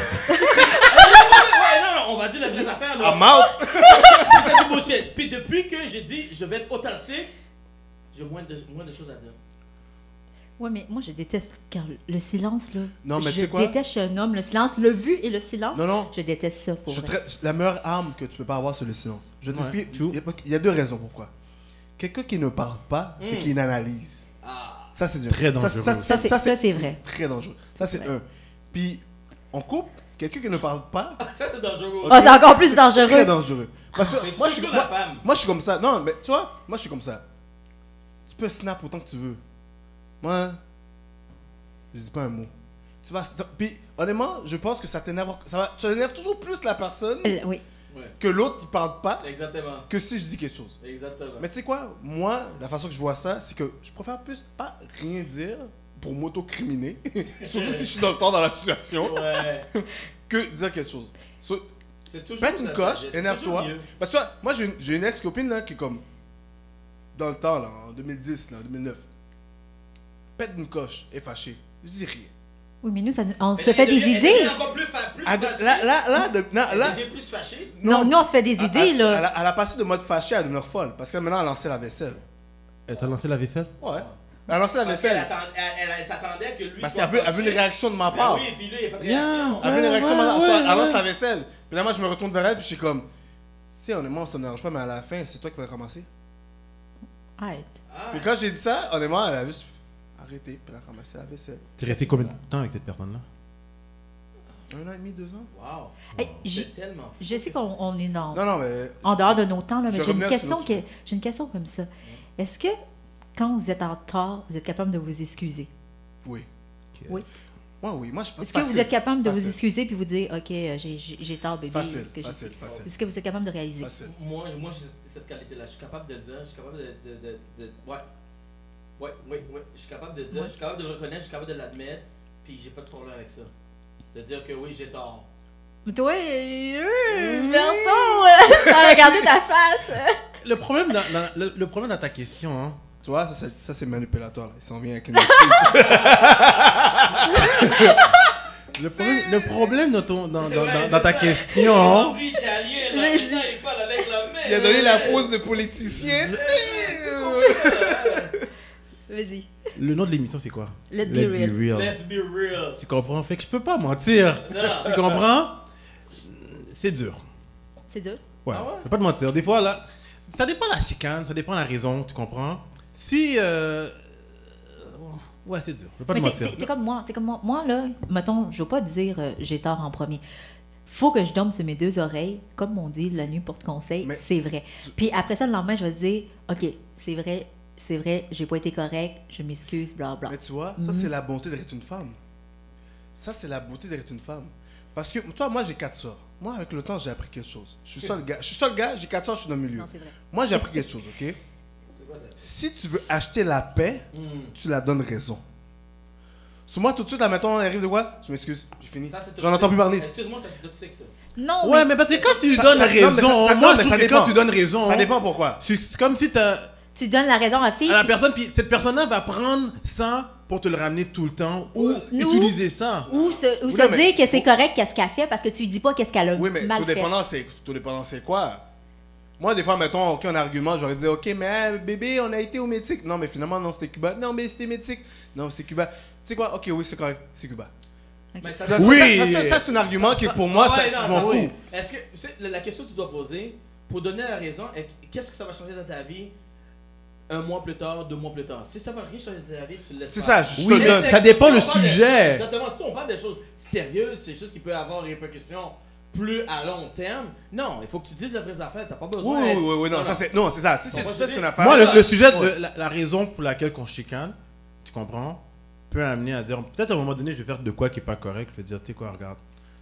non, non, on va dire les vraies affaires. Là. I'm out! C'était du bullshit. Puis depuis que j'ai dit, je vais être authentique, j'ai moins de, moins de choses à dire. Ouais, mais moi, je déteste quand le silence, là. Non, mais tu je sais quoi? déteste chez un homme le silence. Le vu et le silence, Non, non. je déteste ça pour Je vrai. traite- la meilleure arme que tu peux pas avoir, c'est le silence. Je vais Ouais, t'explique. true. Il y a- il y a deux raisons pourquoi. Quelqu'un qui ne parle pas, c'est Mm. qu'il analyse. Ah. Ça, c'est dur. Très Ça, dangereux. Ça, Ça, ça, c'est ça, ça, c'est c'est vrai. très dangereux. Ça, c'est Ouais. un. Puis, en couple, quelqu'un qui ne parle pas, Ça, c'est dangereux. Oh, c'est encore plus très dangereux. dangereux. Parce que Mais moi, je suis, surtout la moi, femme. moi, je suis comme ça. Non, mais tu vois, moi, je suis comme ça. Tu peux snap autant que tu veux. Moi, je dis pas un mot. Tu vas. Puis, honnêtement, je pense que ça t'énerve. Ça va, ça énerve toujours plus la personne Euh, Oui. Ouais. que l'autre qui parle pas Exactement. que si je dis quelque chose. Exactement. Mais tu sais quoi, moi, la façon que je vois ça, c'est que je préfère plus pas rien dire pour m'auto-criminer, surtout si je suis dans le temps dans la situation, Ouais. que dire quelque chose. So, C'est toujours pète une la coche, sagesse, c'est énerve-toi. toujours mieux. Parce que tu vois, moi j'ai une, j'ai une ex-copine là qui est comme, dans le temps là, en deux mille dix, là, en deux mille neuf, pète une coche, est fâchée. Je dis rien. Oui, mais nous, ça- on Mais se fait elle des devient- idées. Elle devient encore plus, fa- plus Ah, de- fâchée. là, là, là, de- non, Elle là, devient plus fâchée. Non, nous, on se fait des elle- idées, elle, là. Elle a, elle a passé de mode fâché à devenir folle, parce que maintenant elle a lancé la vaisselle. Elle t'a lancé la vaisselle? Ouais. Elle a lancé la Parce qu'elle vaisselle. attend- elle, elle- elle s'attendait que lui Parce soit qu'elle veut, elle veut une fâché. réaction de ma Ben part. oui, puis là, il n'y a pas de Bien. réaction. Elle veut une Ouais, réaction, ouais, maintenant, ouais, soit elle lance ouais. la vaisselle. Puis là, moi, je me retourne vers elle, puis je suis comme, tu sais, honnêtement, ça me dérange pas, mais à la fin, c'est toi qui vas ramasser. Arrête. Ah, Puis quand j'ai dit ça, honnêtement, elle a juste arrêté, puis elle a ramassé la vaisselle. T'es resté combien de temps avec cette personne-là? Un an et demi, deux ans. wow. Hey, j'ai- C'est tellement fou. Je sais qu'on on est dans, Non, non, mais. en dehors de nos temps, là, mais Je j'ai une, revenais sur question l'autre que, j'ai une question comme ça. Est-ce que, quand vous êtes en tort, vous êtes capable de vous excuser? Oui. Oui. Moi, oui. Moi, je Est-ce que vous êtes capable de vous Facile. excuser puis vous dire, OK, euh, j'ai- j'ai j'ai tort, bébé? Facile, Est-ce que, j'ai- facile, facile. est-ce que vous êtes capable de réaliser? Facile. Moi, moi j'ai cette qualité-là. Je suis capable de le dire. Je suis capable de. de, de, de- ouais. Ouais, ouais, ouais. Je suis capable de dire. Ouais. Je suis capable de le reconnaître. Je suis capable de l'admettre. Puis j'ai pas de problème avec ça. De dire que oui, j'ai tort. Mais toi, euh, Berton, t'as regardé ta face. Le problème dans, dans- le, le problème dans ta question, hein, Tu vois, ça, c'est- ça c'est manipulatoire. Là. Il s'en vient avec une excuse. le problème, le problème dans, ton, dans, dans, Ouais, dans- c'est dans ta ça. question, Il est hein, rendu italien, là. Mais Maintenant, il parle avec la main. Il a donné la pose de politicien. Vas-y. le nom de l'émission c'est quoi? Let be real. Let's be real. Tu comprends? Fait que je peux pas mentir. Non. Tu comprends? C'est dur. C'est dur. Ouais. Ah ouais? Je vais pas te mentir. Des fois, là, ça dépend de la chicane, ça dépend de la raison, tu comprends? Si. Euh... Ouais, c'est dur. Je vais pas te Mais t'es- mentir. t'es t'es comme moi. T'es comme moi. Moi, là, mettons, je veux pas te dire euh, j'ai tort en premier. Faut que je dorme sur mes deux oreilles. Comme on dit, la nuit porte conseil, Mais- c'est vrai. Puis après ça, le lendemain, je vais te dire, OK, c'est vrai, c'est vrai, j'ai pas été correct, je m'excuse, bla bla. Mais tu vois, ça c'est la bonté d'être une femme. Ça c'est la beauté d'être une femme. Parce que, toi, moi j'ai quatre sœurs. Moi, avec le temps, j'ai appris quelque chose. Je suis seul gars. Je suis seul gars, j'ai quatre sœurs, je suis dans le milieu. Non, c'est vrai. Moi, j'ai appris quelque chose, ok? C'est quoi ta- Si tu veux acheter la paix, Hmm. tu la donnes raison. Sur moi, tout de suite, là, mettons, il arrive de quoi? Je m'excuse, j'ai fini. Ça, c'est J'en toxique. entends plus parler. Excuse-moi, ça c'est toxique ça. Non, Ouais, mais mais parce que quand tu Ça- donnes ça- non, mais ça- raison, ça- moi non, je mais trouve ça que dépend. quand tu donnes raison, Ça dépend pourquoi. c'est c'est comme si t'as tu donnes la raison à la fille. à la personne, puis cette personne-là va prendre ça pour te le ramener tout le temps ou Nous- utiliser ça. Ou se, ou Oui, se non, mais dire que c'est faut- correct qu'est-ce qu'elle fait parce que tu lui dis pas qu'est-ce qu'elle a Oui, mais mal tout fait. dépendant, c'est tout dépendant, c'est quoi? Moi, des fois, mettons, OK, un argument, j'aurais dit, OK, mais hein, bébé, on a été au Mexique. Non, mais finalement, non, c'était Cuba. Non, mais c'était Mexique. Non, c'était Cuba. Tu sais quoi? OK, oui, c'est correct, c'est Cuba. Mais ça, Ça, Oui. ça, ça, ça, ça, c'est un argument qui, pour moi, Ah ça, ouais, je non, m'en ça, fous. oui. Est-ce que c'est la la question que tu dois poser pour donner la raison, est- qu'est-ce que ça va changer dans ta vie un mois plus tard, deux mois plus tard? Si ça va rien changer dans ta vie, tu le laisses C'est faire. ça, je Oui, te le donne. mais ça dépend Si le on parle de sujet. choses- Exactement. Si on parle des choses sérieuses, c'est juste qui peut avoir répercussions plus à long terme. Non, il faut que tu dises les vraies affaires. T'as pas Oui, besoin. oui, d'être- oui, oui, non, ça, c'est, non, c'est ça. Si c'est, On va ça, se c'est une dire- affaire. Moi, le, le sujet, Ouais. de, la, la raison pour laquelle qu'on chicane, tu comprends, peut amener à dire, peut-être à un moment donné, je vais faire de quoi qui est pas correct. Je vais dire, tu sais quoi, regarde,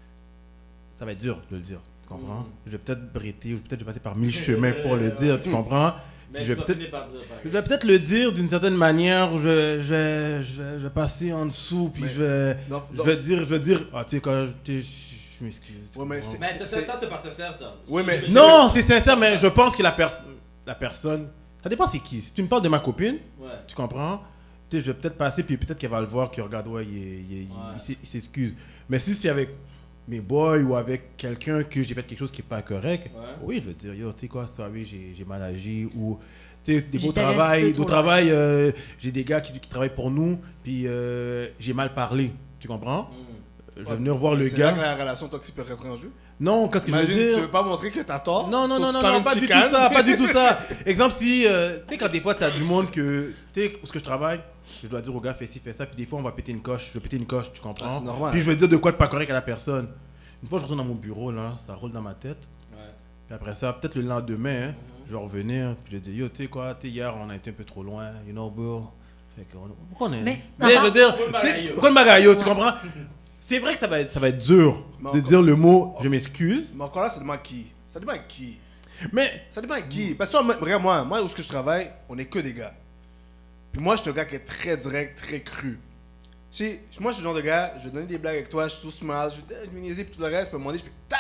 ça va être dur de le dire, tu comprends? Mm. Je vais peut-être bretter, ou peut-être je vais passer par mille chemins pour le dire, tu comprends? Mais je tu vais vas peut-être- finir par dire. pareil. Je vais peut-être le dire d'une certaine manière, je, je, je, je vais passer en dessous, puis Mais- je vais, Non, je non. vais dire, je vais dire, ah, tu sais quoi, tu sais, je je m'excuse. tu Ouais, mais comprends? c'est- Mais c'est- c'est- ça, c'est pas sincère, ça. Oui, mais- Je- Non, c'est sincère, mais je pense que la, pers- la personne, ça dépend c'est qui. Si tu me parles de ma copine, Ouais. tu comprends? tu sais, je vais peut-être passer, puis peut-être qu'elle va le voir, qu'il regarde, ouais, il, est- il, est- il- Ouais. il s'est- il s'excuse. Mais si c'est avec mes boys ou avec quelqu'un que j'ai fait quelque chose qui n'est pas correct, Ouais. oui, je vais te dire, yo, tu sais quoi, sorry, j'ai j'ai mal agi, ou, tu sais, des beaux J'étais allé un travail, petit peu au trop travail, euh, j'ai des gars qui, qui travaillent pour nous, puis euh, j'ai mal parlé, tu comprends? Mm. Je vais venir voir le C'est là gars. que la relation toxique peut rentrer en jeu. Non, qu'est-ce que je Imagine, veux dire? tu veux pas montrer que t'as tort. Non, non, sauf non, que non, tu parles non, une pas du tout chicane. ça, pas du tout ça. Exemple, si, euh, tu sais, quand des fois, tu as du monde que, tu sais, où ce que je travaille, je dois dire au gars, fais ci, fais ça, puis des fois, on va péter une coche, je vais péter une coche, tu comprends? Ah, c'est normal. Puis je vais dire de quoi de pas correct à la personne. Une fois, je retourne dans mon bureau, là, ça roule dans ma tête. Ouais. Puis après ça, peut-être le lendemain, hein, je vais revenir, puis je vais dire, yo, tu sais quoi, tu sais, hier, on a été un peu trop loin, you know, bro. Fait qu'on pourquoi on est. Mais- Tu sais, je veux dire, Pourquoi le tu sais, bagaille? pourquoi le bagaille, tu comprends? C'est vrai que ça va être, ça va être dur Mais de encore- dire le mot, je m'excuse, Mais encore là, ça dépend à qui. Ça dépend à qui. mais. Ça dépend à qui. Parce que toi, moi- regarde moi, moi où est-ce que je travaille, on est que des gars. Puis moi, je suis un gars qui est très direct, très cru. Tu sais, moi, je suis le genre de gars, je vais donner des blagues avec toi, je suis tout smart, je vais te- je vais niaiser, puis tout le reste, puis à un moment donné, je fais ta!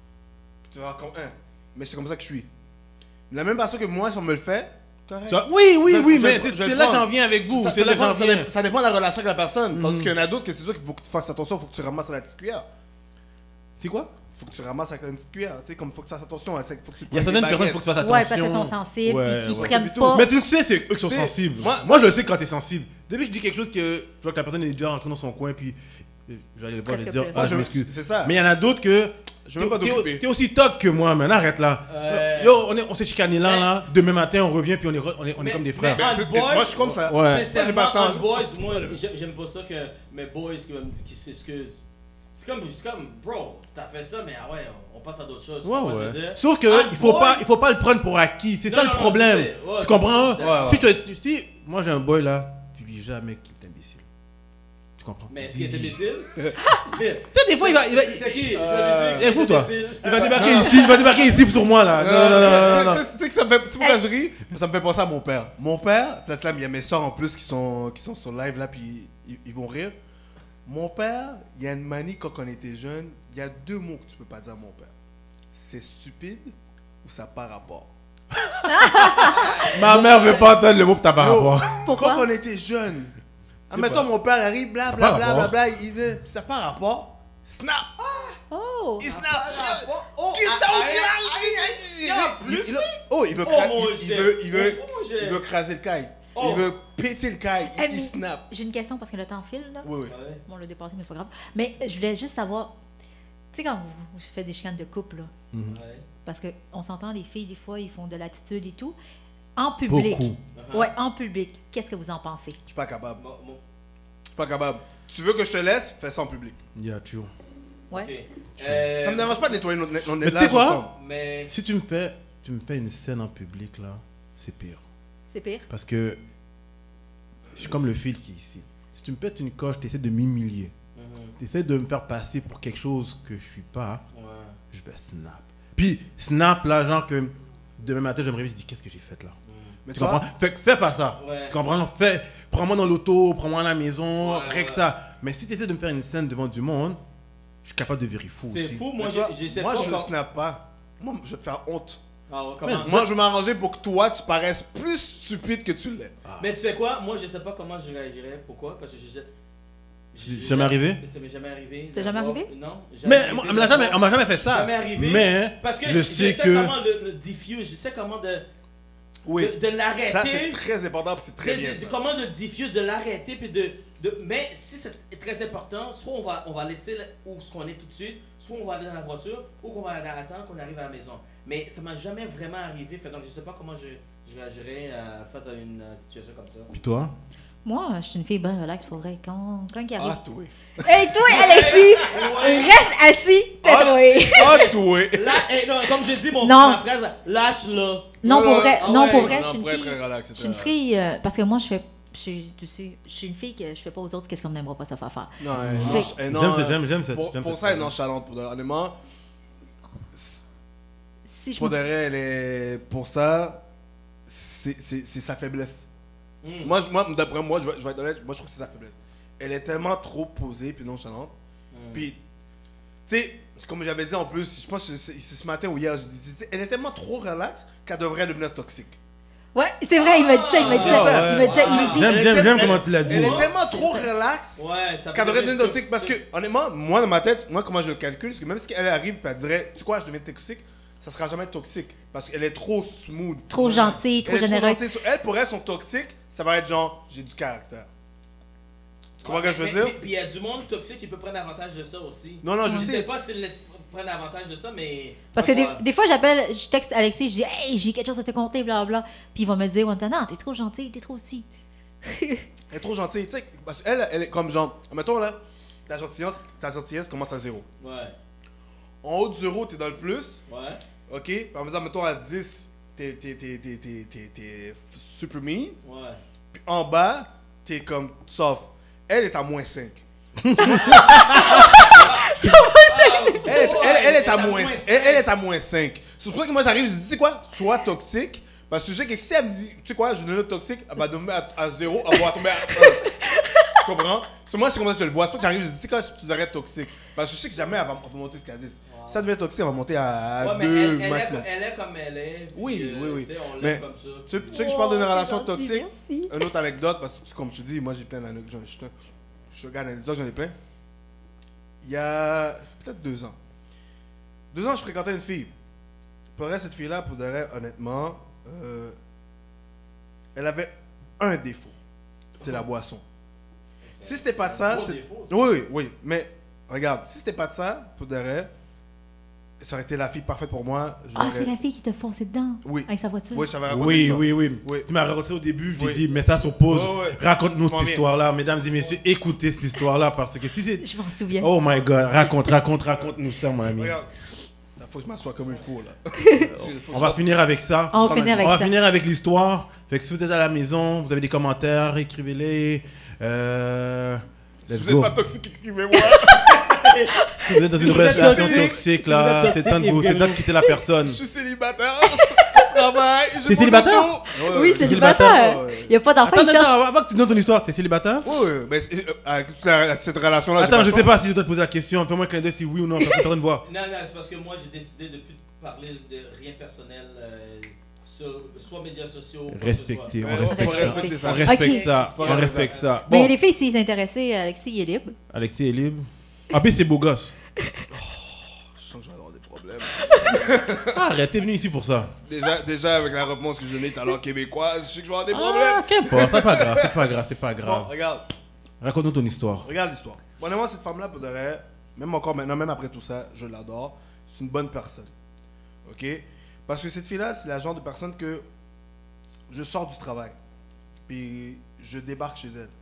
Puis tu vas encore un. Mais c'est comme ça que je suis. De la même façon que moi, si on me le fait, correct. Tu vois, oui, oui, Je- oui, je- mais je- c'est je c'est le là que prends. j'en viens avec vous. Ça, C'est ça là que dépend, j'en ça, viens. dé- ça dépend de la relation avec la personne. Tandis Mhm. qu'il y en a d'autres que c'est sûr qu'il faut que tu fasses attention, il faut que tu ramasses à la petite cuillère. C'est quoi? Faut que tu ramasses avec une petite cuillère. Tu sais, comme faut que tu fasses attention. Faut que tu Il y a prennes certaines des personnes, il baguettes. faut que tu fasses Ouais, attention. parce qu'elles sont sensibles, Ouais, puis qu'ils ouais. prennent C'est tout. pas. Mais tu le sais, c'est eux qui sont Tu sais, sensibles. moi- Moi, je le sais quand t'es sensible. Dès que je dis quelque chose que je vois que la personne est déjà rentrée dans son coin, puis euh, je vais aller le voir et Presque dire, plus. ah, Moi, je je- m'excuse. c'est ça. Mais il y en a d'autres que. Je veux même pas t'es- t'occuper. T'es t'es aussi toc que moi, man. Arrête là. Euh. Yo, on est- on s'est chicané là, là. Demain matin, on revient, puis on est, re- on est, on est Mais- comme des mais frères. en C'est- boys, moi, je suis comme ça. Ouais. Moi, j'ai Sincèrement, pas le temps. en boys, moi, j'ai- j'aime pas ça que mes boys qui, me- qui s'excusent. C'est comme, c'est comme, bro, t'as fait ça, mais ah ouais, on, on passe à d'autres choses. tu Ouais, comprends ce que ouais. je veux dire? Sauf que En il faut boys- pas, il faut pas le prendre pour acquis. C'est Non, ça non, le non, problème. je sais. Ouais, Tu je comprends? sais, je Si, je te- si moi j'ai un boy là, tu lui dis jamais qu'il est imbécile. Tu comprends? Mais est-ce qu'il est imbécile? Mais- Peut-être des fois il va, il va, C'est qui? Je Euh, lui dis Eh, qu'il est fou, toi. imbécile. il va débarquer ici, il va débarquer ici sur moi là. Non, non, non, non, non, non. Tu sais- tu sais que ça me fait, tu sais pourquoi je ris? Ça me fait penser à mon père. Mon père, peut-être là, il y a mes soeurs en plus qui sont, qui sont sur live là, puis ils, ils vont rire. Mon père, il y a une manie quand on était jeune, il y a deux mots que tu peux pas dire à mon père. C'est stupide ou ça par rapport. Ma mère veut pas entendre le mot que t'as par Yo, rapport. Pourquoi? Quand on était jeune, admettons mon père arrive, bla Ça bla par bla rapport. bla bla, il veut, ça par rapport. Snap! Oh! Il snap! Oh, Qui ça ah, au ah, final? ah, Il- ah, il- plus il- il- Oh, il veut Oh, cra- mon il- il Dieu. veut- il veut- Oh, mon Dieu. il veut craser le caille. Oh. Il veut péter le caille. Eh, Il- Il mais snap. J'ai une question parce que le temps file, là. Oui, oui. Ouais. Bon, on l'a dépassé, mais c'est pas grave. Mais je voulais juste savoir, tu sais, quand vous, vous faites des chicanes de couple, là, Mhm. Ouais. parce qu'on s'entend, les filles, des fois, ils font de l'attitude et tout. En public. Beaucoup. Ouais, en public. Qu'est-ce que vous en pensez? Je suis pas capable. Bon, bon, Je suis pas capable. Tu veux que je te laisse? Fais ça en public. Yeah, true. Ouais. ok. Euh, Ça me dérange pas de nettoyer notre notre Mais tu sais ménage quoi? ensemble. Mais. Si tu me fais, tu me fais une scène en public là, c'est pire. C'est pire? Parce que je suis comme le fil qui est ici. Si tu me pètes une coche, tu essaies de m'humilier. Mhm. Tu essaies de me faire passer pour quelque chose que je suis pas. Ouais. Je vais snap. Puis snap là, genre que demain matin je me réveille, je dis qu'est-ce que j'ai fait là. Mais Tu tu vois, comprends? Fais, fais pas ça. Ouais. Tu comprends? Fais, prends-moi dans l'auto, prends-moi à la maison, Ouais, règle ouais. ça. Mais si tu essaies de me faire une scène devant du monde, je suis capable de virer fou C'est aussi. fou, mais moi tu vois, j'ai- j'essaie moi pas je ne encore- snap pas. Moi, je vais te faire honte. Ah ouais, comment? Moi, je vais m'arranger pour que toi, tu paraisses plus stupide que tu l'es. Mais tu sais quoi? Moi, je sais pas comment je réagirais. Pourquoi? Parce que je. C'est jamais arrivé? Ça m'est jamais arrivé. C'est jamais D'avoir- arrivé? Non. Mais moi, on m'a jamais, on m'a jamais fait ça. Jamais arrivé. Mais Parce que je sais que. comment le, le diffuse, je sais comment de, Oui. de, de l'arrêter. Ça, c'est très important, puis c'est très de- bien. de- ça. comment de diffuse, de l'arrêter, puis de, de. Mais si c'est très important, soit on va, on va laisser là où ce qu'on est tout de suite, soit on va aller dans la voiture, ou qu'on va aller attendre qu'on arrive à la maison. Mais ça m'a jamais vraiment arrivé, fait donc je sais pas comment je, je réagirais euh, face à une euh, situation comme ça. Puis toi? Moi, je suis une fille bien relax pour vrai. Quand, quand il arrive. Ah, toi. Hey, toi, Alexis! Reste assis, tais-toi! Ah, toi. Là, eh, non, comme j'ai dit, mon Non. ma phrase, lâche-le. Non, pour vrai, Ah non, ouais, pour vrai, non, je suis une pour être fille. très relax, Je suis une c'est fille, euh, parce que moi, je fais. Je suis, tu sais, je suis une fille que je fais pas aux autres qu'est-ce qu'on n'aimera pas se faire faire. Non, elle est Fait- nonch- elle est non- J'aime cette- j'aime- j'aime cette- Pour, j'aime pour cette ça, elle est phrase. nonchalante. Pour de- honnêtement, Si je pour me- de vrai, elle est. Pour ça, c'est c'est- c'est sa faiblesse. Mm. Moi, je- moi d'après moi, je vais, je vais être honnête, moi, je trouve que c'est sa faiblesse. Elle est tellement trop posée puis nonchalante. Mm. Puis, tu sais, comme j'avais dit en plus, je pense que c'est c'est ce matin ou hier, je dis, tu sais, elle est tellement trop relax qu'elle devrait devenir toxique. Ouais, c'est vrai, il m'a dit ça, il m'a dit Ah, ça. ouais. Il m'a dit ça, il m'a dit. J'aime, Elle j'aime, est j'aime tellement- comment tu l'as dit. Elle est tellement trop relax Ouais, ça qu'elle peut devrait devenir devenir toxique. Parce que, toxique. honnêtement, moi, dans ma tête, moi, comment je le calcule, c'est que même si elle arrive et elle dirait, tu sais quoi, je deviens toxique, ça sera jamais toxique. Parce qu'elle est trop smooth. Trop gentil, trop Elle est généreux. gentille. Elle, pour elle, son toxique, ça va être genre, j'ai du caractère. Tu comprends Ouais, ce que je veux mais- dire? mais- Puis il y a du monde toxique qui peut prendre avantage de ça aussi. Non, non, je Je sais. sais pas s'ils laissent prendre avantage de ça, mais. Parce que des, Ouais. des fois, j'appelle, je texte Alexis, je dis, hey, j'ai quelque chose à te conter, blablabla. Puis il va me dire, ouais, non, t'es trop gentil, t'es trop aussi. Elle est trop gentille. Tu sais, parce qu'elle, elle est comme genre, mettons là, ta gentillesse, ta gentillesse commence à zéro. Ouais. En haut de zéro, t'es dans le plus. Ouais. Ok? Puis en disant, mettons à dix, t'es, t'es, t'es, t'es, t'es, t'es, t'es super mean. Ouais. Puis en bas, t'es comme soft. Elle est à moins cinq. Elle, est- elle- elle est à moins, elle, elle est à moins cinq. C'est pour ça que moi j'arrive, je dis, tu sais quoi, sois toxique. Parce que je sais que si elle me dit, tu sais quoi, je donne une toxique, elle va tomber à, à zéro, elle va tomber à un. Tu comprends? C'est moi, c'est comme ça que je le vois. C'est pas que j'arrive, je dis, tu sais quoi, tu devrais être toxique. Parce que je sais que jamais elle va, elle va monter jusqu'à dix. Si elle devient toxique, elle va monter à, Ouais, à mais deux elle, elle, est, maximum. elle est comme elle est. Oui, puis, oui, oui. tu sais, on Mais- l'aime comme ça. Tu, tu sais que je parle d'une Oh, relation c'est gentil, toxique? merci. Une autre anecdote, parce que comme je te dis, moi j'ai plein d'anecdotes. Je suis un- je suis un gars d'anecdotes, j'en ai plein. Il y a peut-être deux ans. Deux ans, je fréquentais une fille. Pour elle, cette fille-là, pour de vrai, honnêtement, euh, elle avait un défaut. C'est la boisson. Si c'était pas de C'est un ça, gros c'est- défaut, ça. oui, oui, oui, mais regarde, si c'était pas de ça, pour de vrai, ça aurait été la fille parfaite pour moi. Ah, J'aurais- c'est la fille qui te foncé dedans. Oui. Avec sa voiture. Oui, je t'avais raconté Oui, ça. oui, oui, Oui. Tu m'as raconté au début, j'ai Oui. dit, mets ça sur pause. Ouais, ouais. Raconte-nous Je m'en cette viens. histoire-là, mesdames et messieurs. Écoutez cette histoire-là, parce que si c'est. Je m'en souviens. Oh my god, raconte, raconte, raconte-nous ça, mon ami. Regarde, il faut que je m'assoie comme il faut là. Faut que On je va rentre- finir avec ça. On va finir avec On va ça. finir avec l'histoire. Fait que si vous êtes à la maison, vous avez des commentaires, écrivez-les. Euh, Si let's vous go. n'êtes pas toxique, écrivez-moi. Si vous êtes dans une vous êtes relation toxique, toxique, si là, vous êtes c'est toxique, temps de vous, c'est temps de quitter la personne. Je suis célibataire, je travaille, je T'es célibataire? Oui, c'est célibataire. Ouais, Il n'y a pas d'enfant, Attends, il attends, cherche. avant que tu donnes ton histoire, t'es célibataire? Oui, oui, mais c'est- euh, avec toute la- cette relation-là. Attends, je j'ai sais pas pas si je dois te poser la question. Fais-moi un clin d'œil si oui ou non, parce que personne ne voit. Non, non, c'est parce que moi j'ai décidé de plus parler de rien personnel euh, sur soit médias sociaux. quoi que ce Respecter, soit. on Ouais, respecte faut ça. respecter ça. On respecte Ok. ça. C'est pas On grave. respecte ça. Mais Bon, les filles, s'ils s'intéressaient, Alexis, il est libre. Alexis est libre. En plus, c'est beau gosse. Je sens que je vais avoir des problèmes. Arrête, t'es venu ici pour ça. Déjà, déjà avec la réponse que je donnais tout à l'heure québécoise, je sais que je vais avoir des Ah, problèmes. qu'importe, c'est pas grave, c'est pas grave, c'est pas Bon, grave. regarde, Raconte-nous ton histoire. regarde l'histoire. Honnêtement, cette femme-là, pour de vrai, même encore maintenant, même après tout ça, je l'adore. C'est une bonne personne. Ok? Parce que cette fille-là, c'est la genre de personne que je sors du travail. Puis je débarque chez elle.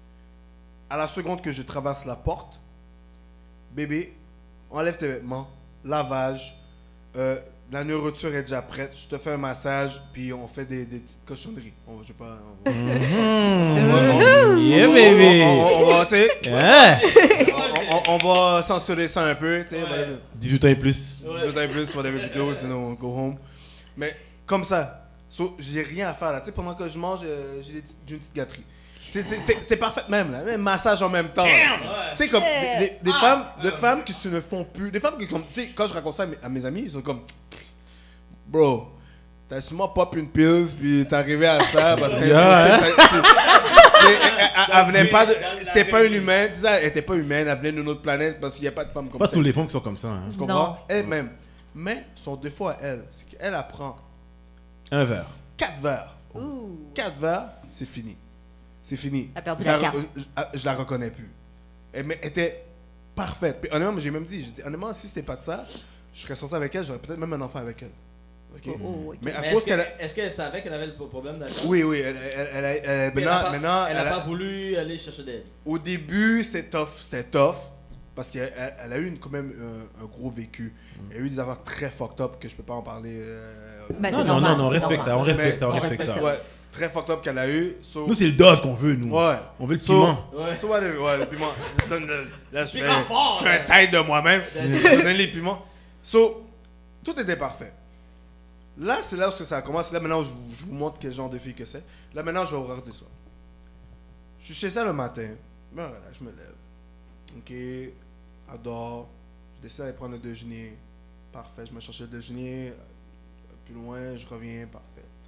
À la seconde que je traverse la porte, bébé, enlève tes vêtements, lavage, euh, la nourriture est déjà prête, je te fais un massage, puis on fait des, des petites cochonneries. On, je sais pas. On, on va- on- Yeah, on- baby. On, on- on va, tu sais, Yeah. on, on- on va censurer ça un peu, tu sais. Ouais. whatever. dix-huit ans et plus. dix-huit ans et plus, sur des vidéos, sinon go home. Mais comme ça, so, j'ai rien à faire là. Tu sais, pendant que je mange, euh, j'ai des petites- j'ai une petite gâterie. C'est- c'est- c'est- C'était parfait même, là. Même massage en même temps. là. Ouais. Tu sais, comme des, des- des femmes, des femmes qui se ne font plus. Des femmes qui, comme, tu sais, quand je raconte ça à mes, à mes amis, ils sont comme, bro, t'as sûrement pop une pills, puis t'es arrivé à ça, parce que c'est Yeah, impossible, ça- c'est- c'est- elle- elle- elle venait pas de. C'était pas une humaine, tu sais, elle était pas humaine, elle venait d'une autre planète, parce qu'il n'y a pas de femmes comme Pas ça. tous les ici. femmes qui sont comme ça. hein. Tu comprends? Non. Elle-même. Mais son défaut à elle, c'est qu'elle apprend Un verre. quatre verres. Ouh. Quatre verres, c'est fini. C'est fini. Elle a perdu je la la, carte. je, je- je la reconnais plus. Elle mais- était parfaite. Puis honnêtement, j'ai même dit, j'ai dit, honnêtement, si c'était pas de ça, je serais sorti avec elle, j'aurais peut-être même un enfant avec elle. Ok? Oh, oh, ok. Mais à Mais cause est-ce qu'elle a... que- est-ce qu'elle savait qu'elle avait le problème d'alcool? Oui, oui, elle, elle, elle, elle- elle- Puis elle maintenant, a pas- maintenant, elle n'a elle a- pas voulu aller chercher d'aide. au début, c'était tough, c'était tough, parce qu'elle elle- elle a eu une- quand même un, un gros vécu. Elle a eu des affaires très fucked up que je peux pas en parler. euh, Ben, Non, c'est non, normal, non, non, on c'est respecte ça, on normal. respecte ça, on Mais- respecte ça. Ouais, très fucked up qu'elle a eu. So, Nous, c'est le dose qu'on veut, nous. ouais. On veut le So- piment. Ouais. So, ouais, le, ouais, le piment. Je donne le- Là, je fais, Piment fort, je fais un là. taille de moi-même. Je donne les piments. So, tout était parfait. Là, c'est là où ça commence. Là, maintenant, je vous, je vous montre quel genre de fille que c'est. Là, maintenant, je vais horreur de ça. Je suis chez ça le matin. Ben, voilà, je me lève. Ok, adore. Je décide d'aller prendre le déjeuner. Parfait, je me cherche le déjeuner. Plus loin, je reviens. Parfait.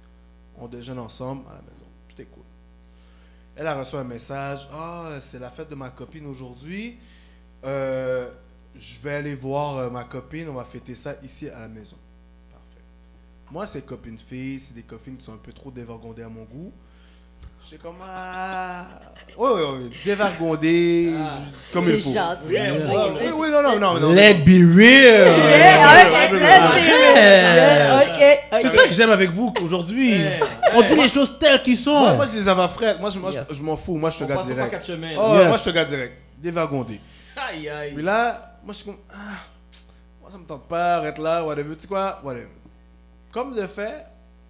on déjeune ensemble à la maison. Tout est cool. Elle a reçu un message. Ah, c'est la fête de ma copine aujourd'hui. Euh, je vais aller voir euh, ma copine. On va fêter ça ici à la maison. Parfait. Moi, c'est copines filles. C'est des copines qui sont un peu trop dévergondées à mon goût. Je sais comment. Ah... Oui, oui, oui. Dévergondées. Ah. Comme il C'est faut. gentil. Yeah, Oui, bon, oui, Oui, oui, non, non, non. non Let non. be real. Yeah, ok, Yeah. ok, C'est ok. ça que j'aime avec vous aujourd'hui. Yeah. On dit les choses telles qu'ils sont. Moi, moi, je les avais frères. Moi, je, moi, je- Yes. je m'en fous. Moi, je te On garde passe pas direct. quatre chemins. Oh, là. Yes. moi, je te garde direct. Dévergondé. Aïe, aïe. Puis là, moi, je suis comme. Ah, moi, ça me tente pas. Arrête là. Whatever. Tu sais quoi? Whatever. Comme de fait,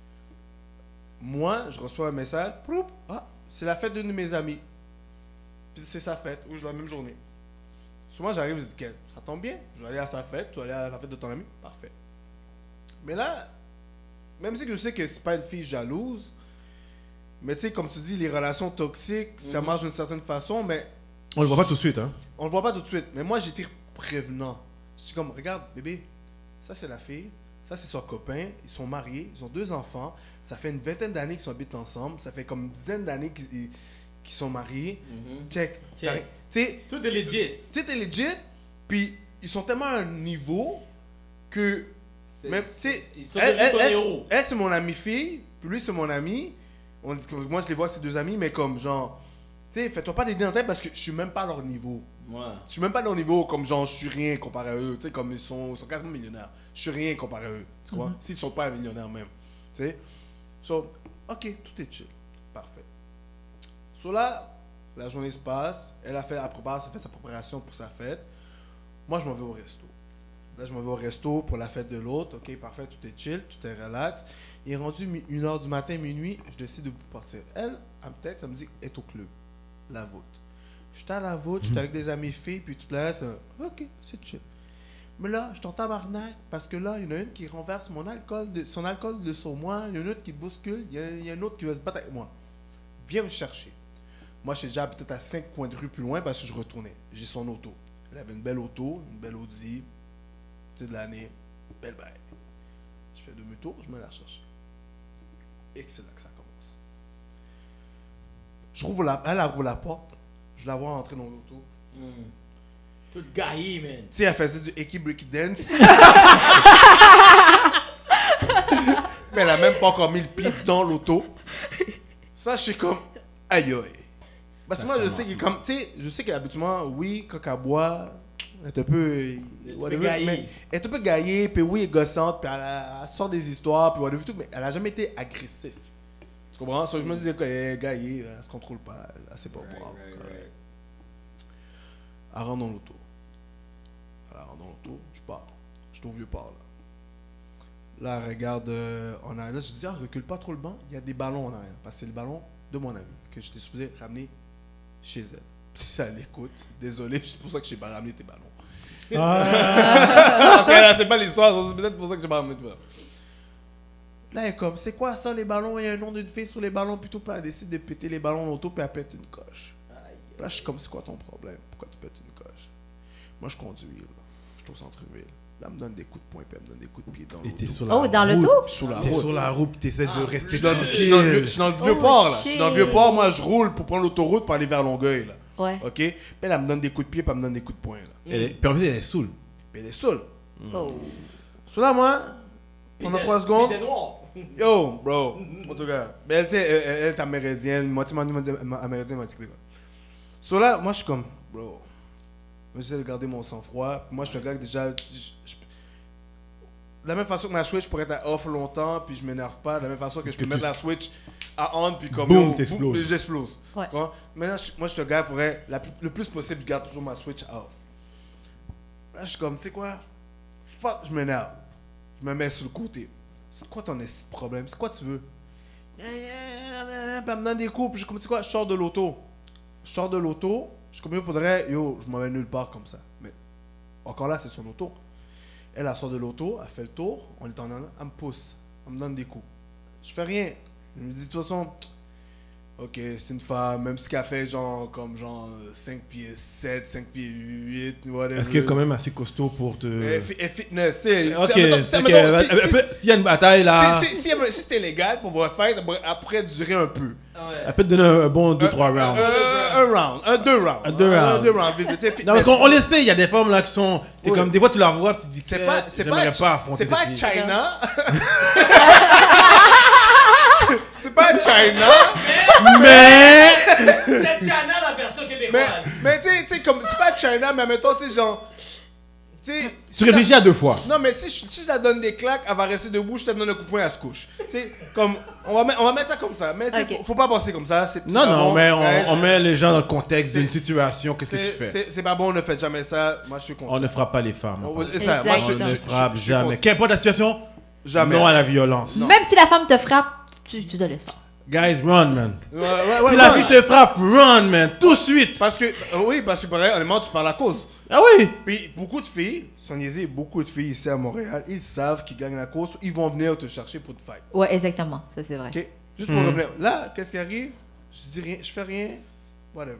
moi, je reçois un message. Proup, ah, c'est la fête d'une de mes amies. Puis c'est sa fête. Ou je la même journée. Souvent, j'arrive, je dis, que ça tombe bien. Je vais aller à sa fête. Tu vas aller à la fête de ton ami. Parfait. Mais là, même si je sais que c'est pas une fille jalouse, mais tu sais, comme tu dis, les relations toxiques, ça Mhm. marche d'une certaine façon, mais On le voit pas tout de suite, hein. on le voit pas tout de suite. Mais moi, j'étais prévenant. Je suis comme, regarde, bébé, ça c'est la fille, ça c'est son copain, ils sont mariés, ils ont deux enfants, ça fait une vingtaine d'années qu'ils habitent ensemble, ça fait comme une dizaine d'années qu'ils qu'ils sont mariés. Mhm. Check. Check. T'arri- Tu sais, Tout est legit. tu sais, t'es legit, puis ils sont tellement à un niveau que C'est- même, tu c'est- sais, Ils sont elle, devenus elle, ton elle, héros. elle, c'est mon ami fille, puis lui, c'est mon ami. On, moi, je les vois, c'est deux amis, mais comme genre, tu sais, fais-toi pas des dents en tête parce que je suis même pas à leur niveau. Ouais. Je suis même pas à leur niveau, comme genre, je suis rien comparé à eux. Tu sais, comme ils sont, ils sont quasiment millionnaires. Je suis rien comparé à eux. Tu vois? S'ils sont pas millionnaires même. Tu sais? So, ok, tout est chill. Parfait. So là, la journée se passe. Elle a fait, elle prépare, ça fait sa préparation pour sa fête. Moi, je m'en vais au resto. Là, je m'en vais au resto pour la fête de l'autre. Ok, parfait, tout est chill, tout est relax. Il est rendu mi- une heure du matin, minuit, je décide de partir. Elle, elle me texte, elle me dit, elle est au club. La voûte. J'étais à la voûte, j'étais avec des amis filles, puis tout le reste, euh, ok, c'est chill. Mais là, je suis en tabarnak, parce que là, il y en a une qui renverse mon alcool de, son alcool de sur moi, il y en a une autre qui bouscule, il y, a, il y a une autre qui veut se battre avec moi. Viens me chercher. Moi, j'étais déjà peut-être à cinq coins de rue plus loin, parce que je retournais. J'ai son auto. Elle avait une belle auto, une belle Audi, c'est de l'année, belle baille. Je fais demi-tour, je me la cherche. Et c'est là que ça commence. Je rouvre la, elle ouvre la porte, je la vois entrer dans l'auto. Mm. Tout gaillé, man. Tu sais, elle faisait du Eki Breaky Dance. Mais elle a même pas encore mis le pied dans l'auto. Ça, je suis comme, aïe aïe. Parce que moi, je sais que comme, tu sais, je sais qu'habituellement, oui, quand elle boit, elle est un peu, Elle est un peu whatever, gaillée. mais elle est un peu gaillée, puis oui, elle est gossante, puis elle, elle sort des histoires, puis whatever, tout, mais elle a jamais été agressive. Tu comprends? So, je me disais qu'elle est gaillée, elle se contrôle pas, elle, elle sait pas Right, boire. right, correct. right. Elle rentre dans l'auto. Elle rentre dans l'auto, je pars. Je suis au vieux port, là. Là, elle regarde euh, en arrière. Là, je dis, ah, recule pas trop le banc. Il y a des ballons en arrière. Parce que c'est le ballon de mon ami que j'étais supposé ramener chez elle. Puis elle écoute. Désolé, c'est pour ça que je n'ai pas ramené tes ballons. Parce qu'elle sait pas l'histoire, c'est peut-être pour ça que j'ai pas ramené tes ballons. Là, elle est comme, c'est quoi ça, les ballons? Il y a un nom d'une fille sur les ballons. Plutôt, puis elle décide de péter les ballons dans l'auto, puis elle pète une coche. Aïe. Là, je suis comme, c'est quoi ton problème? Pourquoi tu pètes une coche? Moi, je conduis, là. Je suis au centre-ville. Là, elle me donne des coups de poing, puis elle me donne des coups de pied dans Et t'es l'auto. sur la Oh, dans route. l'auto? Sur la T'es route. sur la route, puis t'essaies de Ah, rester Je suis dans, je suis dans le vieux- je suis dans le vieux Oh, port, là. Je suis dans le vieux shit. port. Moi, je roule pour prendre l'autoroute pour aller vers Longueuil, là. Ouais. OK? Puis elle, elle me donne des coups de pied, puis elle me donne des coups de poing, là. Elle est- Puis en fait, elle est saoule. Puis elle est saoule. Oh. So là, moi, pendant Puis trois t'es- secondes, puis t'es noir. yo, bro, en tout cas, mais elle, tu sais, elle, elle, elle est amérindienne, moitié moitié amérindienne, moitié québécoise. So là, moi, je suis comme, bro, j'essaie de garder mon sang-froid. Moi, je suis un gars que déjà, je- je- de la même façon que ma Switch pourrait être à off longtemps, puis je m'énerve pas, de la même façon que je peux que mettre tu- la Switch à on, puis comme, Boum, yo, t'exploses. boum, j'explose. Ouais. Tu comprends? Maintenant, je- moi, je suis un gars qui pourrait, la plus- le plus possible, je garde toujours ma Switch à off. Là, je suis comme, tu sais quoi? Fuck, je m'énerve. Je me mets sur le côté. C'est quoi ton esti de problème? C'est quoi tu veux? Puis elle me donne des coups, puis je suis comme, tu sais quoi? Je sors de l'auto. Je sors de l'auto. Je suis comme, yo, faudrait, yo, je m'en vais nulle part comme ça. Mais encore là, c'est son auto. Elle, elle sort de l'auto, elle fait le tour, on est en allant, elle me pousse, elle me donne des coups. Je fais rien. Je me dis, de toute façon, Ok, c'est une femme, même si qu'elle fait genre comme genre cinq pieds sept, cinq pieds huit, whatever. Est-ce qu'elle est quand même assez costaud pour te... Elle fi- elle fitness, c'est... Ok, c'est- mettons- ok, c'est- mettons, si- elle si- peut- s'il y a une bataille là, Si, si, si, si c'était légal pour pouvoir faire, après durer un peu. elle peut te donner un bon deux trois rounds. Euh, un round, un deux rounds. Un deux rounds. Un deux rounds. vite, vite, Non, fitness. parce qu'on on le sait, il y a des femmes là qui sont... T'es Oui. comme, des fois tu la vois, tu te dis que C'est pas, c'est j'aimerais pas, pas affronter c'est pas cette fille. China. C'est pas China. Mais... C'est Tiana la version Mais, québécoise. mais tu sais, tu sais, comme, c'est pas China, mais mettons, tu sais, genre. Tu sais. Tu réfléchis à deux fois. Non, mais si je, si je la donne des claques, elle va rester debout, je te donne un coup de poing, elle se couche. Tu sais, comme, on va, mettre, on va mettre ça comme ça. Mais tu sais, Ok. faut, faut pas penser comme ça. c'est- c'est Non, pas non, bon. mais on, Ouais, on c'est- met les gens dans le contexte c'est- d'une situation, qu'est-ce que tu c'est- fais? c'est- C'est pas bon, ne faites jamais ça. Moi, je suis contre On ne ça. frappe pas les femmes. On- hein. C'est ça. Moi, je, On je, ne je- je- frappe je suis jamais. contre. Qu'importe la situation, Jamais. non à la violence. Même si la femme te frappe, tu, tu te laisses faire. Guys, run, man. Ouais, ouais, ouais, Si la ouais. vie te frappe, run, man, tout de suite. Parce que, euh, oui, parce que, pareil, honnêtement, tu parles à cause. Ah oui. Puis beaucoup de filles, sans niaiser, beaucoup de filles ici à Montréal, ils savent qu'ils gagnent la course, ils vont venir te chercher pour te fight. Ouais, exactement. Ça, c'est vrai. Ok? Juste pour revenir. Là, qu'est-ce qui arrive? Je dis rien, je fais rien, whatever.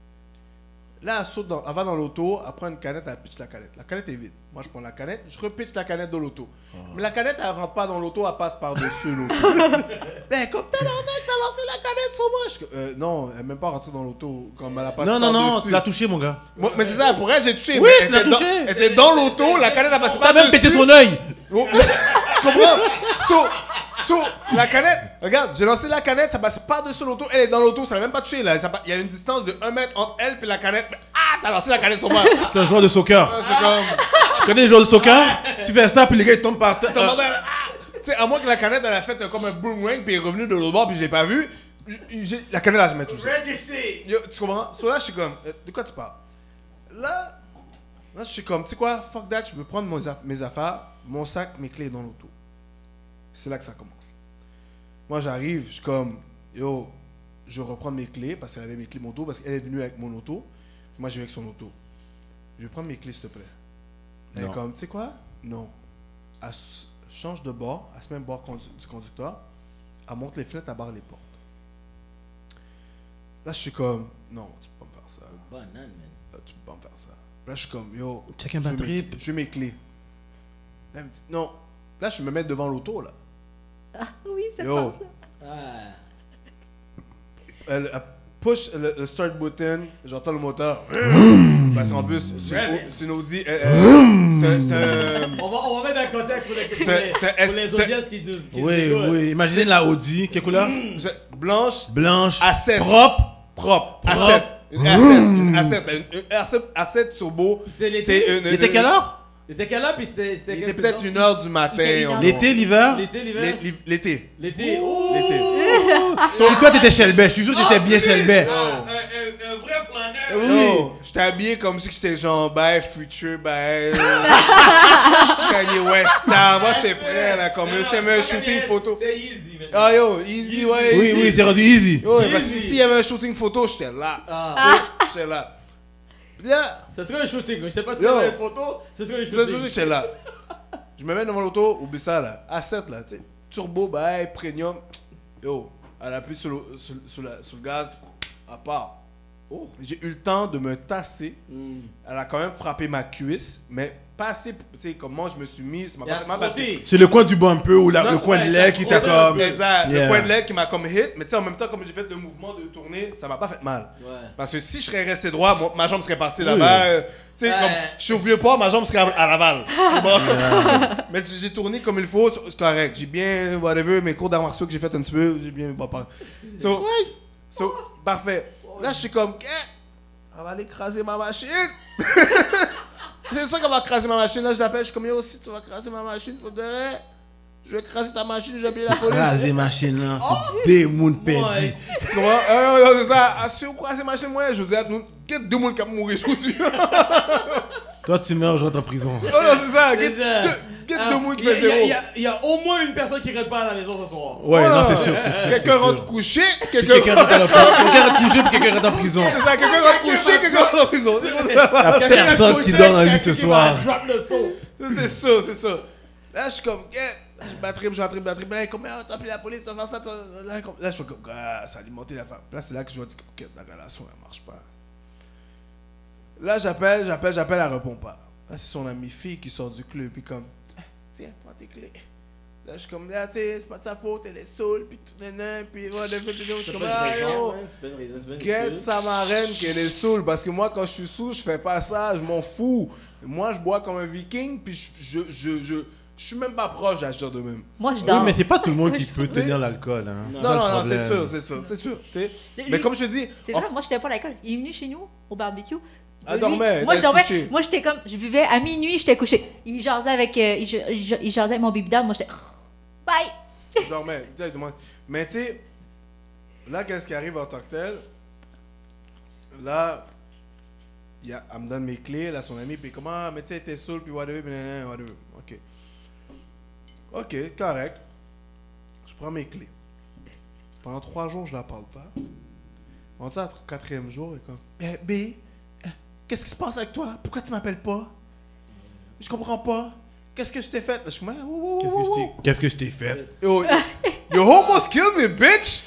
Là, elle saute dans, elle va dans l'auto, elle prend une canette, elle pitch la canette. La canette est vide. Moi, je prends la canette, je repitch la canette dans l'auto. Mais la canette, elle rentre pas dans l'auto, elle passe par-dessus l'auto. Ben, comme tabarnak, t'as lancé la canette sur moi. Je suis comme, euh, non, elle n'est même pas rentrée dans l'auto, comme elle a passé Non, non, non, par-dessus. tu l'as touché, mon gars. Moi, mais c'est ça, pour elle, j'ai touché. Oui, mais tu l'as elle était touché. dans- Elle était dans l'auto, la canette a passé T'as par-dessus. même pété son œil. Oh, tu comprends? So, so, la canette, regarde, j'ai lancé la canette, ça passe par-dessus l'auto, elle est dans l'auto, ça n'a même pas touché là. Ça pa- Il y a une distance de un mètre entre elle et la canette. Mais, ah, t'as lancé la canette sur moi. C'est un joueur de soccer. Ah, c'est comme. Tu connais les joueurs de soccer? Tu fais ça, puis les gars ils tombent par terre. T'as demandé, ah! Tu sais, à moins que la canette elle a fait euh, comme un boomerang puis est revenue de l'autre bord puis je l'ai pas vu, j- j'ai- la canette a jamais touché. Yo, tu comprends? So là, je suis comme, euh, de quoi tu parles? Là, là, je suis comme, tu sais quoi, fuck that, je veux prendre mon aff- mes affaires, mon sac, mes clés dans l'auto. C'est là que ça commence. Moi, j'arrive, je suis comme, yo, je vais reprendre mes clés parce qu'elle avait mes clés mon auto, parce qu'elle est venue avec mon auto. Moi, je vais avec son auto. Je vais prendre mes clés, s'il te plaît. Elle est Non. comme, tu sais quoi? Non. Elle s- change de bord, elle se met au bord condu- du conducteur, elle monte les fenêtres, elle barre les portes. Là, je suis comme, non, tu peux pas me faire ça. Banane, man. Là, tu peux pas me faire ça. Là, je suis comme, yo, Check un je veux bad mes- trip. je veux mes clés. Là, elle me dit, non. Là, je me mets devant l'auto, là. Ah oui, ça Yo. passe là. Ah. Elle, elle push le, le start button, j'entends le moteur. Parce qu'en plus, c'est une, c'est une Audi. euh, euh, c'est un- c'est un. On va, on va mettre dans le contexte pour les, pour C'est- les, c'est- pour les c'est- audiences qui nous qui Oui, nous écoutent. oui. Imaginez la Audi. Quelle couleur? c'est blanche, Blanche. A sept. Propre. propre. A Propre. sept. Une A sept. Une A sept. Une A sept, A sept turbo. C'était l'été. C'est une- Il était une- quelle heure? Il était quelle heure puis c'était c'était Il quelle était peut-être saison? une heure du matin. Il était environ. L'été, l'hiver? L'été, l'hiver? L'é- l'hi- L'été. L'été. Oh! L'été. Et toi, t'étais Shelby. Je suis sûr que t'étais bien Shelby. Un, un, un vrai flaneur. Yo, j'étais habillé comme si j'étais genre, ben, future, ben. Kanye West style. Moi, j'étais prêt, là, comme, c'est un shooting photo. C'est easy, man. Ah, yo, easy, ouais. Oui, easy. oui, c'est rendu easy. Yo, parce que Easy. s'il y avait un shooting photo, j'étais là. Ah. J'étais là. Puis là, Ce serait un shooting. Je sais pas si Yo. c'est une photo. Ce serait un c'est shooting. sûr que j'étais là. Je me mets devant l'auto, oublie ça, là. A sept, là, tu sais. Turbo, ben, premium. Yo, elle appuie sur le, sur, sur la- sur le gaz, à part. Oh. J'ai eu le temps de me tasser. Mm. Elle a quand même frappé ma cuisse, mais pas assez, pour- tu sais, comment je me suis mis, ça m'a Il a pas fait mal parce que... frotté. C'est le coin du bumper ou la- Non, le coin ouais, de ça l'air qui t'a frottait comme. un peu. Exact, Yeah. le coin de l'air qui m'a comme hit, mais tu sais, en même temps, comme j'ai fait le mouvement de tourner, ça m'a pas fait mal. Ouais. Parce que si je serais resté droit, moi, ma jambe serait partie Oui. là-bas. euh, tu sais, Ouais. comme je suis au vieux port, ma jambe serait à, à Laval. C'est bon. Mais j'ai tourné comme il faut, c'est correct. J'ai bien, whatever, mes cours d'arts martiaux que j'ai fait un petit peu, j'ai bien. Bon, pas. So, so, parfait. Là, je suis comme, eh, elle va aller écraser ma machine. C'est sûr qu'elle va écraser ma machine. Là, je l'appelle, je suis comme, yo, si tu vas écraser ma machine, faudrait. Je vais écraser ta machine, je vais appeler la police. Ah, des machines là, c'est des mounes Ouais. perdus. Tu comprends? Euh, non, c'est ça. Ah, si vous croisez ma machine, moi, je vous dis à nous, qu'il y a deux moules qui vont mourir, je vous dis. Non, Toi, tu meurs, je rentre en prison. non, c'est ça. C'est Qu'il y ça. a deux- qu'il y a Ah, deux moules qui il y a- fait il y a- zéro. Il y a- il y a au moins une personne qui ne rentre pas à la maison ce soir. Ouais, Voilà. non, c'est sûr, c'est sûr. Quelqu'un c'est rentre sûr. couché, Puis quelqu'un Quelqu'un rentre à la prison. Quelqu'un rentre couché, puis quelqu'un rentre en prison. C'est ça, quelqu'un rentre couché, quelqu'un rentre en prison. C'est pour ça. La personne qui dort dans la vie ce soir. Drop le saut. C'est ça, c'est ça. Là, je suis comme, eh, Là, je batterai, je batterai, je batterai. Là, comme, ah, tu vas appeler la police, tu vas faire ça. Tu vas... Là, comme... là, je fais comme, ah, ça a alimenté la femme. Là, c'est là que je vois que la relation, elle marche pas. Là, j'appelle, j'appelle, j'appelle, elle répond pas. Là, c'est son amie fille qui sort du club, puis comme, ah, tiens, prends tes clés. Là, je suis comme, là, tu sais, c'est pas de sa faute, elle est saoule, puis tout, nan, puis voilà, de fait, je suis comme, ah, yo, get sa marraine qu'elle est saoule, parce que moi, quand je suis saoul, je fais pas ça, je m'en fous. Moi, je bois comme un viking, puis je, je, je, je, je suis même pas proche d'agir de même. Moi, je Oui, dors. mais c'est pas tout le monde qui peut tenir l'alcool. Hein. Non, C'est ça, non, le non, c'est problème. sûr, c'est sûr, c'est sûr, tu sais. Lui- Mais comme je te dis, C'est oh, vrai, moi, j'étais pas à l'école. Il est venu chez nous, au barbecue. Elle Lui, dormait, Moi, elle je dormais. couchée. Moi, j'étais comme. Je buvais à minuit, j'étais couché. Il jasait avec. euh, il, ja- il ja- il jasait avec mon baby doll. Moi, j'étais. Bye! je dormais, exactement. Mais tu sais, là, qu'est-ce qui arrive en tant que tel? Là, il y a, elle me donne mes clés, là, son ami, puis comment, ah, mais tu sais, t'es saoul, puis whatever, puis nanana, whatever. Ok. Ok, correct. Je prends mes clés. Pendant trois jours, je la parle pas. On dit, au quatrième jour, elle est comme, eh, B, euh, qu'est-ce qui se passe avec toi? Pourquoi tu m'appelles pas? Je comprends pas. Qu'est-ce que je t'ai fait? Je suis comme, ah, wow, wow, Qu'est-ce wow, que je wow. t'ai- Qu'est-ce que je t'ai fait? Yo, you almost killed me, bitch!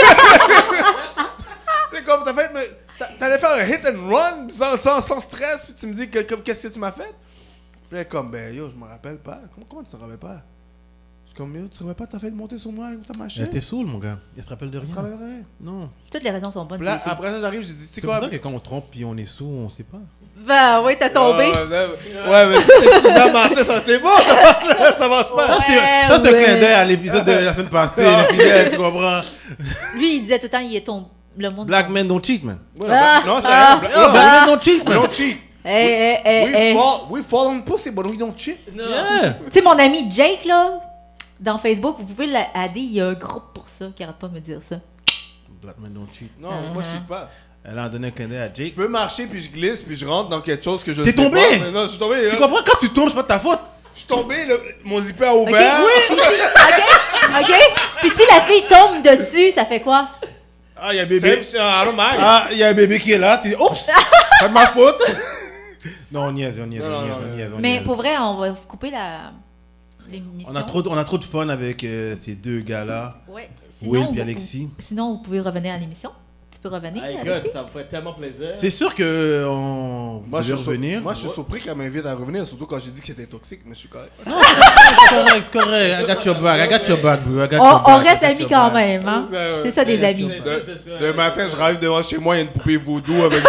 C'est comme, t'as fait, mais t'a- t'allais faire un hit and run sans, sans, sans stress, puis tu me dis que, que- qu'est-ce que tu m'as fait? Puis elle est comme, ben yo, je me rappelle pas. Comment, comment tu te rappelles pas? Je suis comme, yo, tu te rappelles pas, t'as fait monter sur moi avec ta machine? Elle était saoul, mon gars. Il se rappelle de Elle se rien. rappelle rien. Non. Toutes les raisons sont bonnes. Puis pour là, les filles. après ça, j'arrive, j'ai dit, tu sais C'est pour quoi? ça que quand on trompe puis on est sous, on sait pas. Ben oui, t'as tombé. Ah, là, ouais, mais si ça marchait, ça aurait été bon, ça marche, ça marche pas. Ça, c'était Ouais, ça, c'était un ouais. clin d'œil à l'épisode de la semaine passée, les fidèles, tu comprends? Lui, il disait tout le temps, il est tombé. Le monde. Black men don't cheat, man. Ouais, Ah, non, c'est ah, rien. Oh, Non, black men don't cheat, we man. don't cheat. Hey, hey, hey, We hey. fall, we fall on pussy, but we don't cheat. Non. Yeah. Tu sais, mon ami Jake, là, dans Facebook, vous pouvez l'adder, il y a un groupe pour ça qui arrête pas de me dire ça. Black men don't cheat. Non, moi je cheat pas. Elle a donné un clin d'œil à Je Jake. peux marcher puis je glisse puis je rentre dans quelque chose que je T'es sais tombé? pas. Mais non, je suis tombé. Tu hein. comprends? Quand tu tombes, c'est pas de ta faute. Je suis tombé, le- mon zipper a Ok? ouvert. Oui! Ok? Ok? Puis si la fille tombe dessus, ça fait quoi? Ah, il y a un C'est, bébé. c'est, I don't mind. Ah, il y a un bébé qui est là. Tu dis, oups, pas de ma faute. Non, on niaise, on niaise, Non, on non, niaise, non, on niaise, on Mais niaise. pour vrai, on va couper la l'émission. On a trop, de- on a trop de fun avec euh, ces deux gars-là, Ouais. Will vous- puis Alexis. Sinon, vous pouvez revenir à l'émission. Tu peux revenir. Ah, Alexis? écoute, ça me ferait tellement plaisir. C'est sûr que on Moi, je devait suis sur- revenir. moi, je suis surpris qu'elle m'invite à revenir, surtout quand j'ai dit qu'elle était toxique, mais je suis correct. C'est correct, c'est correct. I got your back, I got your back, bro. I got On, your back, on I reste got amis your quand back. même, hein? C'est ça, ouais. C'est ça des C'est- amis. c'est- c'est- c'est ça. Le matin, je rêve devant chez moi, il y a une poupée vaudou avec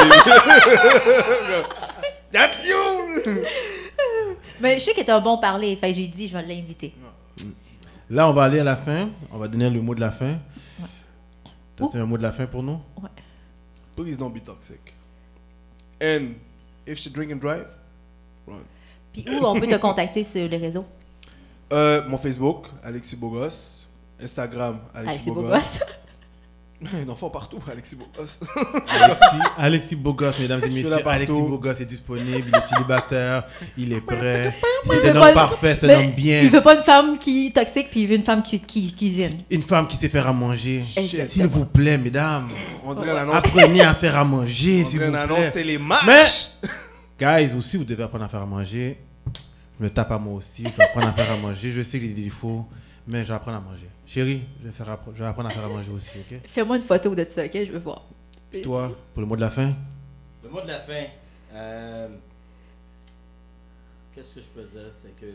des. That's you! Mais je sais que t'es un bon parler, fait que j'ai dit, je vais l'inviter. Là, on va aller à la fin. On va donner le mot de la fin. T'as-tu un mot de la fin pour nous? Please don't be toxic. And if she drink and drive, run. Puis où on peut te contacter sur les réseaux? Euh, mon Facebook, Alexis Bogos. Instagram, Alexis, Alexis Bogos. Bogos. Un enfant partout, Alexis Bogos. Alexis, Alexis Bogos, mesdames et Je suis messieurs. là partout. Alexis Bogos est disponible, il est célibataire, il est prêt. Il C'est veut un pas- homme parfait, c'est un Mais homme bien. Il veut pas une femme qui est toxique, puis il veut une femme qui, qui cuisine. Une femme qui sait faire à manger. Exactement. S'il vous plaît, mesdames, On dirait l'annonce. apprenez à faire à manger, On s'il dirait vous une annonce plaît. télématch. Mais- Guys, aussi, vous devez apprendre à faire à manger. Je me tape à moi aussi, je dois apprendre à faire à manger. Je sais que j'ai des défauts, mais je vais apprendre à manger. Chérie, je vais, faire appre- je vais apprendre à faire à manger aussi, ok? Fais-moi une photo de ça, ok? Je veux voir. Puis toi, pour le mot de la fin? Le mot de la fin. euh, Qu'est-ce que je peux dire? C'est que.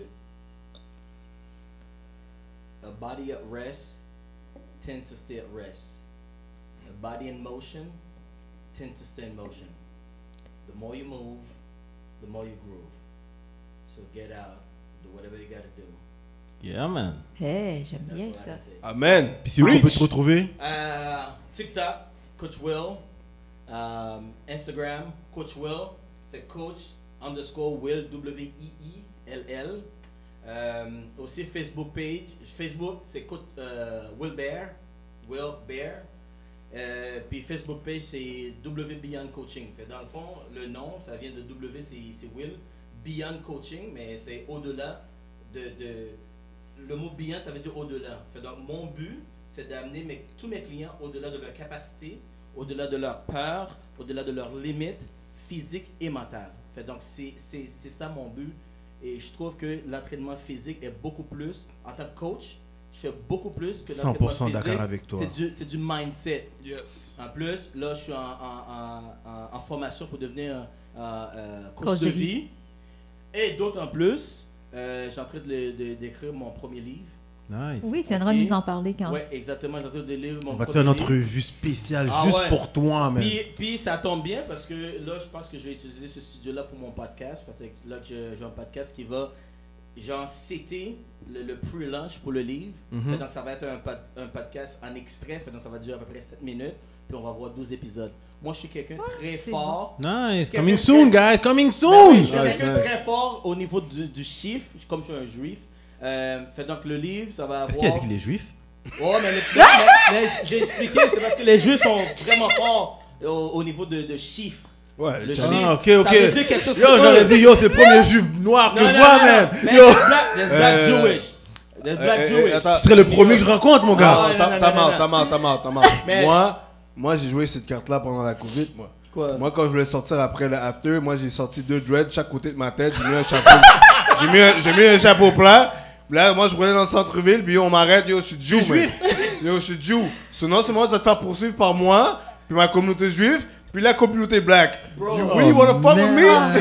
A body at rest tend to stay at rest. A body in motion tend to stay in motion. The more you move, the more you groove. So get out, do whatever you gotta do. Yeah, man. Hey, j'aime That's bien what I ça. say. Amen. Puis si vous on peut Preach. te retrouver? Euh, TikTok, Coach Will. Um, Instagram, Coach Will. C'est Coach underscore Will, W I I L L. Um, aussi Facebook page. Facebook, c'est Coach euh, Will Bear. Will Bear. Euh, puis Facebook page, c'est W Beyond Coaching. Fait dans le fond, le nom, ça vient de W, c'est c'est Will. Beyond Coaching, mais c'est au-delà de, de. Le mot beyond, ça veut dire au-delà. Fait donc, mon but, c'est d'amener mes- tous mes clients au-delà de leur capacité, au-delà de leur peur, au-delà de leurs limites physiques et mentales. Fait donc, c'est c'est- c'est ça mon but. Et je trouve que l'entraînement physique est beaucoup plus, en tant que coach, je fais beaucoup plus que cent l'entraînement pour cent physique. d'accord avec toi. C'est du, c'est du mindset. Yes. En plus, là, je suis en, en, en, en, en formation pour devenir euh, euh, coach, Coach de de vie. vie. Et d'autant plus, euh, je suis en train de, le- de- d'écrire mon premier livre. Nice. Oui, tu viendras Ok. nous en parler quand. Oui, exactement. Je suis en train de lire mon On va te premier faire une livre. entrevue spéciale Ah juste ouais. pour toi, man. Puis, puis ça tombe bien parce que là, je pense que je vais utiliser ce studio-là pour mon podcast. Parce que là, je- j'ai un podcast qui va, genre, citer le, le pre-launch pour le livre. Mhm. Fait donc, ça va être un, pod- un podcast en extrait. Fait donc, ça va durer à peu près sept minutes. Puis, on va avoir douze épisodes. Moi, je suis quelqu'un très c'est fort. Nice. Quelqu'un Coming qui- soon, guys. Coming Ben soon. oui, je suis Ouais, quelqu'un c'est- très fort au niveau du, du chiffre, comme je suis un juif. Euh, fait donc, le livre, ça va Est-ce qu'il a avoir. dit qu'il est juif? Oh, mais, le- mais- mais- mais j'ai expliqué, c'est parce que les juifs sont vraiment forts au, au niveau de, de chiffres. Ouais, Le Chad- chiffre, Ah, ok, ok. ça veut dire quelque chose Yo, pour j'aurais eux. dit, yo, c'est le premier juif noir que Non, je non, vois, non, man. non. Mais Yo, there's black, there's black Euh, Jewish. There's black euh, euh, Jewish. attends. tu serais le premier que je rencontre, mon Ah, gars. ouais, non, T'as non, t'as non, marre, non. t'as marre, t'as marre, t'as marre. Mais- Moi, moi j'ai joué cette carte-là pendant la Covid, moi. Quoi? Moi, quand je voulais sortir après le after, moi, j'ai sorti deux dreads chaque côté de ma tête. J'ai mis un chapeau. j'ai, mis un, j'ai mis un chapeau plat. Puis là, moi, je roulais dans le centre-ville. Puis on m'arrête. Yo, je suis Jew, man. Yo, je suis Jew. Sinon, c'est moi, je vais te faire poursuivre par moi. Puis ma communauté juive. Puis la communauté black. Bro. You really wanna fuck with me? Là,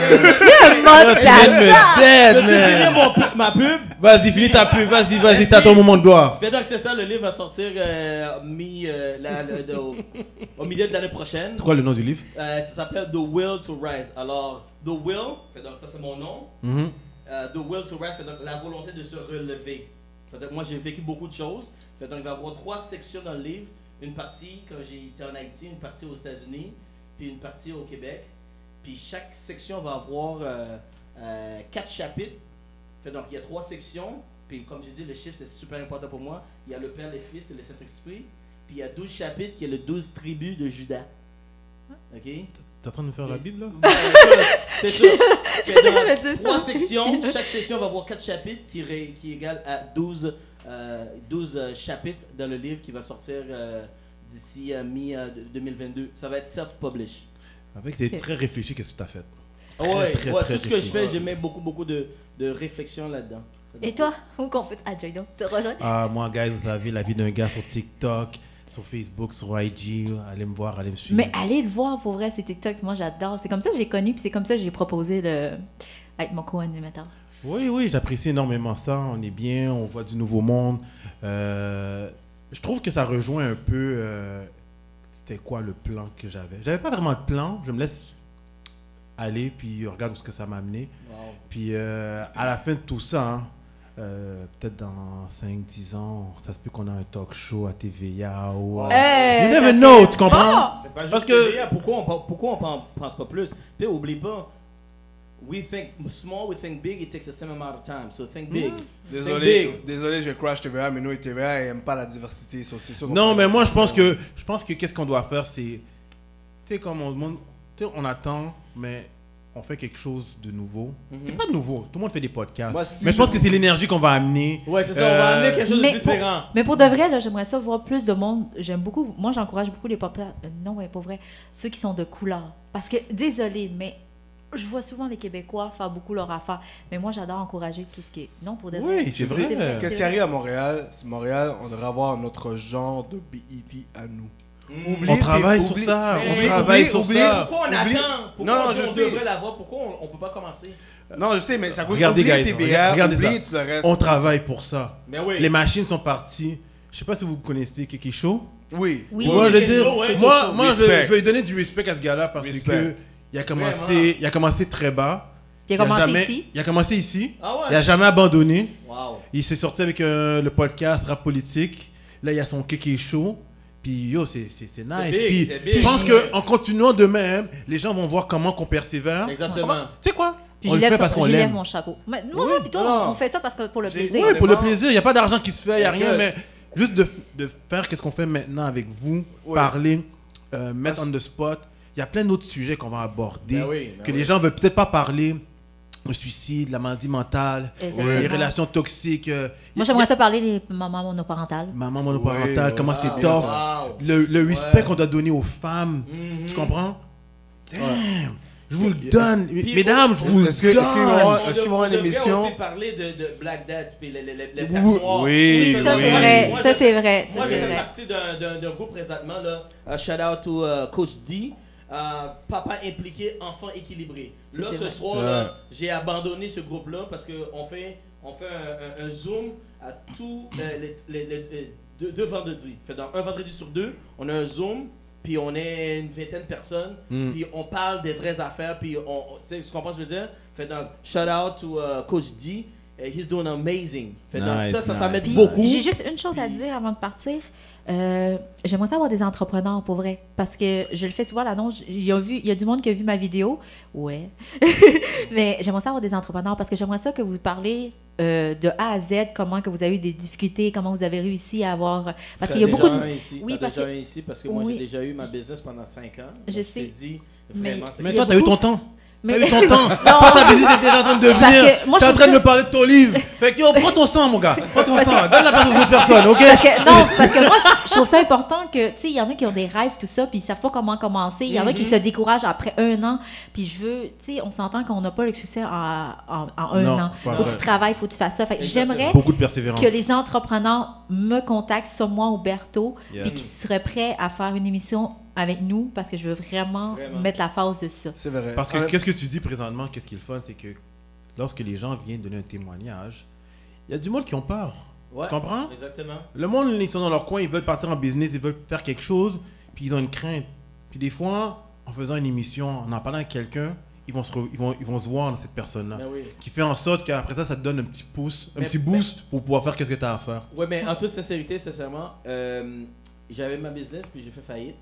tu viens de me dead, Peux-tu finir man. mon pu- ma pub? Vas-y, finis ta pub. Vas-y, vas-y, Merci. t'as ton moment de gloire. Fait donc, c'est ça, le livre va sortir euh, mi, euh, la- la- de- au, au milieu de l'année prochaine. C'est quoi le nom du livre? Euh, ça s'appelle The Will to Rise. Alors, The Will, fait donc ça c'est mon nom. Mhm. Euh, the Will to Rise, fait donc la volonté de se relever. Fait donc, moi j'ai vécu beaucoup de choses. Fait donc il va y avoir trois sections dans le livre. Une partie quand j'étais en Haïti, une partie aux États-Unis, puis une partie au Québec. Puis chaque section va avoir euh, euh, quatre chapitres. Fait donc il y a trois sections. Puis comme j'ai dit, le chiffre c'est super important pour moi. Il y a le Père, le Fils et le Saint-Esprit. Puis il y a douze chapitres qui est le douze tribus de Judas. Ok? T'es en train de me faire la Bible, là? Ben, écoute, c'est ça. Fait donc, devais dire ça trois aussi. sections. Chaque section va avoir quatre chapitres qui, ré- qui égale à douze, euh, douze euh, chapitres dans le livre qui va sortir euh, d'ici à mi-deux mille vingt-deux. Ça va être self-publish. Avec, c'est Ok. très réfléchi, qu'est-ce que t'as fait? Ah ouais, très, ouais, très tout ce que je fais, réfléchi. j'ai mis beaucoup, beaucoup de, de réflexion là-dedans. Et toi, où qu'on fait? Ah, Jay, donc, te rejoindre? Ah, moi, guys, vous savez, la vie d'un gars sur TikTok, sur Facebook, sur I G. Allez me voir, allez me suivre. Mais allez le voir pour vrai, c'est TikTok. Moi, j'adore. C'est comme ça que j'ai connu, puis c'est comme ça que j'ai proposé le... être mon co-animateur. Oui, oui, j'apprécie énormément ça. On est bien, on voit du nouveau monde. Euh, je trouve que ça rejoint un peu. euh, c'était quoi le plan que j'avais? J'avais pas vraiment de plan. Je me laisse aller, puis regarde où ce que ça m'a amené. Wow. Puis euh, à la fin de tout ça, hein, euh, peut-être dans cinq dix ans, ça se peut qu'on a un talk show à T V A ou. euh, Hey, you never ça know, serait tu comprends? bon. C'est pas juste Parce que- T V A, pourquoi on, pen- pourquoi on pen- pense pas plus? Puis oublie pas, we think small, we think big, it takes the same amount of time. So think big. Think Désolé, big. désolé, je crash T V A, mais nous, T V A, ils n'aiment pas la diversité. so c'est sûr qu'on Non, fait- mais moi, je pense que, je pense que qu'est-ce qu'on doit faire, c'est, tu sais, comme on demande, tu sais, on attend, mais on fait quelque chose de nouveau. Mhm. C'est pas de nouveau, tout le monde fait des podcasts. Moi, si mais je je- pense que c'est l'énergie qu'on va amener. Ouais, c'est ça, on va Euh, amener quelque chose de Mais différent. Mais pour de vrai, là, j'aimerais ça voir plus de monde. J'aime beaucoup. Moi, j'encourage beaucoup les pop euh, non, ouais, pour vrai. Ceux qui sont de couleur. Parce que, désolé, mais je vois souvent les Québécois faire beaucoup leur affaire. Mais moi, j'adore encourager tout ce qui est. Non, pour de vrai. Oui, c'est vrai. Qu'est-ce c'est qui arrive à Montréal? C'est Montréal, on devrait avoir notre genre de B E T à nous. Mm. Oublie On tes- travaille sur oublie- ça, Mais on oublie- travaille oublie- sur oublie- ça. Pourquoi on Oublie- attend? Pourquoi Non, on, je on sais. devrait l'avoir? Pourquoi on, on peut pas commencer? Non, je sais, mais ça coûte. Regardez, Oublie guys, T V A, regardez oublie ça. tout le reste. On travaille pour ça. Mais oui. Les machines sont parties. Je sais pas si vous connaissez Kiki Show. Oui. Oui. Tu vois, je veux Kiki dire, Show, ouais. moi, Kiki moi je, Respect. je vais lui donner du respect à ce gars-là parce Respect. que il a commencé, Vraiment. il a commencé très bas. Puis il a commencé jamais- ici. Il a commencé ici. Ah ouais? Il a jamais abandonné. Wow. Il s'est sorti avec euh, le podcast Rap Politique. Là, il y a son Kéké Show. Puis yo, c'est c'est- c'est nice. big, Puis c'est big. je pense qu'en continuant de même, les gens vont voir comment qu'on persévère. Exactement. Tu sais quoi? Puis On je le lève, fait parce son- qu'on je lève l'aime. mon chapeau. Mais, non, Oui, puis toi, non. on fait ça parce que pour le J'ai- plaisir. Oui, pour le Vraiment. plaisir. Il n'y a pas d'argent qui se fait, il n'y a rien, Écoute. mais juste de, de faire qu'est-ce qu'on fait maintenant avec vous, Oui. parler, euh, mettre Parce- on the spot. Il y a plein d'autres sujets qu'on va aborder, Ben oui, ben que oui. les gens ne veulent peut-être pas parler. Le suicide, la maladie mentale, Exactement. les relations toxiques. euh, Moi, y- j'aimerais y a- ça parler des mamans monoparentales. Maman monoparentale, Oui, comment wow, c'est Wow. tough. Wow. Le, le respect Ouais. qu'on doit donner aux femmes. Mhm. Tu comprends? Damn. Je vous le donne. Puis- Mesdames, je vous le Est-ce que- est-ce qu'il va y donne. avoir- On est-ce qu'il va y avoir on une devrait émission? aussi parler de, de Black Dads puis les, les, les, les Oui, Black Noirs. oui, Ça, oui. c'est vrai. Moi, Ça, je- c'est vrai. Ça, Moi, je c'est fais vrai. partie d'un- d'un d'un groupe présentement, là. Uh, shout out to uh, Coach D. Uh, papa impliqué, enfant équilibré. Là, c'est ce vrai. soir, C'est là, vrai. j'ai abandonné ce groupe-là parce qu'on fait, on fait un, un- un zoom à tous euh, les, les- les- les deux, deux vendredis. Fait dans un vendredi sur deux, on a un zoom, puis on est une vingtaine de personnes, Mm. puis on parle des vraies affaires, puis on, on- tu sais, tu comprends ce que je veux dire? Fait donc, shout out to uh, Coach D. Uh, he's doing amazing. Fait donc, Nice, ça, ça, ça nice. m'aide Puis, beaucoup. J'ai juste une chose à dire avant de partir. Euh, J'aimerais ça avoir des entrepreneurs pour vrai. Parce que je le fais souvent à l'annonce. Il y a vu, il y a du monde qui a vu ma vidéo. Ouais. Mais j'aimerais ça avoir des entrepreneurs parce que j'aimerais ça que vous parlez euh, de A à Z, comment que vous avez eu des difficultés, comment vous avez réussi à avoir. Parce T'as qu'il y a déjà beaucoup de. un ici. Oui, T'as parce déjà que- un ici parce que moi Oui. j'ai déjà eu ma business pendant cinq ans. Je Donc, sais. t'ai dit Mais- vraiment. c'est Mais Il y a toi, t'as eu beaucoup- ton temps. Mais- T'as eu ton temps. Non. Toi, ta visite est déjà en train de Parce devenir. que moi, T'es je en train de trouve me parler de ton livre. Fait que yo, prends ton sang, mon gars. Prends ton sang. Donne la place aux autres personnes, ok? Parce que, non, parce que moi, je, je trouve ça important que, tu sais, il y en a qui ont des rêves, tout ça, puis ils savent pas comment commencer. Il y en a qui se découragent après un an. Puis je veux, tu sais, on s'entend qu'on n'a pas le succès en, en, en un Non, an. c'est pas Faut que vrai. tu travailles, faut que tu fasses ça. Fait que Exactement. j'aimerais Beaucoup de persévérance. que les entrepreneurs me contactent, soit moi ou Bertho, Yes. puis qu'ils seraient prêts à faire une émission avec nous parce que je veux vraiment, Vraiment. mettre la phase de ça. C'est vrai. Parce que En- qu'est-ce que tu dis présentement, qu'est-ce qui est le fun, c'est que lorsque les gens viennent donner un témoignage, il y a du monde qui ont peur. Ouais, Tu comprends? Exactement. Le monde, ils sont dans leur coin, ils veulent partir en business, ils veulent faire quelque chose, puis ils ont une crainte. Puis des fois, en faisant une émission, en en parlant avec quelqu'un, ils vont se, re- ils vont, ils vont se voir dans cette personne-là. Ben oui. Qui fait en sorte qu'après ça, ça te donne un petit pouce, un Mais- petit boost pour pouvoir faire qu'est-ce que tu as à faire. Ouais, mais en toute sincérité, sincèrement, euh, j'avais ma business puis j'ai fait faillite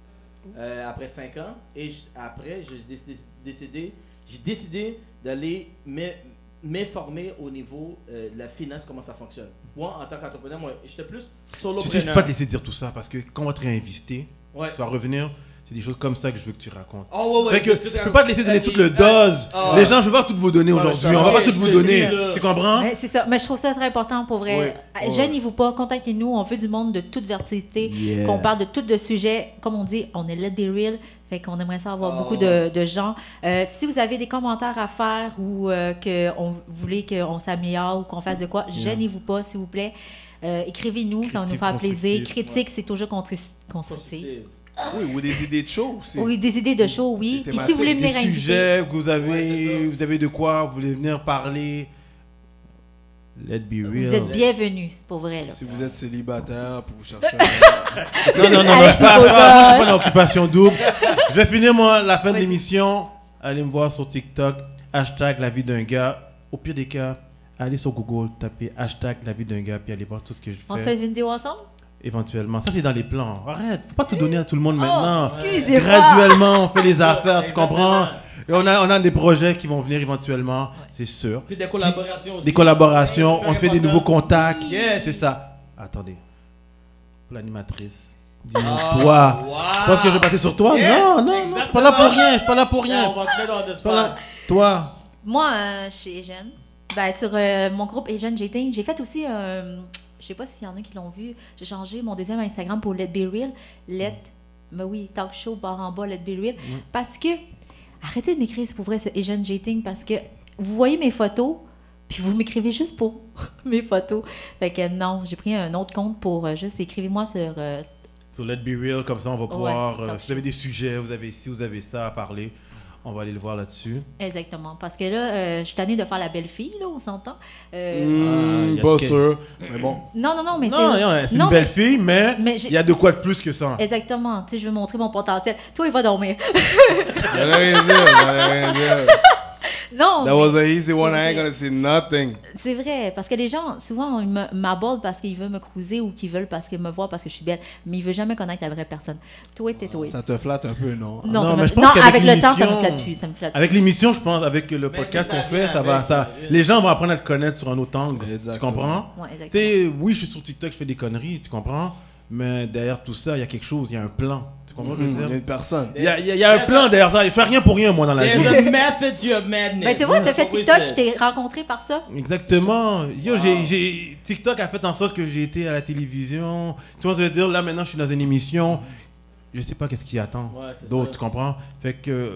euh, après cinq ans. Et j- après, j'ai décidé, décidé, j'ai décidé d'aller m'in- m'informer au niveau euh, de la finance, comment ça fonctionne. Moi, en tant qu'entrepreneur, moi, j'étais plus solopreneur. Tu sais, je peux pas te laisser dire tout ça parce que quand on va te réinviter, Ouais. tu vas revenir, c'est des choses comme ça que je veux que tu racontes. Oh, ouais, ouais. Fait que je- je peux pas te laisser donner Euh, toute le euh, dose. ah. Les gens, je vais pas toutes vous donner Ouais, aujourd'hui. je On va pas sais, toutes vous je te donner. dis, là. Tu comprends? Mais c'est ça. Mais je trouve ça très important pour vrai. Ouais, Euh, ouais. Gênez-vous pas, contactez-nous. On veut du monde de toute diversité. Yeah. Qu'on parle de tout de sujets. Comme on dit, on est let be real. Fait qu'on aimerait ça avoir Oh. beaucoup de, de gens. Euh, si vous avez des commentaires à faire ou euh, que on vous voulez qu'on s'améliore ou qu'on fasse de quoi, gênez-vous pas, s'il vous plaît. Euh, écrivez-nous, ça va nous Critique faire plaisir. constructive. Critique, c'est toujours constru- constructif. Constructive. Oui, ou des idées de show aussi. Oui, des idées de show, oui. Des Puis si vous voulez Des venir inviter, sujets que vous avez, Ouais, c'est ça. vous avez de quoi, vous voulez venir parler. Let be real. vous êtes bienvenus, c'est pour vrai. Là. Si vous êtes célibataire, pour vous chercher un... Non, non, non, non, Alex je parle Nicolas. pas. Moi, je suis pas dans l'occupation double. Je vais finir moi, la fin de Vas-y. l'émission. Allez me voir sur TikTok. Hashtag la vie d'un gars. Au pire des cas, allez sur Google, tapez hashtag la vie d'un gars, puis allez voir tout ce que je On se fais. fait une vidéo ensemble? Éventuellement. Ça, c'est dans les plans. Arrête, faut pas tout donner à tout le monde maintenant. Oh, excusez-moi. Graduellement, on fait les affaires, tu Exactement. comprends? Et on a, on a des projets qui vont venir éventuellement, c'est sûr. Puis des collaborations aussi. Des collaborations, Ouais, on se fait des super nouveaux important. contacts. Yes. C'est ça. Attendez. Pour l'animatrice. Dis-nous, Ah, toi. wow. Tu penses que je vais passer sur toi? Yes, non, non, non, je suis pas là pour rien, je suis pas là pour Là, rien. on va te mettre dans le Je suis pas là. spot. Toi. Moi, euh, chez Eugène, ben, sur euh, mon groupe Eugène Jating, j'ai fait aussi, euh, je sais pas s'il y en a qui l'ont vu, j'ai changé mon deuxième Instagram pour Let Be Real. Let, ben oui, talk show, barre en bas, Let Be Real. Parce que, arrêtez de m'écrire, c'est pour vrai, ce Eugène Jating, parce que vous voyez mes photos, puis vous m'écrivez juste pour mes photos. Fait que non, j'ai pris un autre compte pour euh, juste écrivez-moi sur... euh, Sur Let Be Real, comme ça, on va pouvoir. euh, talk si vous avez des sujets, vous avez si vous avez ça à parler, on va aller le voir là-dessus. exactement. Parce que là, euh, je suis tannée de faire la belle fille, là, on s'entend. Euh, Ah, y Hmm, a pas de- sûr. Mais bon. Non, non, non, mais Non, c'est... non, c'est une non, belle mais- fille, mais mais il j'ai- y a de quoi de plus que ça. Exactement. Tu sais, je veux montrer mon potentiel. Toi, il va dormir. J'allais rien dire, j'allais rien dire. Non, That was a easy one, c'est I ain't vrai. gonna say nothing. c'est vrai. Parce que les gens, souvent, ils me- m'abordent parce qu'ils veulent me cruiser ou qu'ils veulent parce qu'ils me voient parce que je suis belle. Mais ils veulent jamais connaître la vraie personne. Toi, t'es toi. Ça te flatte un peu, non? Non, Non, ça mais me- je pense non, qu'avec avec le temps, ça me l'émission- flatte plus. Ça me flatte Avec l'émission, je pense, avec le Mais- podcast mais ça qu'on fait, vient ça va, avec, ça. j'imagine. Les gens vont apprendre à te connaître sur un autre angle. Tu Exactement. comprends? plus. Ouais, Tu exactement. sais, oui, je suis sur TikTok, je fais des conneries, tu comprends? Mais derrière tout ça, il y a quelque chose, il y a un plan. Tu comprends ce que je Hmm, veux Il y a dire? une personne. Il y a, il y a- il y a un plan derrière ça. Je fais rien pour rien, moi, dans la There's vie. a method to your madness. Ben, tu vois, t'as fait That's what we TikTok, je said. t'ai rencontré par ça. Exactement. Yo, Wow. j'ai, j'ai- TikTok a fait en sorte que j'ai été à la télévision. Tu vois, je veux dire, là, maintenant, je suis dans une émission. Je sais pas qu'est-ce qui attend Ouais, c'est d'autres, ça. tu comprends? Fait que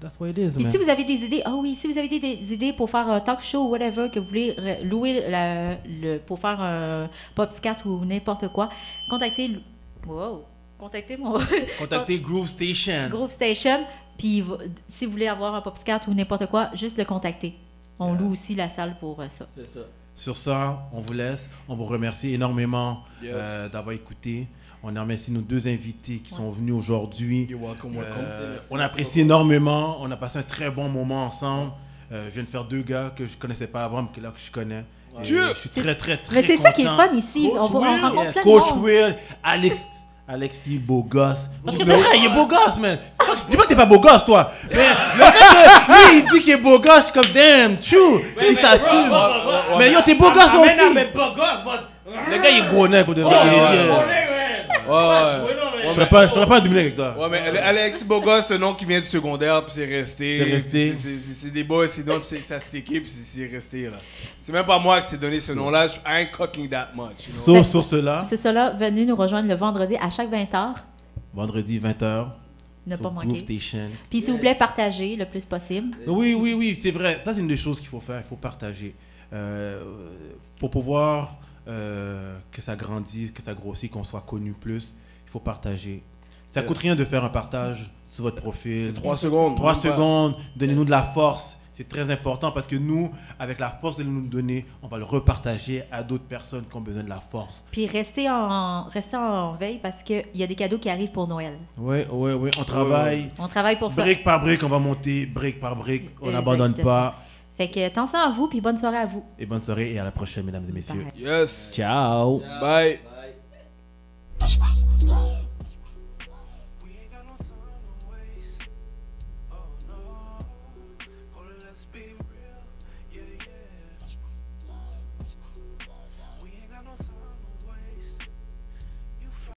That's what it is, Et man. si vous avez des idées, ah oui, si vous avez des, des idées pour faire un talk show ou whatever, que vous voulez re- louer la- le, pour faire un popscat ou n'importe quoi, contactez, l- wow, contactez mon Contactez Groove Station. Groove Station. Puis v- si vous voulez avoir un popscat ou n'importe quoi, juste le contacter. On loue aussi la salle pour euh, ça. C'est ça. Sur ça, on vous laisse. On vous remercie énormément Yes. euh, d'avoir écouté. On remercie nos deux invités qui sont venus aujourd'hui. You're welcome, welcome. Euh, Merci, merci, on merci apprécie beaucoup. énormément. On a passé un très bon moment ensemble. Euh, je viens de faire deux gars que je connaissais pas avant, mais que là que je connais. Et Dieu! je suis très, très, très Mais c'est ça qui est le content. fun ici. Coach On, va- on Will, rencontre yeah, plein de Coach monde. Will, Alex, Alexis, beau gosse. Parce que c'est vrai, il est beau gosse, man. C'est pas que- Je dis pas que t'es pas beau gosse, toi. Mais le fait que lui, il dit qu'il est beau gosse, je suis comme, damn, true. Il s'assume. Mais yo, t'es beau gosse Ah, mais non, aussi. mais pas gosse, but... Le gars, il est gros nez, pour de vrai. Oh, Il est- ouais, il est- ouais, ouais. Ouais, ouais. Ouais, non, mais- Je ferais pas, je ferais pas un doublé avec toi. Ouais, mais Ale- Alex Bogos, c'est un nom qui vient du secondaire, puis c'est resté. C'est resté. C'est- c'est- C'est des boys, c'est donc, puis c'est- ça s'est équipe, puis c'est c'est resté, là. C'est même pas moi qui s'est donné ce nom-là, je I ain't cooking that much, you know? So, sur cela, C'est cela, venez nous rejoindre le vendredi à chaque vingt heures. vendredi vingt heures, Ne sur pas Groove manquer. Station. Puis s'il vous plaît, partagez le plus possible. Oui, oui, oui, c'est vrai. Ça, c'est une des choses qu'il faut faire. Il faut partager. Euh, pour pouvoir euh, que ça grandisse, que ça grossisse, qu'on soit connu plus, il faut partager. Ça Yes. coûte rien de faire un partage sur votre profil. C'est trois secondes. Trois même pas. secondes, donnez-nous de la force. C'est très important parce que nous, avec la force de nous donner, on va le repartager à d'autres personnes qui ont besoin de la force. Puis restez en, restez en veille parce qu'il y a des cadeaux qui arrivent pour Noël. Oui, oui, oui. On travaille. On travaille pour ça. Brique par brique, on va monter, brique par brique. On Exactement. n'abandonne pas. Fait que attention à vous, puis bonne soirée à vous. Et bonne soirée et à la prochaine, mesdames et messieurs. Bye. Yes. Ciao. Bye. Bye.